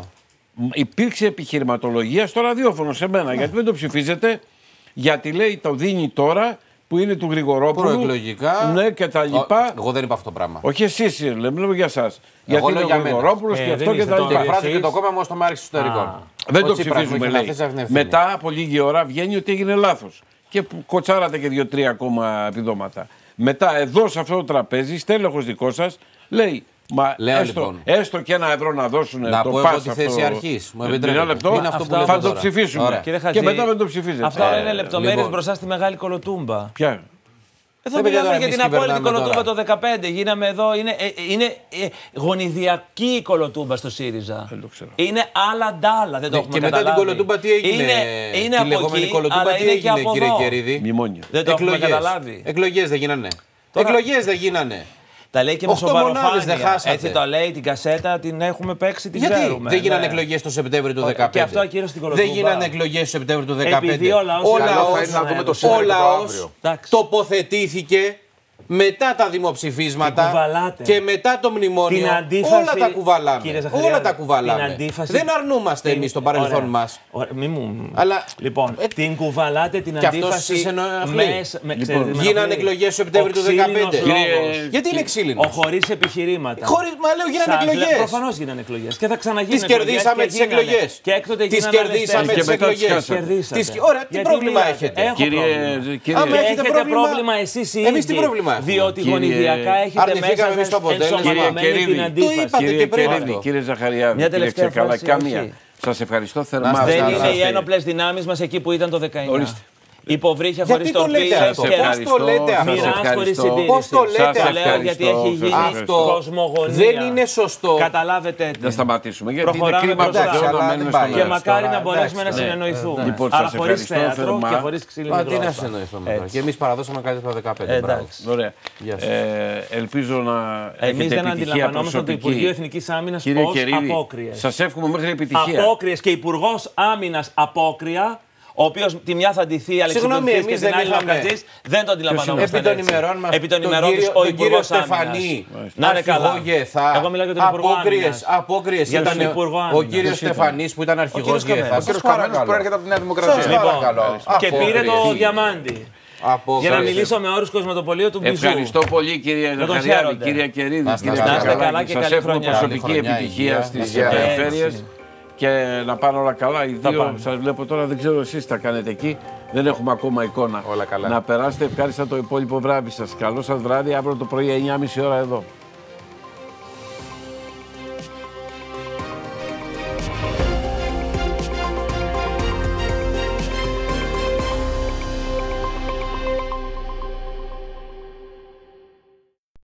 υπήρξε επιχειρηματολογία στο ραδιόφωνο σε μένα. Γιατί δεν το ψηφίζετε, γιατί λέει το δίνει τώρα που είναι του Γρηγορόπουλου. Προεκλογικά. Ναι, και τα λοιπά. Εγώ δεν είπα αυτό το πράγμα. Όχι εσείς, λέμε για εσάς. Γιατί λέω είναι για ο μένα. Γρηγορόπουλος Ε, και αυτό δεν και είστε τα το- λοιπά. Εκφράζει και εσείς- το κόμμα μου στο Μάρι Εξωτερικών. Δεν Ο το Τσίπρας ψηφίζουμε, μου είχε λέει. να θέσει αυτήν την ευθύνη. Μετά από λίγη ώρα βγαίνει ότι έγινε λάθος. Και που κοτσάρατε και δύο-τρία ακόμα επιδόματα. Μετά, εδώ σε αυτό το τραπέζι, στέλεχος δικό σας, λέει. Μα Λέω, έστω, λοιπόν. έστω και ένα ευρώ να δώσουν Να το πω πας εγώ τη θέση αυτό- αρχής. Μου Ε, επιτρέπετε. ένα λεπτό, Είναι αυτό που Αυτά λέτε θα το τώρα. ψηφίσουμε. Ωραία. Κύριε Και Χατζη, μετά δεν το ψηφίζετε. Αυτά Ε, είναι λεπτομέρειες λοιπόν. μπροστά στη μεγάλη κολοτούμπα. Ποια. Εδώ Δεν μιλάμε τώρα για εμείς την απόλυτη κυβερνάμε κολοτούμπα τώρα. το δεκαπέντε. Γίναμε εδώ. Είναι, ε, είναι ε, γονιδιακή η κολοτούμπα στο ΣΥΡΙΖΑ. Δεν το ξέρω. Είναι άλλα ντάλα. Δεν το Ναι, έχουμε και μετά την καταλάβει. κολοτούμπα τι έγινε. Είναι, είναι Τη από λεγόμενη εκεί, κολοτούμπα αλλά τι είναι και έγινε, από κύριε εδώ. Κερίδη. Μνημόνια. Δεν το έχουμε Εκλογές. καταλάβει. Εκλογές δεν γίνανε. Τώρα- Εκλογές δεν γίνανε. Τα λέει και με Οχτώ μονάδες σοβαροφάνεια. δεν χάσατε. Έτσι το λέει, την κασέτα την έχουμε παίξει, την Γιατί ξέρουμε. δεν γίνανε ναι. εκλογές το Σεπτέμβριο του Ωραία, δεκαπέντε. και αυτό ακύρωσε την κολοτούμπα. Δεν γίνανε εκλογές το Σεπτέμβριο του δεκαπέντε. Επειδή ο λαός- Ο Καλό θα λαός, είναι να δούμε το ο σήμερα και το λαός αύριο. Εντάξει. τοποθετήθηκε μετά τα δημοψηφίσματα Την κουβαλάτε. και μετά το μνημόνιο. Την αντίφαση, όλα τα κουβαλάμε. κύριε Ζαχαριάδη, Όλα τα κουβαλάμε. την αντίφαση- Δεν αρνούμαστε την- εμείς το παρελθόν Ωραία. μας. Ωραία, μη μου... Αλλά Λοιπόν, ε, την κουβαλάτε την και αυτός αντίφαση σας ενοχλεί. μέσα... Με, Λοιπόν, ξέρετε, με γίνανε ενοχλεί. εκλογές το Σεπτέμβριο του Ο ξύλινος δεκαπέντε. λόγος. Κύριε- γιατί είναι Ο ξύλινος. χωρίς επιχειρήματα. Χωρίς, μα λέω γίνανε Σας λέω, εκλογές. Προφανώς γίνανε εκλογές. Και θα ξαναγίνουν Τις κερδίσαμε τις εκλογές. Και έκτοτε Τις γίνανε άλλες κερδίσαμε τέσσερις. Και τις μετά τις εκλογές. χάσατε. Κερδίσατε. Τις- Ωραία, τι Γιατί πρόβλημα μιλάτε? έχετε? Έχω Κύριε, πρόβλημα. κύριε, Άμα Και έχετε έχετε πρόβλημα- πρόβλημα εσείς οι Εμείς τι ίδιοι, πρόβλημα έχουμε? διότι Κύριε- γονιδιακά έχετε Αρνηθήκαμε μέσα εμείς το σας αποτέλεσμα. ενσωματωμένη Κύριε την Κερίδη, αντίφαση. το είπατε Κύριε και πριν Κερίδη, αυτό. κύριε Ζαχαριάδη, Μια κύριε τελευταία Ξεκαλά, φράση, καμία. όχι. Σας ευχαριστώ θερμά. είστε Δεν καλά. είναι οι είστε. ένοπλες δυνάμεις μας εκεί που ήταν το δεκαεννιά. Ορίστε. Υποβρύχια Γιατί χωρίς το λέτε τορπίλες αυτό? και Πώς το λέτε αυτό? μοιράς Σας χωρίς ευχαριστώ. συντήρηση. Πώς το λέτε Το αυτό? λέω γιατί έχει Σας γίνει Αυτό κοσμογονία. δεν είναι σωστό. Καταλάβετε τι. Να σταματήσουμε. Γιατί Προχωράμε είναι κρίμα μπροστά. το Θεό Αλλά να δεν μένουμε πάει. στον Και αέρα. μακάρι τώρα, να μπορέσουμε να εντάξει, συνεννοηθούμε. Λοιπόν, Αλλά σας χωρίς ευχαριστώ θέατρο θερμά. και χωρίς ξύλινη Μα τι να γλώσσα. συνεννοηθούμε τώρα. Έτσι. Και εμείς παραδώσαμε κάτι το δεκαπέντε. Ε, μπράβο. εντάξει. Ωραία. Γεια σας. Ε, ελπίζω να Εμείς έχετε δεν επιτυχία αντιλαμβανόμασταν το προσωπική. Υπουργείο Εθνικής Άμυνας Κύριε ως Κερίδη, απόκριες. σας εύχομαι μέχρι επιτυχία. Απόκριες και Υπουργός Άμυνας απόκρια, ο οποίος τη μια θα ντυθεί Συγγνώμη, Αλεξανδρής και εμείς την δεν άλλη είχαμε. Λαμπρατζής, δεν το αντιλαμβανόμαστε. Επί των ημερών μας, Επί των τον ημερών κύριο- της, ο τον κύριο Υπουργός Στεφανή, Άμυνας. Να είναι καλά. αρχηγό ΓΕΘΑ, Εγώ μιλάω για τον Υπουργό απόκριες, Άμυνας. απόκριες Για τον ήταν Υπουργό ο Άμυνας. κύριος Ποιος ήταν? Στεφανής που ήταν Ο αρχηγός κύριος ΓΕΘΑ. Καμένος. Ο κύριος Καμένος που έρχεται από τη Νέα Δημοκρατία. Σας παρακαλώ. Και πήρε το Απόκριες. διαμάντι. Απόκριες. Για να μιλήσω με όρους κοσμοτοπολίου του Μπιζού. Ευχαριστώ πολύ κύριε τον Ζαχαριάδη, χαίρονται. κύριε Κερίδη, Να είστε κύριε καλά. Να είστε καλά και Σας καλή εύχομαι χρονιά. προσωπική Καλή χρονιά, επιτυχία υγεία, στις υγεία. περιφέρειες και να πάνε όλα καλά. Οι Θα δύο πάνε. σας βλέπω τώρα, δεν ξέρω εσείς τι θα κάνετε εκεί. Δεν έχουμε ακόμα εικόνα. Όλα καλά. Να περάσετε ευχάριστα το υπόλοιπο βράδυ σας. Καλό σας βράδυ, αύριο το πρωί εννιά και μισή ώρα εδώ.